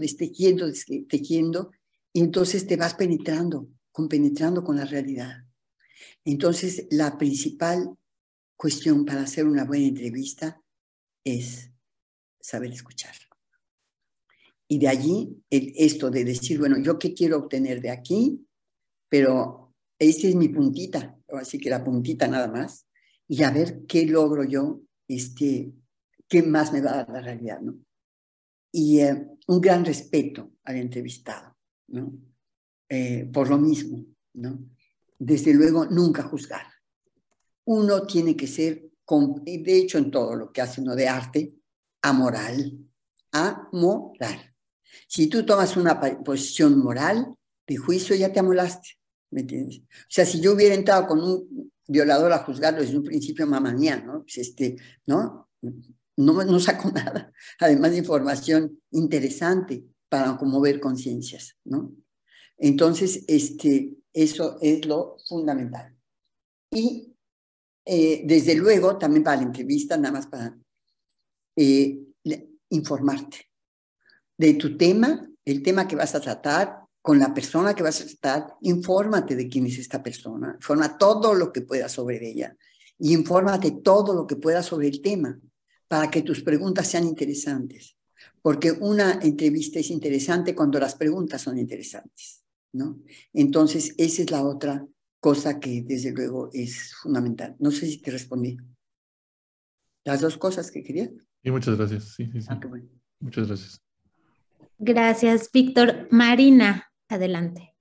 y entonces te vas penetrando con la realidad. Entonces, la principal cuestión para hacer una buena entrevista es saber escuchar. Y de allí, esto de decir, bueno, ¿yo qué quiero obtener de aquí? Pero esta es mi puntita, así que la puntita nada más, y a ver qué logro yo, qué más me va a dar la realidad, ¿no? Y un gran respeto al entrevistado, ¿no? Por lo mismo, ¿no? Desde luego, nunca juzgar. Uno tiene que ser, de hecho en todo lo que hace uno de arte, amoral. Amoral. Si tú tomas una posición moral, de juicio, ya te amolaste, ¿me entiendes? O sea, si yo hubiera entrado con un violador a juzgarlo desde un principio, mamá mía, ¿no? Pues ¿no? No saco nada, además de información interesante para conmover conciencias, ¿no? Entonces, eso es lo fundamental. Y desde luego, también para la entrevista, nada más para informarte de tu tema, el tema que vas a tratar, con la persona que vas a tratar, infórmate de quién es esta persona, informa todo lo que puedas sobre ella y infórmate todo lo que puedas sobre el tema para que tus preguntas sean interesantes, porque una entrevista es interesante cuando las preguntas son interesantes, ¿no? Entonces, esa es la otra cosa que desde luego es fundamental. No sé si te respondí. Las dos cosas que quería. Y muchas gracias. Sí, sí, sí. Ah, qué bueno. Muchas gracias. Gracias, Víctor. Marina, adelante.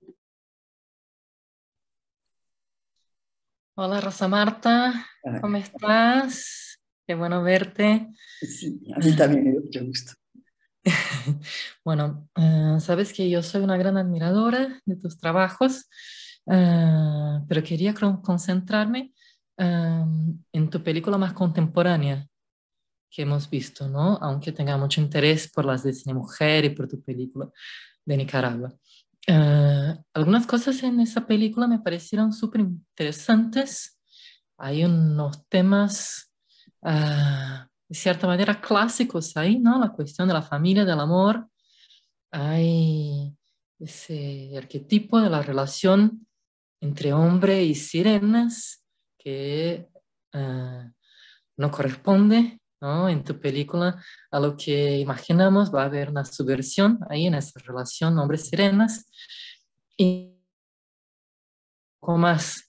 Hola, Rosa Marta. ¿Cómo estás? Qué bueno verte. Sí, a mí también me dio mucho gusto. Bueno, sabes que yo soy una gran admiradora de tus trabajos, pero quería concentrarme en tu película más contemporánea que hemos visto, ¿no? Aunque tenga mucho interés por las de Cine Mujer y por tu película de Nicaragua. Algunas cosas en esa película me parecieron súper interesantes. Hay unos temas, de cierta manera, clásicos ahí, ¿no? La cuestión de la familia, del amor. Hay ese arquetipo de la relación entre hombre y sirenas que no corresponde, ¿no? En tu película a lo que imaginamos. Va a haber una subversión ahí en esa relación hombre-sirenas. Y un poco más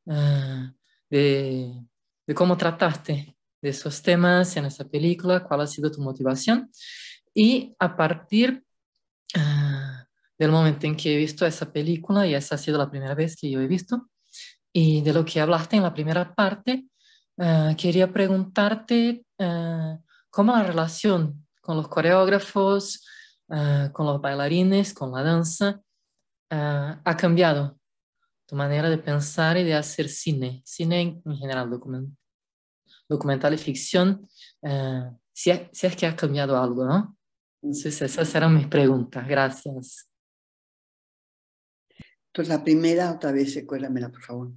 de cómo trataste de esos temas en esa película, cuál ha sido tu motivación. Y a partir del momento en que he visto esa película, y esa ha sido la primera vez que yo he visto, y de lo que hablaste en la primera parte, quería preguntarte cómo la relación con los coreógrafos, con los bailarines, con la danza, ha cambiado tu manera de pensar y de hacer cine en general, documental y ficción, si es que ha cambiado algo, ¿no? Entonces, esas eran mis preguntas. Gracias. Entonces, la primera, otra vez, recuérdamela, por favor.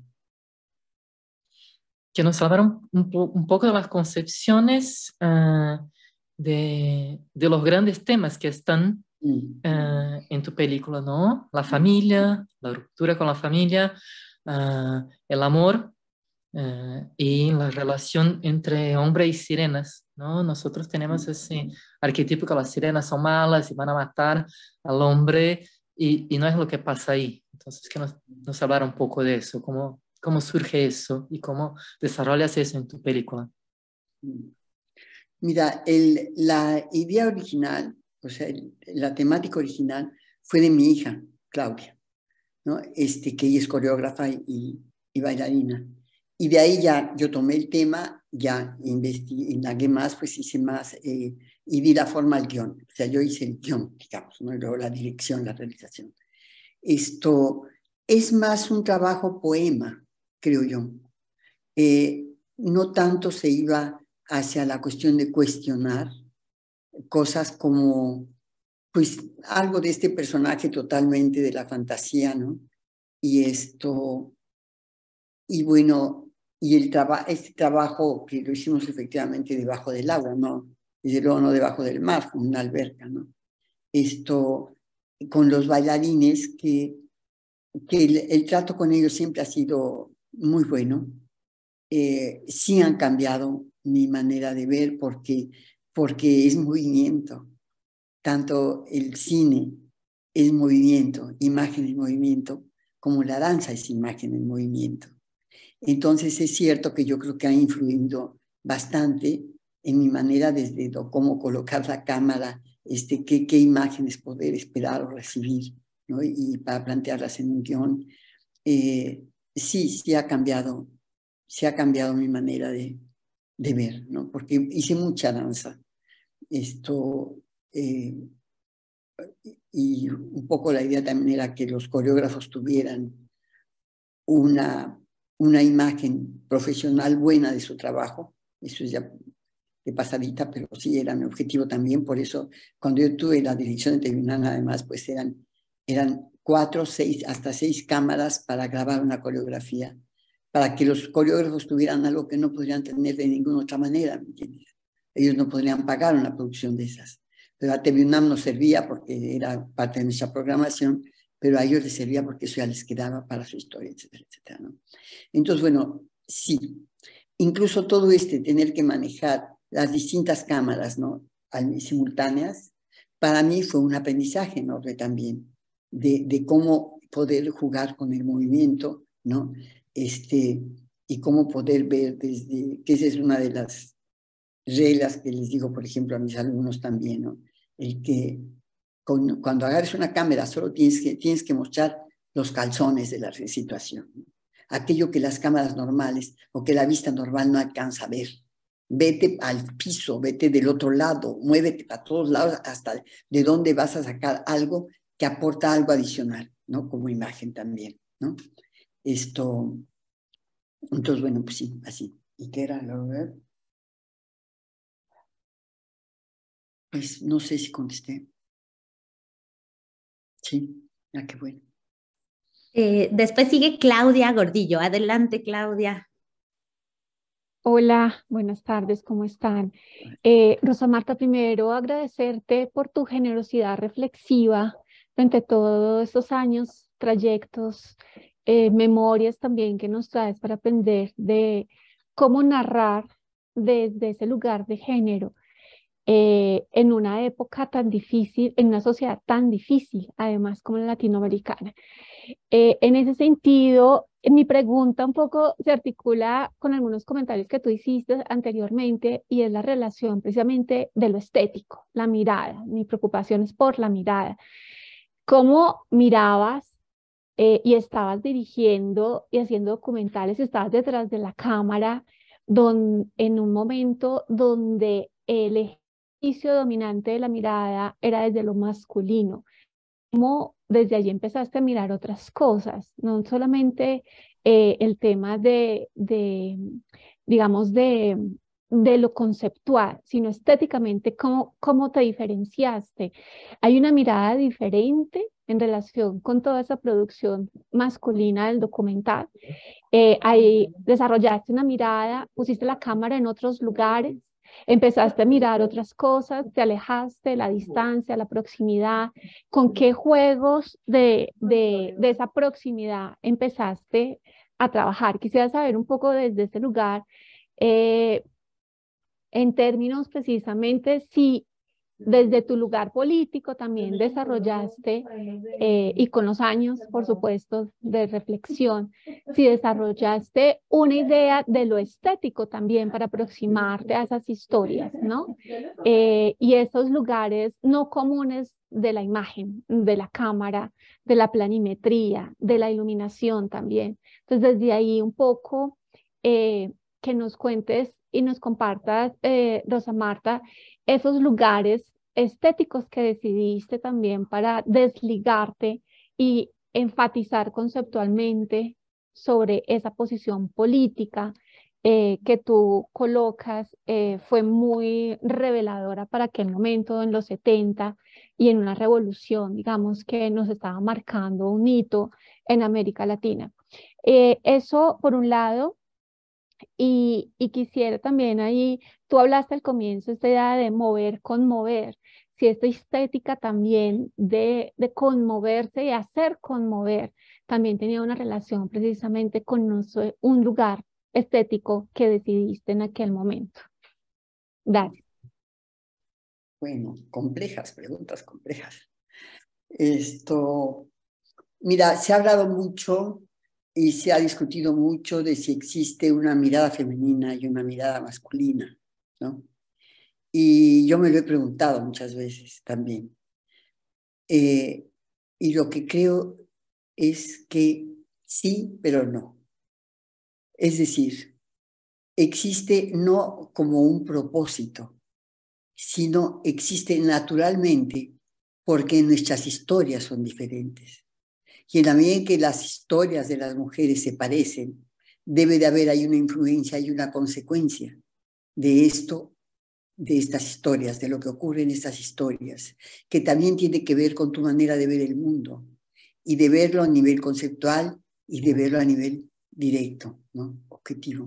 Que nos hablaron un poco de las concepciones de los grandes temas que están en tu película, ¿no? La familia, la ruptura con la familia, el amor y la relación entre hombre y sirenas, ¿no? Nosotros tenemos ese arquetipo que las sirenas son malas y van a matar al hombre y no es lo que pasa ahí. Entonces, que nos hablara un poco de eso, cómo surge eso y cómo desarrollas eso en tu película. Mira, la idea original, o sea, la temática original fue de mi hija, Claudia, ¿no? Que ella es coreógrafa y bailarina. Y de ahí ya yo tomé el tema, ya indagué más, pues hice más y di la forma al guión. O sea, yo hice el guión, digamos, ¿no? Y luego la dirección, la realización. Esto es más un trabajo poema, creo yo. No tanto se iba hacia la cuestión de cuestionar, cosas como, pues, algo de este personaje totalmente de la fantasía, ¿no? Y y bueno, y este trabajo que lo hicimos efectivamente debajo del agua, ¿no? Desde luego no debajo del mar, con una alberca, ¿no? Con los bailarines, que el trato con ellos siempre ha sido muy bueno. Sí han cambiado mi manera de ver porque es movimiento. Tanto el cine es movimiento, imagen en movimiento, como la danza es imagen en movimiento. Entonces es cierto que yo creo que ha influido bastante en mi manera desde cómo colocar la cámara, qué imágenes poder esperar o recibir, ¿no? Y para plantearlas en un guión. Sí ha cambiado mi manera de ver, ¿no? Porque hice mucha danza. Y un poco la idea también era que los coreógrafos tuvieran una imagen profesional buena de su trabajo. Eso es ya de pasadita, pero sí era mi objetivo también. Por eso, cuando yo tuve la dirección de Teyunán, además, pues eran 4, 6, hasta 6 cámaras para grabar una coreografía, para que los coreógrafos tuvieran algo que no podrían tener de ninguna otra manera, ¿me entiendes? Ellos no podrían pagar una producción de esas. Pero a TVUNAM nos servía porque era parte de nuestra programación, pero a ellos les servía porque eso ya les quedaba para su historia, etcétera, etcétera, ¿no? Entonces, bueno, sí, incluso todo tener que manejar las distintas cámaras, ¿no? Simultáneas, para mí fue un aprendizaje enorme también, de cómo poder jugar con el movimiento, ¿no? Y cómo poder ver que esa es una de las reglas que les digo, por ejemplo, a mis alumnos también, ¿no? El que cuando agarres una cámara solo tienes que mostrar los calzones de la situación, ¿no? Aquello que las cámaras normales o que la vista normal no alcanza a ver. Vete al piso, vete del otro lado, muévete para todos lados hasta de dónde vas a sacar algo que aporta algo adicional, ¿no? Como imagen también, ¿no? Entonces, bueno, pues sí, así. ¿Y qué era lo de? Pues no sé si contesté. Sí, qué bueno. Después sigue Claudia Gordillo. Adelante, Claudia. Hola, buenas tardes, ¿cómo están? Rosa Marta, primero agradecerte por tu generosidad reflexiva durante todos estos años, trayectos, memorias también que nos traes para aprender de cómo narrar desde ese lugar de género en una época tan difícil, en una sociedad tan difícil, además como la latinoamericana. En ese sentido, mi pregunta un poco se articula con algunos comentarios que tú hiciste anteriormente y es la relación precisamente de lo estético, la mirada. Mi preocupación es por la mirada. ¿Cómo mirabas y estabas dirigiendo y haciendo documentales, estabas detrás de la cámara en un momento donde el ejercicio dominante de la mirada era desde lo masculino? ¿Cómo desde allí empezaste a mirar otras cosas? No solamente el tema digamos, de lo conceptual, sino estéticamente, ¿cómo te diferenciaste? ¿Hay una mirada diferente en relación con toda esa producción masculina del documental? ¿Desarrollaste una mirada, pusiste la cámara en otros lugares? ¿Empezaste a mirar otras cosas? ¿Te alejaste, la distancia, la proximidad? ¿Con qué juegos de esa proximidad empezaste a trabajar? Quisiera saber un poco desde ese lugar, en términos precisamente si desde tu lugar político también desarrollaste, y con los años, por supuesto, de reflexión, si desarrollaste una idea de lo estético también para aproximarte a esas historias, ¿no? Y esos lugares no comunes de la imagen, de la cámara, de la planimetría, de la iluminación también. Entonces, desde ahí un poco que nos cuentes y nos compartas, Rosa Marta, esos lugares estéticos que decidiste también para desligarte y enfatizar conceptualmente sobre esa posición política que tú colocas fue muy reveladora para aquel momento en los 70 y en una revolución, digamos, que nos estaba marcando un hito en América Latina. Eso por un lado, y quisiera también ahí, tú hablaste al comienzo esta idea de mover, conmover, si esta estética también de conmoverse y hacer conmover, también tenía una relación precisamente con un lugar estético que decidiste en aquel momento. Gracias. Bueno, complejas, preguntas complejas. Mira, se ha hablado mucho y se ha discutido mucho de si existe una mirada femenina y una mirada masculina, ¿no? Y yo me lo he preguntado muchas veces también. Y lo que creo es que sí, pero no. Es decir, existe no como un propósito, sino existe naturalmente porque nuestras historias son diferentes. Y en la medida en que las historias de las mujeres se parecen, debe de haber ahí una influencia y una consecuencia de esto, de estas historias, de lo que ocurre en estas historias, que también tiene que ver con tu manera de ver el mundo y de verlo a nivel conceptual y de verlo a nivel directo, ¿no? Objetivo.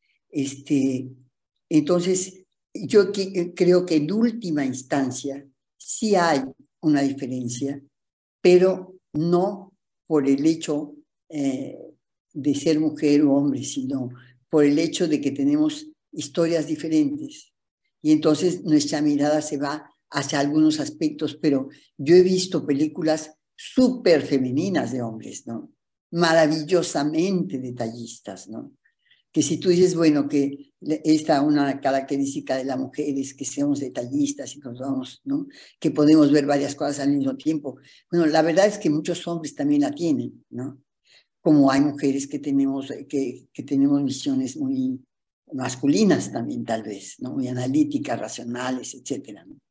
Entonces, yo creo que en última instancia sí hay una diferencia, pero no por el hecho de ser mujer o hombre, sino por el hecho de que tenemos historias diferentes. Y entonces nuestra mirada se va hacia algunos aspectos, pero yo he visto películas súper femeninas de hombres, ¿no? Maravillosamente detallistas, ¿no? Que si tú dices, bueno, que una característica de la mujer es que seamos detallistas y nos vamos, ¿no? Que podemos ver varias cosas al mismo tiempo. Bueno, la verdad es que muchos hombres también la tienen, ¿no? Como hay mujeres que tenemos misiones muy masculinas también, tal vez, ¿no? Muy analíticas, racionales, etcétera, ¿no?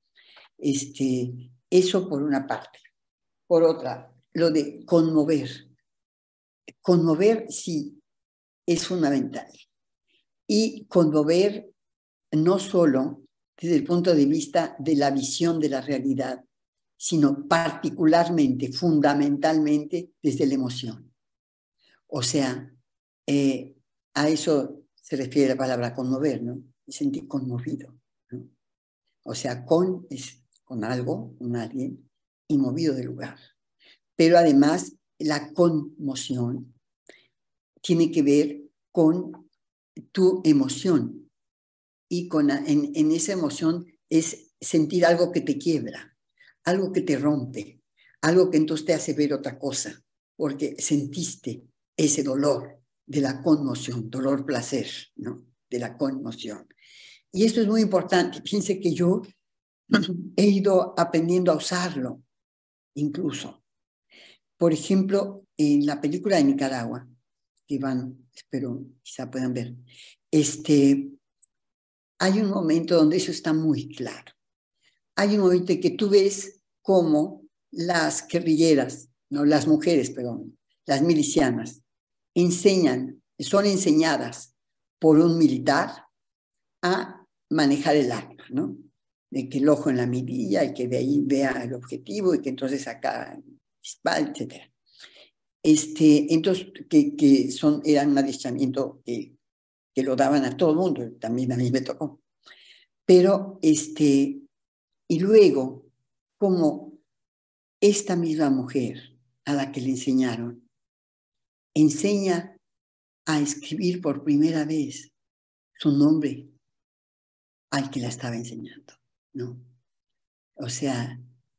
Eso por una parte. Por otra, lo de conmover. Conmover, sí, es fundamental. Y conmover no solo desde el punto de vista de la visión de la realidad, sino particularmente, fundamentalmente, desde la emoción. O sea, a eso se refiere la palabra conmover, ¿no? Me sentí conmovido, ¿no? O sea, es con algo, con alguien, y movido de lugar. Pero además, la conmoción tiene que ver con tu emoción. Y en esa emoción es sentir algo que te quiebra, algo que te rompe, algo que entonces te hace ver otra cosa, porque sentiste ese dolor de la conmoción, dolor-placer, ¿no? De la conmoción. Y esto es muy importante. Piense que yo he ido aprendiendo a usarlo, incluso. Por ejemplo, en la película de Nicaragua, que espero quizá puedan ver, hay un momento donde eso está muy claro. Hay un momento en que tú ves cómo las guerrilleras, no, las mujeres, perdón, las milicianas, son enseñadas por un militar a manejar el arma, ¿no? De que el ojo en la mirilla y que de ahí vea el objetivo y que entonces acá dispara, etc. Entonces, eran un adiestramiento que lo daban a todo el mundo, también a mí me tocó. Pero, y luego, como esta misma mujer a la que le enseñaron, enseña a escribir por primera vez su nombre al que la estaba enseñando, ¿no? O sea,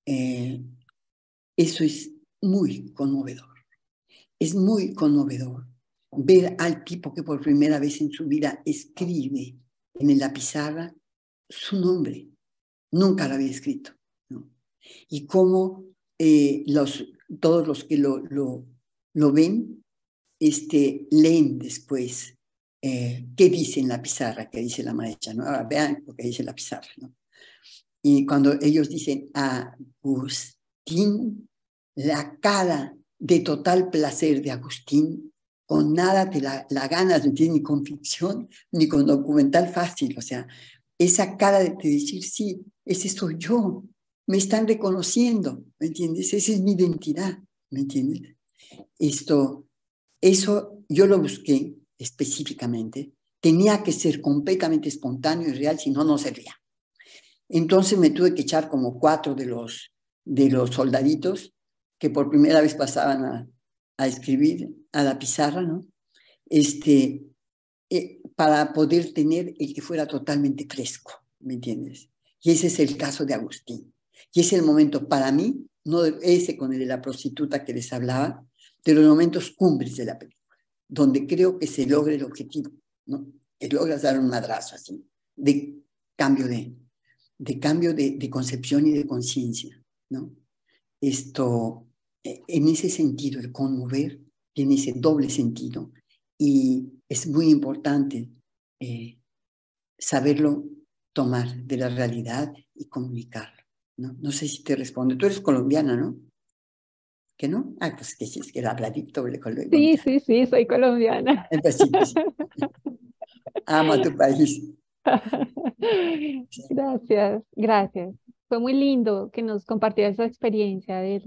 eso es muy conmovedor. Es muy conmovedor ver al tipo que por primera vez en su vida escribe en la pizarra su nombre. Nunca lo había escrito, ¿no? Y cómo todos los que lo ven, leen después qué dice en la pizarra, qué dice la maestra, ¿no? Ahora vean lo que dice la pizarra, ¿no? Y cuando ellos dicen Agustín, la cara de total placer de Agustín con nada te la ganas, ¿me entiendes? Ni con ficción, ni con documental fácil. O sea, esa cara de decir, sí, ese soy yo, me están reconociendo, ¿me entiendes? Esa es mi identidad, ¿me entiendes? Eso yo lo busqué específicamente. Tenía que ser completamente espontáneo y real, si no, no servía. Entonces me tuve que echar como 4 de los soldaditos que por primera vez pasaban a escribir a la pizarra, ¿no? Para poder tener el que fuera totalmente fresco, ¿me entiendes? Y ese es el caso de Agustín. Y es el momento para mí, no ese con el de la prostituta que les hablaba, de los momentos cumbres de la película, donde creo que se logra el objetivo, ¿no? Que logras dar un madrazo así, de cambio de concepción y de conciencia, ¿no? En ese sentido, el conmover tiene ese doble sentido y es muy importante saberlo tomar de la realidad y comunicarlo, ¿no? No sé si te respondo. Tú eres colombiana, ¿no? ¿Que no? Ah, pues que sí, es que el habladito le Sí, sí, sí, soy colombiana. Entonces, pues, amo a tu país. Gracias, gracias. Fue muy lindo que nos compartieras esa experiencia de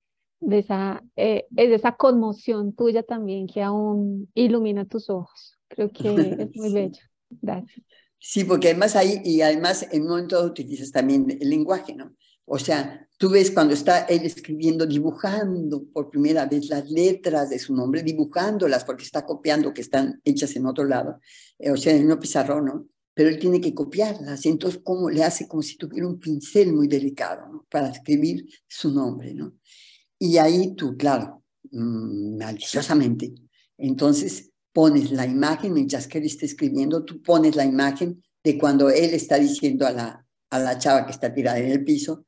esa conmoción tuya también que aún ilumina tus ojos. Creo que es muy Sí. bello. Gracias. Sí, porque además además en un momento dado utilizas también el lenguaje, ¿no? O sea, tú ves cuando está él escribiendo, dibujando por primera vez las letras de su nombre, dibujándolas porque está copiando que están hechas en otro lado, o sea, en un pizarrón, ¿no? Pero él tiene que copiarlas, y entonces ¿cómo le hace? Como si tuviera un pincel muy delicado, ¿no? Para escribir su nombre, ¿no? Y ahí tú, claro, maliciosamente, entonces pones la imagen, mientras que él está escribiendo, tú pones la imagen de cuando él está diciendo a la chava que está tirada en el piso,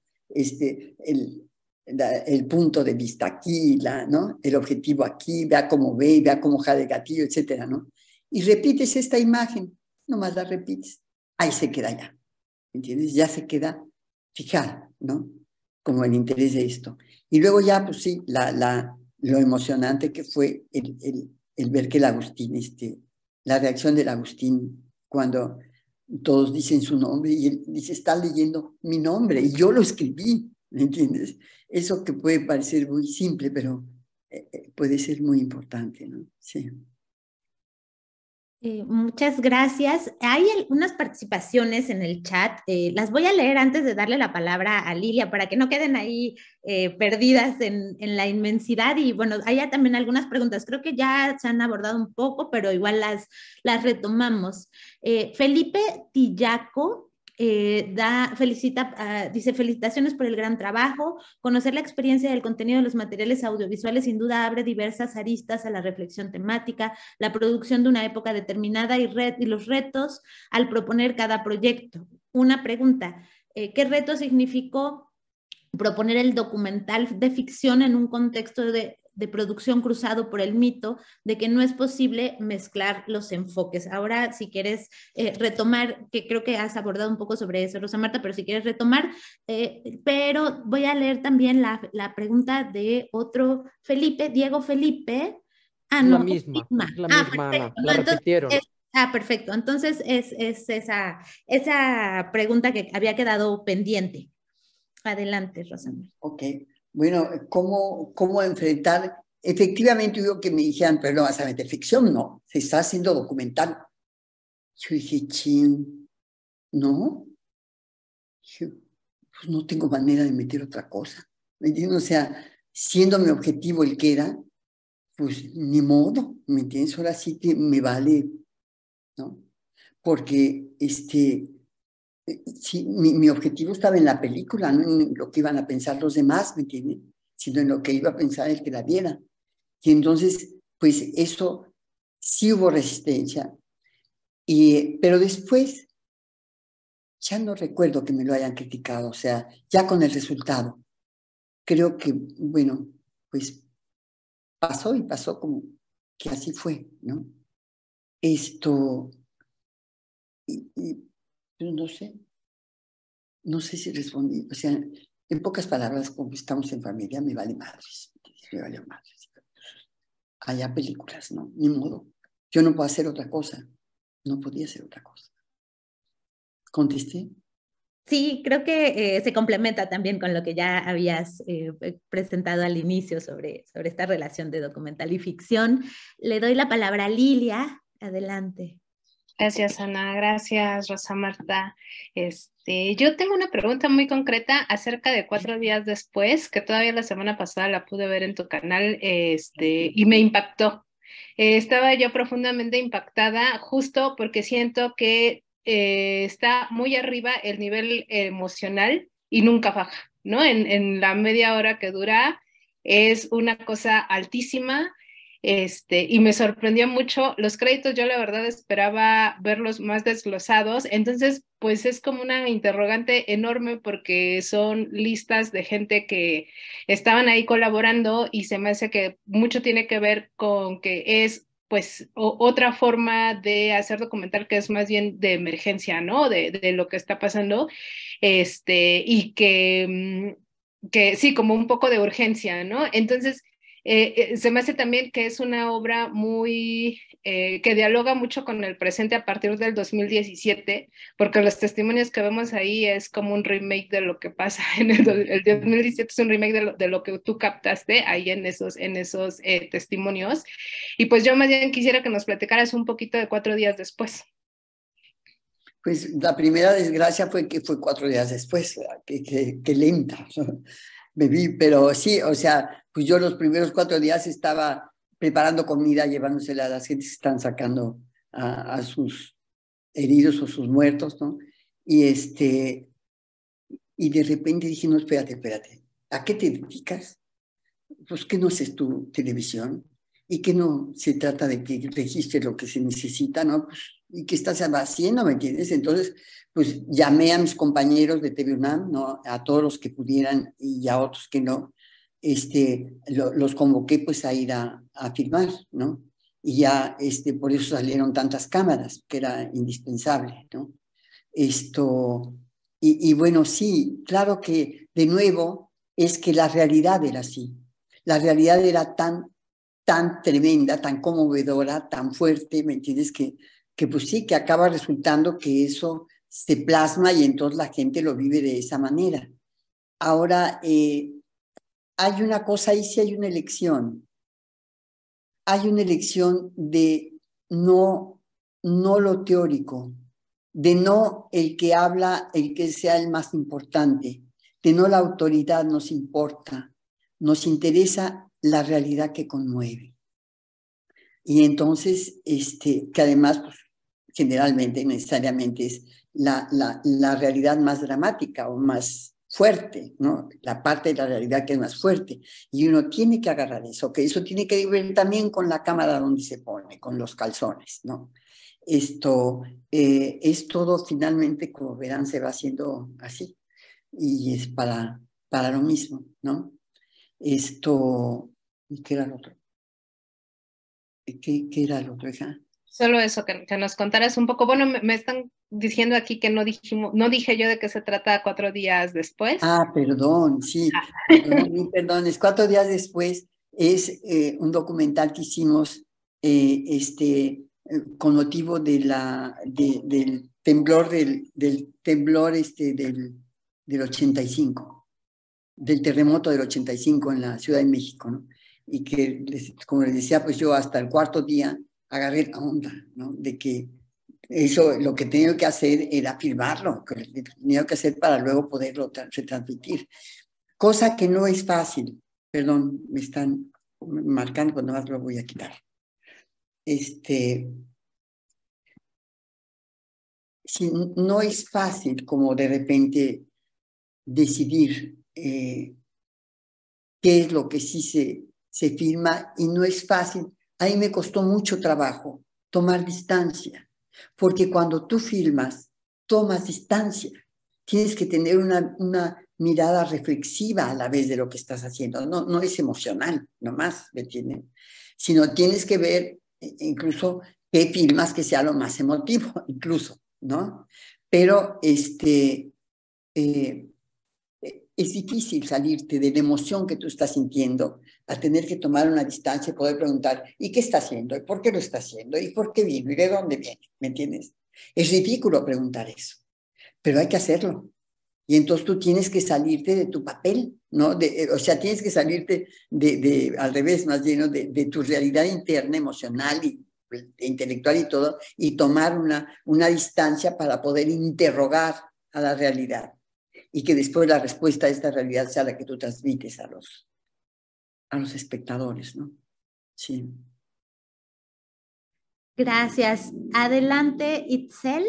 el punto de vista aquí, ¿no? El objetivo aquí, vea cómo ve, vea cómo jala el gatillo, etcétera, ¿no? Y repites esta imagen, nomás la repites, ahí se queda ya, ¿entiendes? Ya se queda fijada, ¿no? Como el interés de esto. Y luego ya, pues sí, lo emocionante que fue el ver que el Agustín, la reacción del Agustín cuando todos dicen su nombre y él dice, está leyendo mi nombre y yo lo escribí, ¿me entiendes? Eso que puede parecer muy simple, pero puede ser muy importante, ¿no? Sí. Muchas gracias. Hay algunas participaciones en el chat. Las voy a leer antes de darle la palabra a Lilia para que no queden ahí perdidas en la inmensidad. Y bueno, hay también algunas preguntas. Creo que ya se han abordado un poco, pero igual las retomamos. Felipe Tillaco dice felicitaciones por el gran trabajo. Conocer la experiencia del contenido de los materiales audiovisuales sin duda abre diversas aristas a la reflexión temática, la producción de una época determinada y los retos al proponer cada proyecto. Una pregunta, ¿qué reto significó proponer el documental de ficción en un contexto de producción cruzado por el mito de que no es posible mezclar los enfoques? Ahora, si quieres retomar, que creo que has abordado un poco sobre eso, Rosa Marta, pero si quieres retomar, pero voy a leer también la pregunta de otro Felipe, Diego Felipe. Ah, no, la misma, perfecto. Ana, la repitieron. Perfecto. Entonces es esa pregunta que había quedado pendiente. Adelante, Rosamel. Ok. Bueno, ¿cómo enfrentar? Efectivamente, yo que me dijeran, pero no vas a meter ficción, no, se está haciendo documental. Yo dije, chin, ¿no? Dije, pues no tengo manera de meter otra cosa. ¿Me entiendes? O sea, siendo mi objetivo el que era, pues ni modo, ¿me entiendes? Ahora sí que me vale, ¿no? Porque sí, mi objetivo estaba en la película, no en lo que iban a pensar los demás, ¿me entienden? Sino en lo que iba a pensar el que la viera. Y entonces, pues eso sí hubo resistencia. Pero después, ya no recuerdo que me lo hayan criticado, o sea, ya con el resultado. Creo que, bueno, pues pasó y pasó como que así fue, ¿no? Pero no sé si respondí, o sea, en pocas palabras, como estamos en familia, me vale madres, me vale madres. haya películas, ¿no? Ni modo. Yo no puedo hacer otra cosa. No podía hacer otra cosa. ¿Contesté? Sí, creo que se complementa también con lo que ya habías presentado al inicio sobre esta relación de documental y ficción. Le doy la palabra a Lilia. Adelante. Gracias, Ana. Gracias, Rosa Marta. Yo tengo una pregunta muy concreta acerca de 4 días después, que todavía la semana pasada la pude ver en tu canal, y me impactó. Estaba yo profundamente impactada justo porque siento que está muy arriba el nivel emocional y nunca baja, ¿no? En la media hora que dura es una cosa altísima. Y me sorprendió mucho los créditos. Yo la verdad esperaba verlos más desglosados, entonces pues es como una interrogante enorme porque son listas de gente que estaban ahí colaborando y se me hace que mucho tiene que ver con que es pues otra forma de hacer documental que es más bien de emergencia, ¿no? De lo que está pasando, y que sí, como un poco de urgencia, ¿no? Entonces, se me hace también que es una obra muy, que dialoga mucho con el presente a partir del 2017, porque los testimonios que vemos ahí es como un remake de lo que pasa en el 2017, es un remake de lo que tú captaste ahí en esos testimonios. Y pues yo más bien quisiera que nos platicaras un poquito de 4 días después. Pues la primera desgracia fue que fue 4 días después, que lenta. Me vi, pero sí, o sea, pues yo los primeros 4 días estaba preparando comida, llevándosela a las gentes que están sacando a sus heridos o sus muertos, ¿no? Y de repente dije, no, espérate, ¿a qué te dedicas? Pues que no haces tu televisión y que no se trata de que registres lo que se necesita, ¿no? Pues, ¿y qué estás haciendo, me entiendes? Entonces, pues llamé a mis compañeros de TV UNAM, ¿no? A todos los que pudieran y a otros que no, los convoqué pues a ir a filmar, ¿no? Y ya por eso salieron tantas cámaras, que era indispensable, ¿no? Y bueno, sí, claro que de nuevo es que la realidad era así. La realidad era tan tremenda, tan conmovedora, tan fuerte, ¿me entiendes? Que pues sí, que acaba resultando que eso se plasma y entonces la gente lo vive de esa manera. Ahora, hay una cosa, ahí sí hay una elección. Hay una elección de no lo teórico, de no el que habla, el que sea el más importante, de no la autoridad nos importa, nos interesa la realidad que conmueve. Y entonces, que además, pues, generalmente, necesariamente es la realidad más dramática o más fuerte, ¿no? La parte de la realidad que es más fuerte. Y uno tiene que agarrar eso, que eso tiene que ver también con la cámara donde se pone, con los calzones, ¿no? Es todo finalmente, como verán, se va haciendo así. Y es para lo mismo, ¿no? ¿Qué era lo otro? ¿Qué era lo otro, hija? Solo eso, que nos contaras un poco. Bueno, me están diciendo aquí que no dije yo de qué se trata 4 días después. Ah, perdón, sí. Perdón, es 4 días después. Es un documental que hicimos con motivo del temblor del temblor del 85, del terremoto del 85 en la Ciudad de México, ¿no? Y que, como les decía, pues yo hasta el 4.º día agarré la onda, ¿no? De que eso, lo que tenía que hacer era filmarlo, que tenía que hacer para luego poderlo retransmitir. Cosa que no es fácil. Perdón, me están marcando, cuando más lo voy a quitar. Si no es fácil como de repente decidir qué es lo que sí se filma, y no es fácil. Ahí me costó mucho trabajo tomar distancia, porque cuando tú filmas, tomas distancia. Tienes que tener una mirada reflexiva a la vez de lo que estás haciendo. No es emocional, nomás, ¿me entienden? Sino tienes que ver incluso qué filmas que sea lo más emotivo, incluso, ¿no? Pero es difícil salirte de la emoción que tú estás sintiendo, a tener que tomar una distancia y poder preguntar, ¿y qué está haciendo? ¿Y por qué lo está haciendo? ¿Y por qué vino? ¿Y de dónde viene? ¿Me entiendes? Es ridículo preguntar eso, pero hay que hacerlo. Y entonces tú tienes que salirte de tu papel, ¿no? O sea, tienes que salirte al revés, más bien, ¿no? de tu realidad interna, emocional y intelectual y todo, y tomar una distancia para poder interrogar a la realidad. Y que después la respuesta a esta realidad sea la que tú transmites a los espectadores, ¿no? Sí. Gracias. Adelante, Itzel.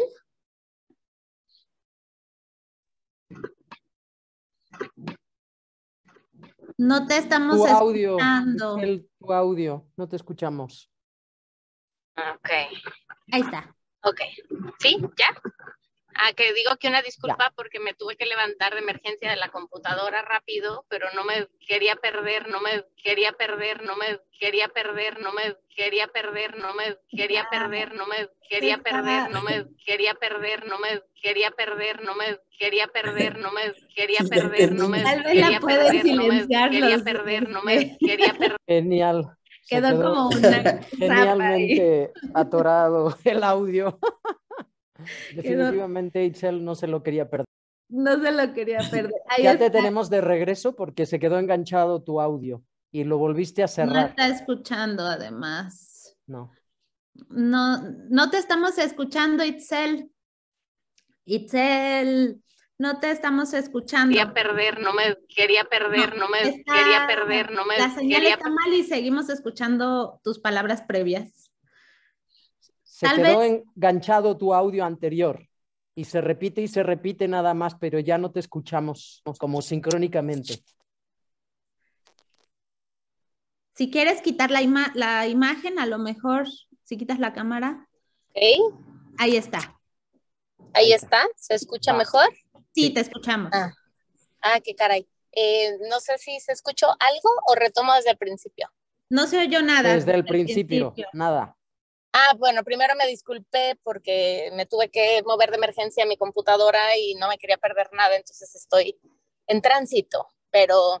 No te estamos Tu audio, escuchando. tu audio, no te escuchamos. Ok, Ahí está. ok. ¿Sí? ¿Ya? Que digo que una disculpa porque me tuve que levantar de emergencia de la computadora rápido, pero no me quería perder, no me quería perder, no me quería perder, no me quería perder, no me quería perder, no me quería perder, no me quería perder, no me quería perder, no me quería perder, no me quería perder, no me Tal vez la pueden silenciar quería perder, no me quería perder. Genial. Quedó como una genialmente atorado el audio. Definitivamente Itzel no se lo quería perder. No se lo quería perder. Ahí ya está. te tenemos de regreso porque se quedó enganchado tu audio y lo volviste a cerrar. No está escuchando además. No. No te estamos escuchando, Itzel. Itzel, no te estamos escuchando. Quería perder, no me quería perder, no me quería perder, no me La señal está mal y seguimos escuchando tus palabras previas. Se quedó enganchado tu audio anterior y se repite nada más, pero ya no te escuchamos como sincrónicamente. Si quieres quitar la imagen, a lo mejor, si quitas la cámara. Ok. Ahí está. Ahí está. ¿Se escucha mejor? Sí, te escuchamos. Qué caray. No sé si se escuchó algo o retomo desde el principio. No se oyó nada. Desde el principio, nada. Bueno, primero me disculpé porque me tuve que mover de emergencia a mi computadora y no me quería perder nada, entonces estoy en tránsito. Pero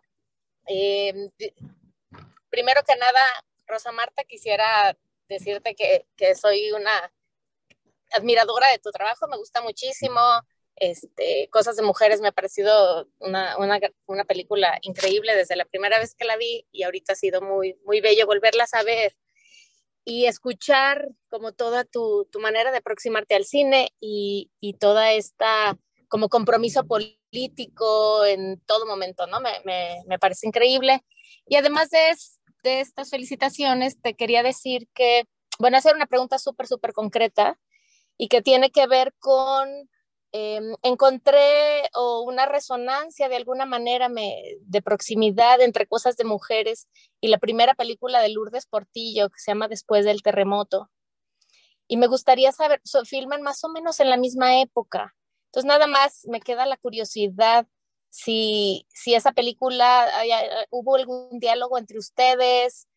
primero que nada, Rosa Marta, quisiera decirte que soy una admiradora de tu trabajo, me gusta muchísimo. Cosas de Mujeres me ha parecido una película increíble desde la primera vez que la vi y ahorita ha sido muy, muy bello volverlas a ver y escuchar como toda tu manera de aproximarte al cine y toda esta como compromiso político en todo momento, ¿no? Me parece increíble. Y además de estas felicitaciones, te quería decir que, bueno, hacer una pregunta súper, súper concreta y que tiene que ver con, encontré una resonancia de alguna manera de proximidad entre Cosas de Mujeres y la primera película de Lourdes Portillo que se llama Después del Terremoto. Y me gustaría saber, filman más o menos en la misma época. Entonces nada más me queda la curiosidad si esa película, hubo algún diálogo entre ustedes,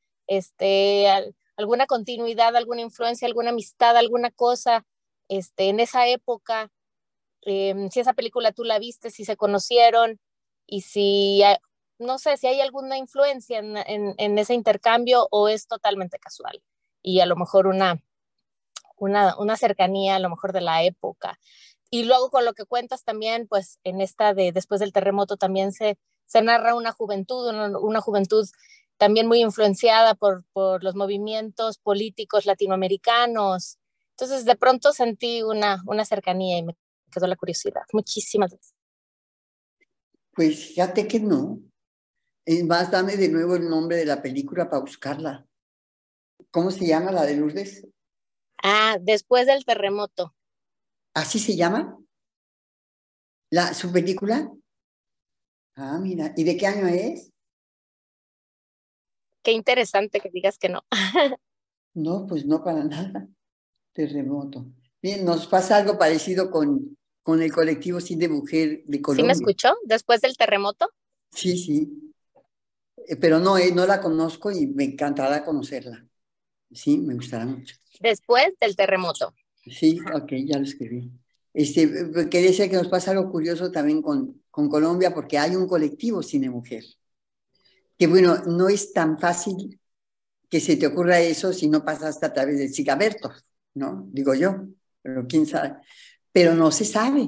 alguna continuidad, alguna influencia, alguna amistad, alguna cosa en esa época, si esa película tú la viste, si se conocieron y si, no sé, si hay alguna influencia en ese intercambio o es totalmente casual y a lo mejor una cercanía a lo mejor de la época. Y luego con lo que cuentas también, pues en esta de Después del Terremoto también se narra una juventud también muy influenciada por los movimientos políticos latinoamericanos. Entonces de pronto sentí una cercanía y me quedó la curiosidad. Muchísimas gracias. Pues fíjate que no. Es más, dame de nuevo el nombre de la película para buscarla. ¿Cómo se llama la de Lourdes? Después del Terremoto. ¿Así se llama? ¿Su película? Mira. ¿Y de qué año es? Qué interesante que digas que no. No, pues no para nada. Terremoto. Bien, nos pasa algo parecido con el colectivo Cine Mujer de Colombia. ¿Sí me escuchó? ¿Después del Terremoto? Sí, sí. Pero no la conozco y me encantará conocerla. Sí, me gustará mucho. Después del Terremoto. Sí, ok, ya lo escribí. Quería decir que nos pasa algo curioso también con con Colombia porque hay un colectivo Cine Mujer. Que bueno, no es tan fácil que se te ocurra eso si no pasaste a través del Cigaberto, ¿no? Digo yo, pero quién sabe. Pero no se sabe.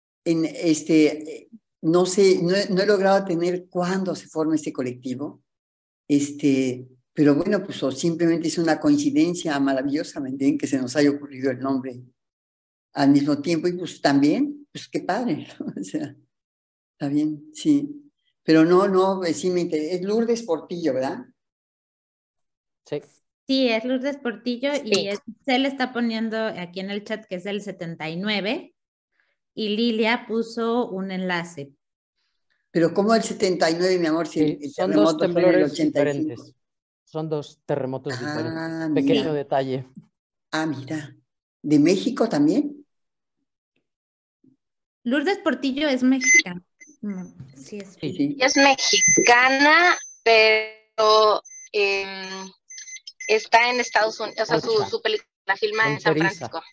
No sé, no he logrado tener cuándo se forma este colectivo. Pero bueno, pues o simplemente es una coincidencia maravillosa, ¿me entienden? Que se nos haya ocurrido el nombre al mismo tiempo y pues también, pues qué padre, ¿no? O sea, está bien, sí. Pero no, sí me interesa. Es Lourdes Portillo, ¿verdad? Sí. Sí, es Lourdes Portillo Sí. y se le está poniendo aquí en el chat que es del 79 y Lilia puso un enlace. Pero ¿cómo el 79, mi amor, si Sí, el son dos terremoto fue en el temblores 85? diferentes. Son dos terremotos diferentes. Ah, Pequeño mira. detalle. Ah, mira. ¿De México también? Lourdes Portillo es mexicana. Sí, es. Sí. Sí. Ella es mexicana, pero está en Estados Unidos, o sea, su película la filma en San Fronteriza. Francisco.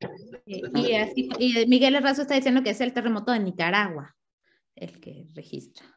Y Miguel Herrazo está diciendo que es el terremoto de Nicaragua el que registra.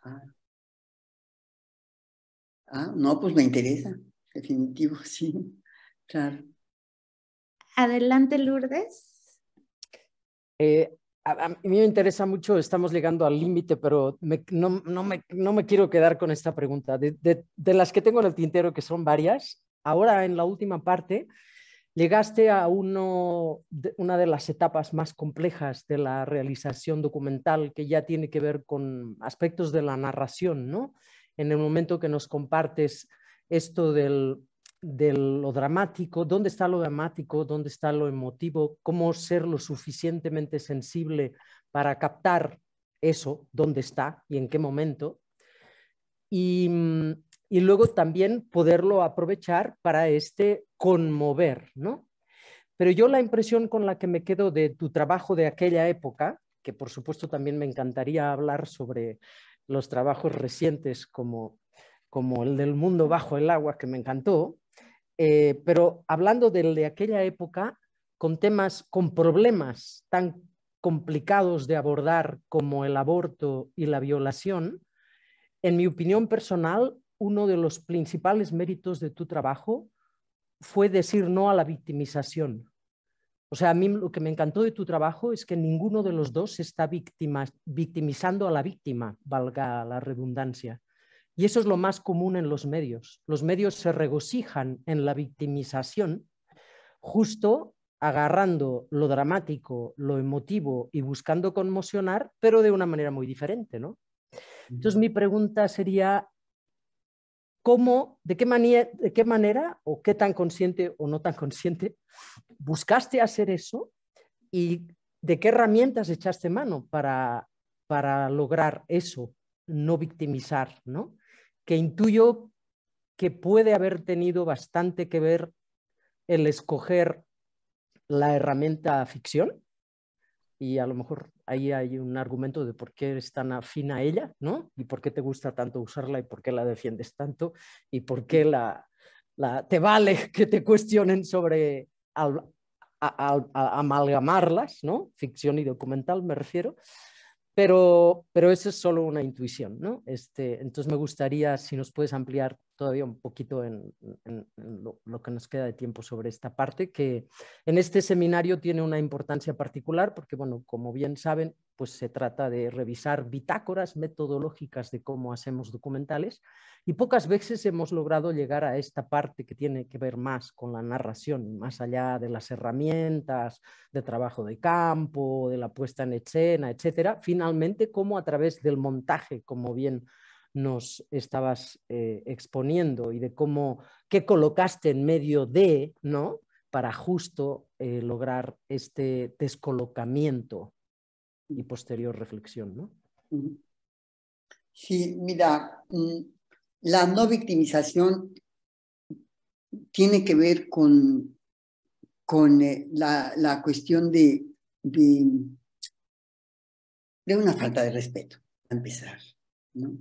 No, pues me interesa. Definitivo, sí. Claro. Adelante, Lourdes. A mí me interesa mucho, estamos llegando al límite, pero no me quiero quedar con esta pregunta. De las que tengo en el tintero, que son varias, ahora en la última parte, llegaste a una de las etapas más complejas de la realización documental, que ya tiene que ver con aspectos de la narración, ¿no? En el momento que nos compartes esto de lo dramático, dónde está lo dramático, dónde está lo emotivo, cómo ser lo suficientemente sensible para captar eso, dónde está y en qué momento. Y luego también poderlo aprovechar para conmover, ¿no? Pero yo la impresión con la que me quedo de tu trabajo de aquella época, que por supuesto también me encantaría hablar sobre los trabajos recientes como el del mundo bajo el agua, que me encantó, pero hablando del de aquella época, con temas, con problemas tan complicados de abordar como el aborto y la violación, en mi opinión personal, uno de los principales méritos de tu trabajo fue decir no a la victimización. O sea, a mí lo que me encantó de tu trabajo es que ninguno de los dos está victimizando a la víctima, valga la redundancia. Y eso es lo más común en los medios. Los medios se regocijan en la victimización, justo agarrando lo dramático, lo emotivo y buscando conmocionar, pero de una manera muy diferente, ¿no? Entonces mi pregunta sería, de qué manera o qué tan consciente o no tan consciente buscaste hacer eso y de qué herramientas echaste mano para lograr eso, no victimizar, ¿no? Que intuyo que puede haber tenido bastante que ver el escoger la herramienta ficción, y a lo mejor ahí hay un argumento de por qué eres tan afín a ella, ¿no? Y por qué te gusta tanto usarla y por qué la defiendes tanto y por qué te vale que te cuestionen sobre amalgamarlas, ¿no? Ficción y documental me refiero. Pero eso es solo una intuición, ¿no? Entonces me gustaría si nos puedes ampliar todavía un poquito en lo que nos queda de tiempo sobre esta parte, que en este seminario tiene una importancia particular porque, bueno, como bien saben, pues se trata de revisar bitácoras metodológicas de cómo hacemos documentales y pocas veces hemos logrado llegar a esta parte que tiene que ver más con la narración, más allá de las herramientas de trabajo de campo, de la puesta en escena, etcétera. Finalmente, cómo a través del montaje, como bien nos estabas exponiendo, y de qué colocaste en medio de, ¿no? Para justo lograr este descolocamiento y posterior reflexión, ¿no? Sí, mira, la no victimización tiene que ver con la cuestión de una falta de respeto, a empezar, ¿no?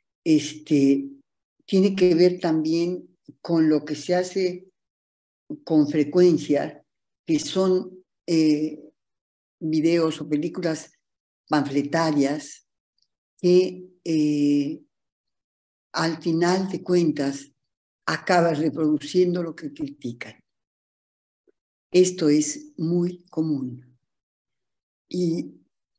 Tiene que ver también con lo que se hace con frecuencia, que son videos o películas panfletarias que al final de cuentas acabas reproduciendo lo que critican. Esto es muy común y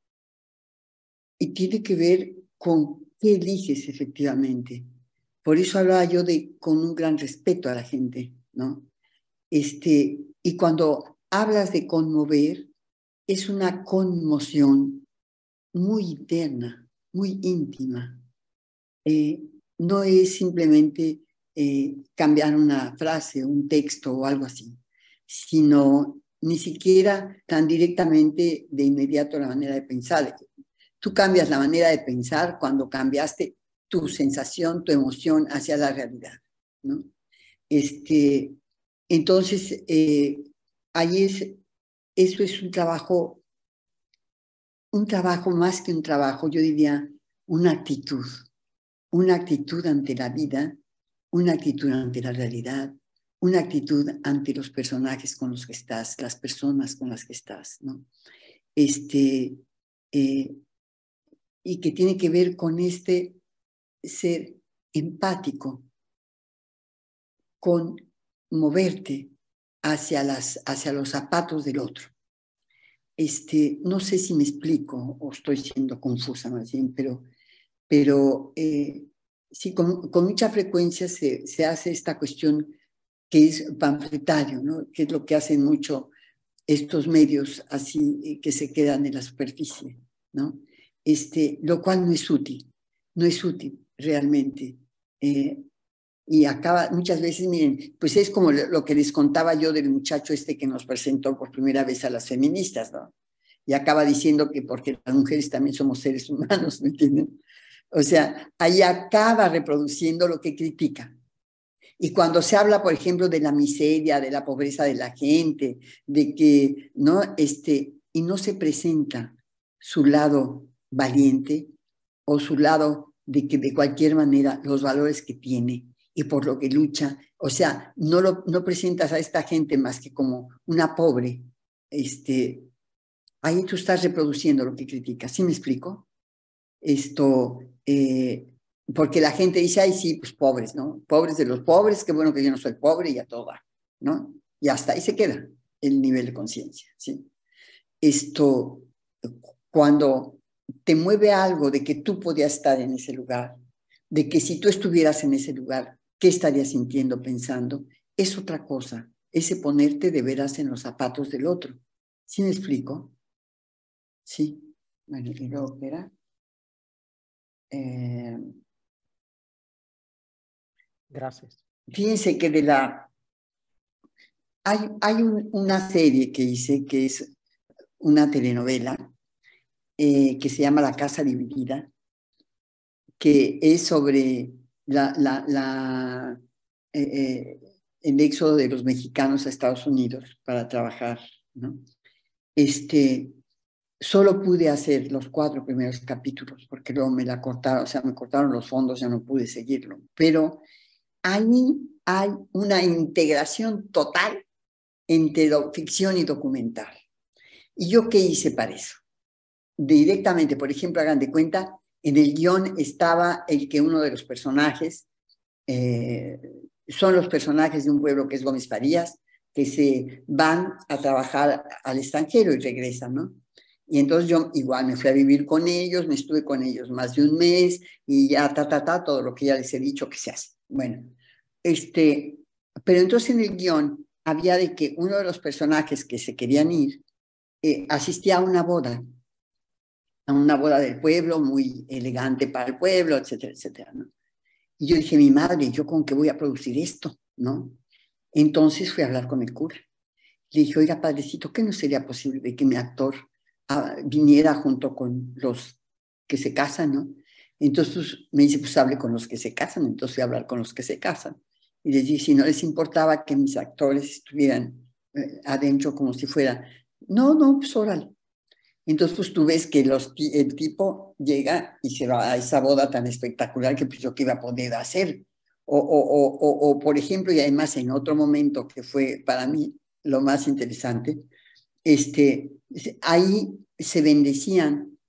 tiene que ver con qué eliges efectivamente. Por eso hablaba yo de con un gran respeto a la gente, ¿no? Y cuando hablas de conmover, es una conmoción muy interna, muy íntima. No es simplemente cambiar una frase, un texto o algo así, sino ni siquiera tan directamente de inmediato la manera de pensar. Tú cambias la manera de pensar cuando cambiaste tu sensación, tu emoción hacia la realidad, ¿no? Entonces, ahí eso es un trabajo más que un trabajo, yo diría una actitud ante la vida, una actitud ante la realidad, una actitud ante los personajes con los que estás, las personas con las que estás, ¿no? Y que tiene que ver con ser empático, con moverte hacia los zapatos del otro. No sé si me explico o estoy siendo confusa más bien, pero sí, con mucha frecuencia se hace esta cuestión que es panfletario, ¿no? Que es lo que hacen mucho estos medios así que se quedan en la superficie, ¿no? Lo cual no es útil realmente. Y acaba muchas veces, miren, pues es como lo que les contaba yo del muchacho que nos presentó por primera vez a las feministas, ¿no? Y acaba diciendo que porque las mujeres también somos seres humanos, ¿me entienden? O sea, ahí acaba reproduciendo lo que critica. Y cuando se habla, por ejemplo, de la miseria, de la pobreza de la gente, de que, ¿no? Y no se presenta su lado valiente o su lado de que de cualquier manera los valores que tiene y por lo que lucha, o sea, no presentas a esta gente más que como una pobre, ahí tú estás reproduciendo lo que criticas. ¿Sí me explico? Porque la gente dice, ay, sí, pues pobres, ¿no? Pobres de los pobres, qué bueno que yo no soy pobre y ya todo va, ¿no? Y hasta ahí se queda el nivel de conciencia, ¿sí? Cuando te mueve algo de que tú podías estar en ese lugar, de que si tú estuvieras en ese lugar, ¿qué estarías sintiendo, pensando? Es otra cosa, ese ponerte de veras en los zapatos del otro. ¿Sí me explico? Sí. Bueno, y luego, espera. Gracias. Fíjense que hay una serie que hice que es una telenovela que se llama La Casa Dividida, que es sobre el éxodo de los mexicanos a Estados Unidos para trabajar, ¿no? Solo pude hacer los 4 primeros capítulos porque luego me la cortaron, o sea, me cortaron los fondos, ya no pude seguirlo, pero ahí hay una integración total entre ficción y documental. ¿Y yo qué hice para eso? Directamente, por ejemplo, hagan de cuenta, en el guión estaba el que uno de los personajes, son los personajes de un pueblo que es Gómez Farías, que se van a trabajar al extranjero y regresan, ¿no? Y entonces yo igual me fui a vivir con ellos, me estuve con ellos más de un mes y ya, todo lo que ya les he dicho que se hace. Bueno, pero entonces en el guión había de que uno de los personajes que se querían ir asistía a una boda del pueblo, muy elegante para el pueblo, etcétera, etcétera, ¿no? Y yo dije, mi madre, ¿yo con qué voy a producir esto? ¿No? Entonces fui a hablar con el cura. Le dije, oiga, padrecito, ¿qué no sería posible de que mi actor viniera junto con los que se casan, ¿no? Entonces me dice, pues hable con los que se casan. Entonces fui a hablar con los que se casan. Y les dije, si no les importaba que mis actores estuvieran adentro como si fuera, no, pues órale. Entonces pues tú ves que el tipo llega y se va a esa boda tan espectacular que pues yo qué iba a poder hacer. O por ejemplo, y además en otro momento que fue para mí lo más interesante, ahí se bendecían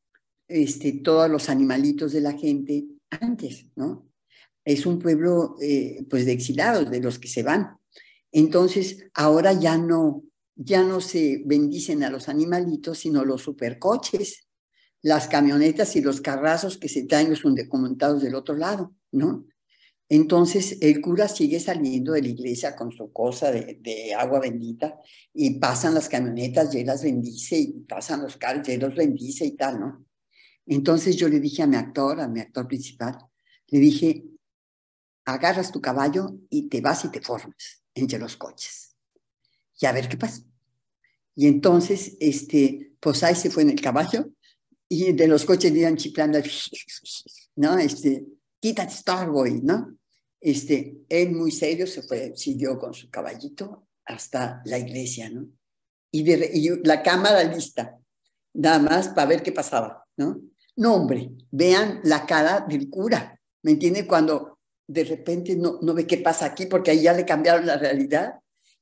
todos los animalitos de la gente antes, ¿no? Es un pueblo pues de exilados, de los que se van. Entonces, ahora ya no se bendicen a los animalitos, sino los supercoches, las camionetas y los carrazos que se traen los undocumentados del otro lado, ¿no? Entonces, el cura sigue saliendo de la iglesia con su cosa de agua bendita y pasan las camionetas y él las bendice y pasan los carros y él los bendice y tal, ¿no? Entonces yo le dije a mi actor principal, le dije, agarras tu caballo y te vas y te formas entre los coches. Y a ver qué pasa. Y entonces, pues ahí se fue en el caballo y de los coches le iban chiflando, ¿no? Quítate, Starboy, ¿no? Él muy serio siguió con su caballito hasta la iglesia, ¿no? Y la cámara lista, nada más para ver qué pasaba, ¿no? No, hombre, vean la cara del cura, ¿me entiende? Cuando de repente no ve qué pasa aquí, porque ahí ya le cambiaron la realidad,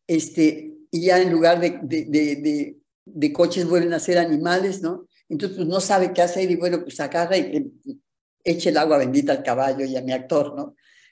y ya en lugar de coches vuelven a ser animales, ¿no? Entonces pues, no sabe qué hacer y bueno, pues agarra y eche el agua bendita al caballo y a mi actor, ¿no?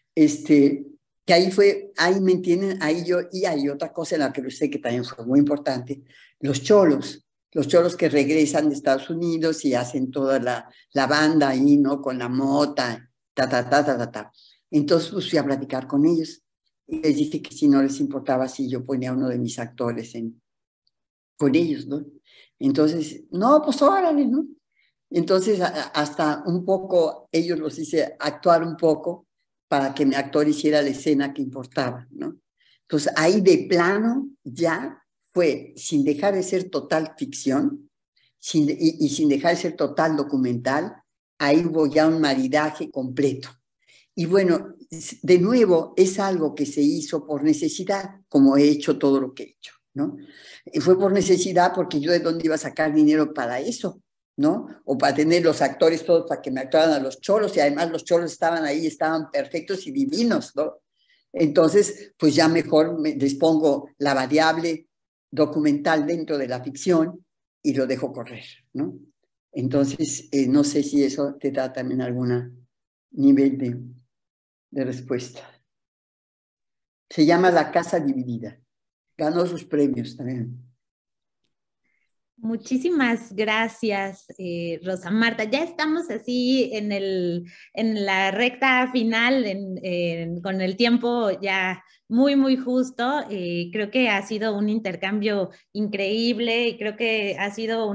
Que ahí me entienden, y hay otra cosa en la que lo sé que también fue muy importante, los cholos que regresan de Estados Unidos y hacen toda la banda ahí, ¿no? Con la mota, ta. Entonces pues fui a platicar con ellos y les dije que si no les importaba si yo ponía a uno de mis actores con ellos, ¿no? Entonces, no, pues órale, ¿no? Entonces hasta un poco ellos los hice actuar un poco para que mi actor hiciera la escena que importaba, ¿no? Entonces ahí de plano ya fue, sin dejar de ser total ficción y sin dejar de ser total documental, ahí hubo ya un maridaje completo. Y bueno, de nuevo, es algo que se hizo por necesidad, como he hecho todo lo que he hecho, ¿no? Y fue por necesidad porque yo de dónde iba a sacar dinero para eso, ¿no? O para tener los actores todos para que me actuaran a los cholos, y además los cholos estaban ahí, estaban perfectos y divinos, ¿no? Entonces, pues ya mejor les pongo la variable documental dentro de la ficción y lo dejo correr, ¿no? Entonces, no sé si eso te da también algún nivel de respuesta. Se llama La Casa Dividida. Ganó sus premios también. Muchísimas gracias, Rosa Marta. Ya estamos así en la recta final, con el tiempo ya muy justo. Creo que ha sido un intercambio increíble y creo que ha sido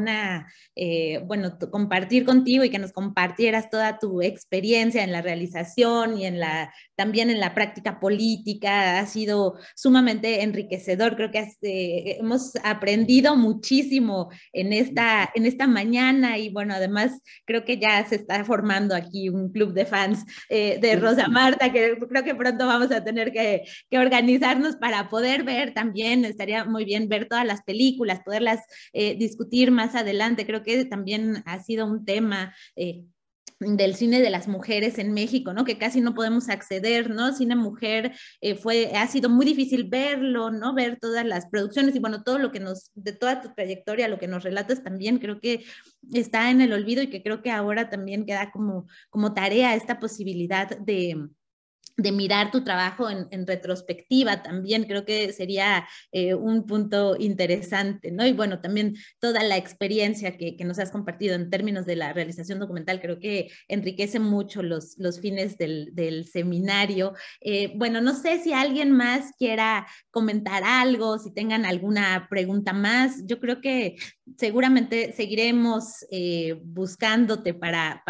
bueno, compartir contigo y que nos compartieras toda tu experiencia en la realización y también en la práctica política. Ha sido sumamente enriquecedor. Creo que hemos aprendido muchísimo en esta mañana y bueno, además creo que ya se está formando aquí un club de fans de Rosa Marta, que creo que pronto vamos a tener que organizarnos para poder ver también. Estaría muy bien ver todas las películas, poderlas discutir más adelante. Creo que también ha sido un tema del cine de las mujeres en México, ¿no? Que casi no podemos acceder, ¿no? Cine mujer ha sido muy difícil verlo, ¿no? Ver todas las producciones y bueno, todo lo que de toda tu trayectoria, lo que nos relatas también, creo que está en el olvido y que creo que ahora también queda como tarea esta posibilidad de mirar tu trabajo en retrospectiva también. Creo que sería un punto interesante, ¿no? Y bueno, también toda la experiencia que nos has compartido en términos de la realización documental, creo que enriquece mucho los fines del seminario. Bueno, no sé si alguien más quiera comentar algo, si tengan alguna pregunta más. Yo creo que seguramente seguiremos buscándote para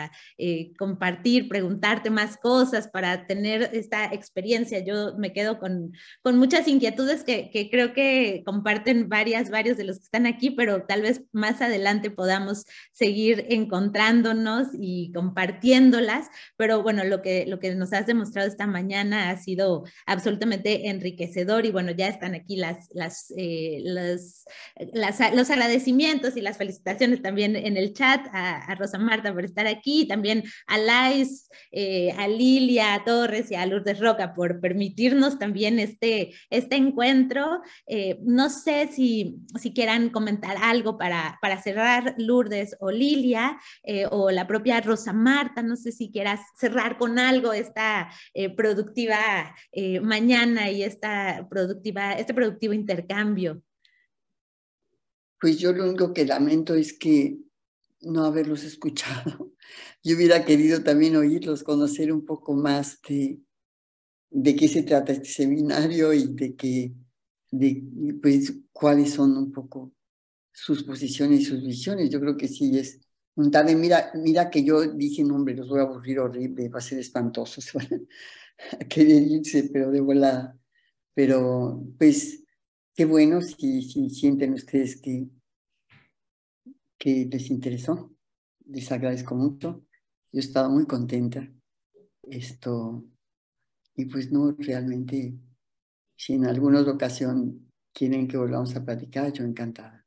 compartir, preguntarte más cosas, para tener esta experiencia. Yo me quedo con muchas inquietudes que creo que comparten varios de los que están aquí, pero tal vez más adelante podamos seguir encontrándonos y compartiéndolas. Pero bueno, lo que nos has demostrado esta mañana ha sido absolutamente enriquecedor y bueno, ya están aquí los agradecimientos agradecimientos y las felicitaciones también en el chat a Rosa Marta por estar aquí, también a Lais, a Lilia Torres y a Lourdes Roca por permitirnos también este encuentro. No sé si quieran comentar algo para cerrar, Lourdes o Lilia, o la propia Rosa Marta, no sé si quieras cerrar con algo esta productiva mañana y este productivo intercambio. Pues yo lo único que lamento es que no haberlos escuchado. Yo hubiera querido también oírlos, conocer un poco más de qué se trata este seminario y pues cuáles son un poco sus posiciones y sus visiones. Yo creo que sí es un tarde. Mira que yo dije, no, hombre, los voy a aburrir horrible, va a ser espantoso, se van a querer irse, pero de volada. Pero pues qué bueno si sienten ustedes que les interesó. Les agradezco mucho. Yo estaba muy contenta. Y pues no, realmente, si en alguna ocasión quieren que volvamos a platicar, yo encantada.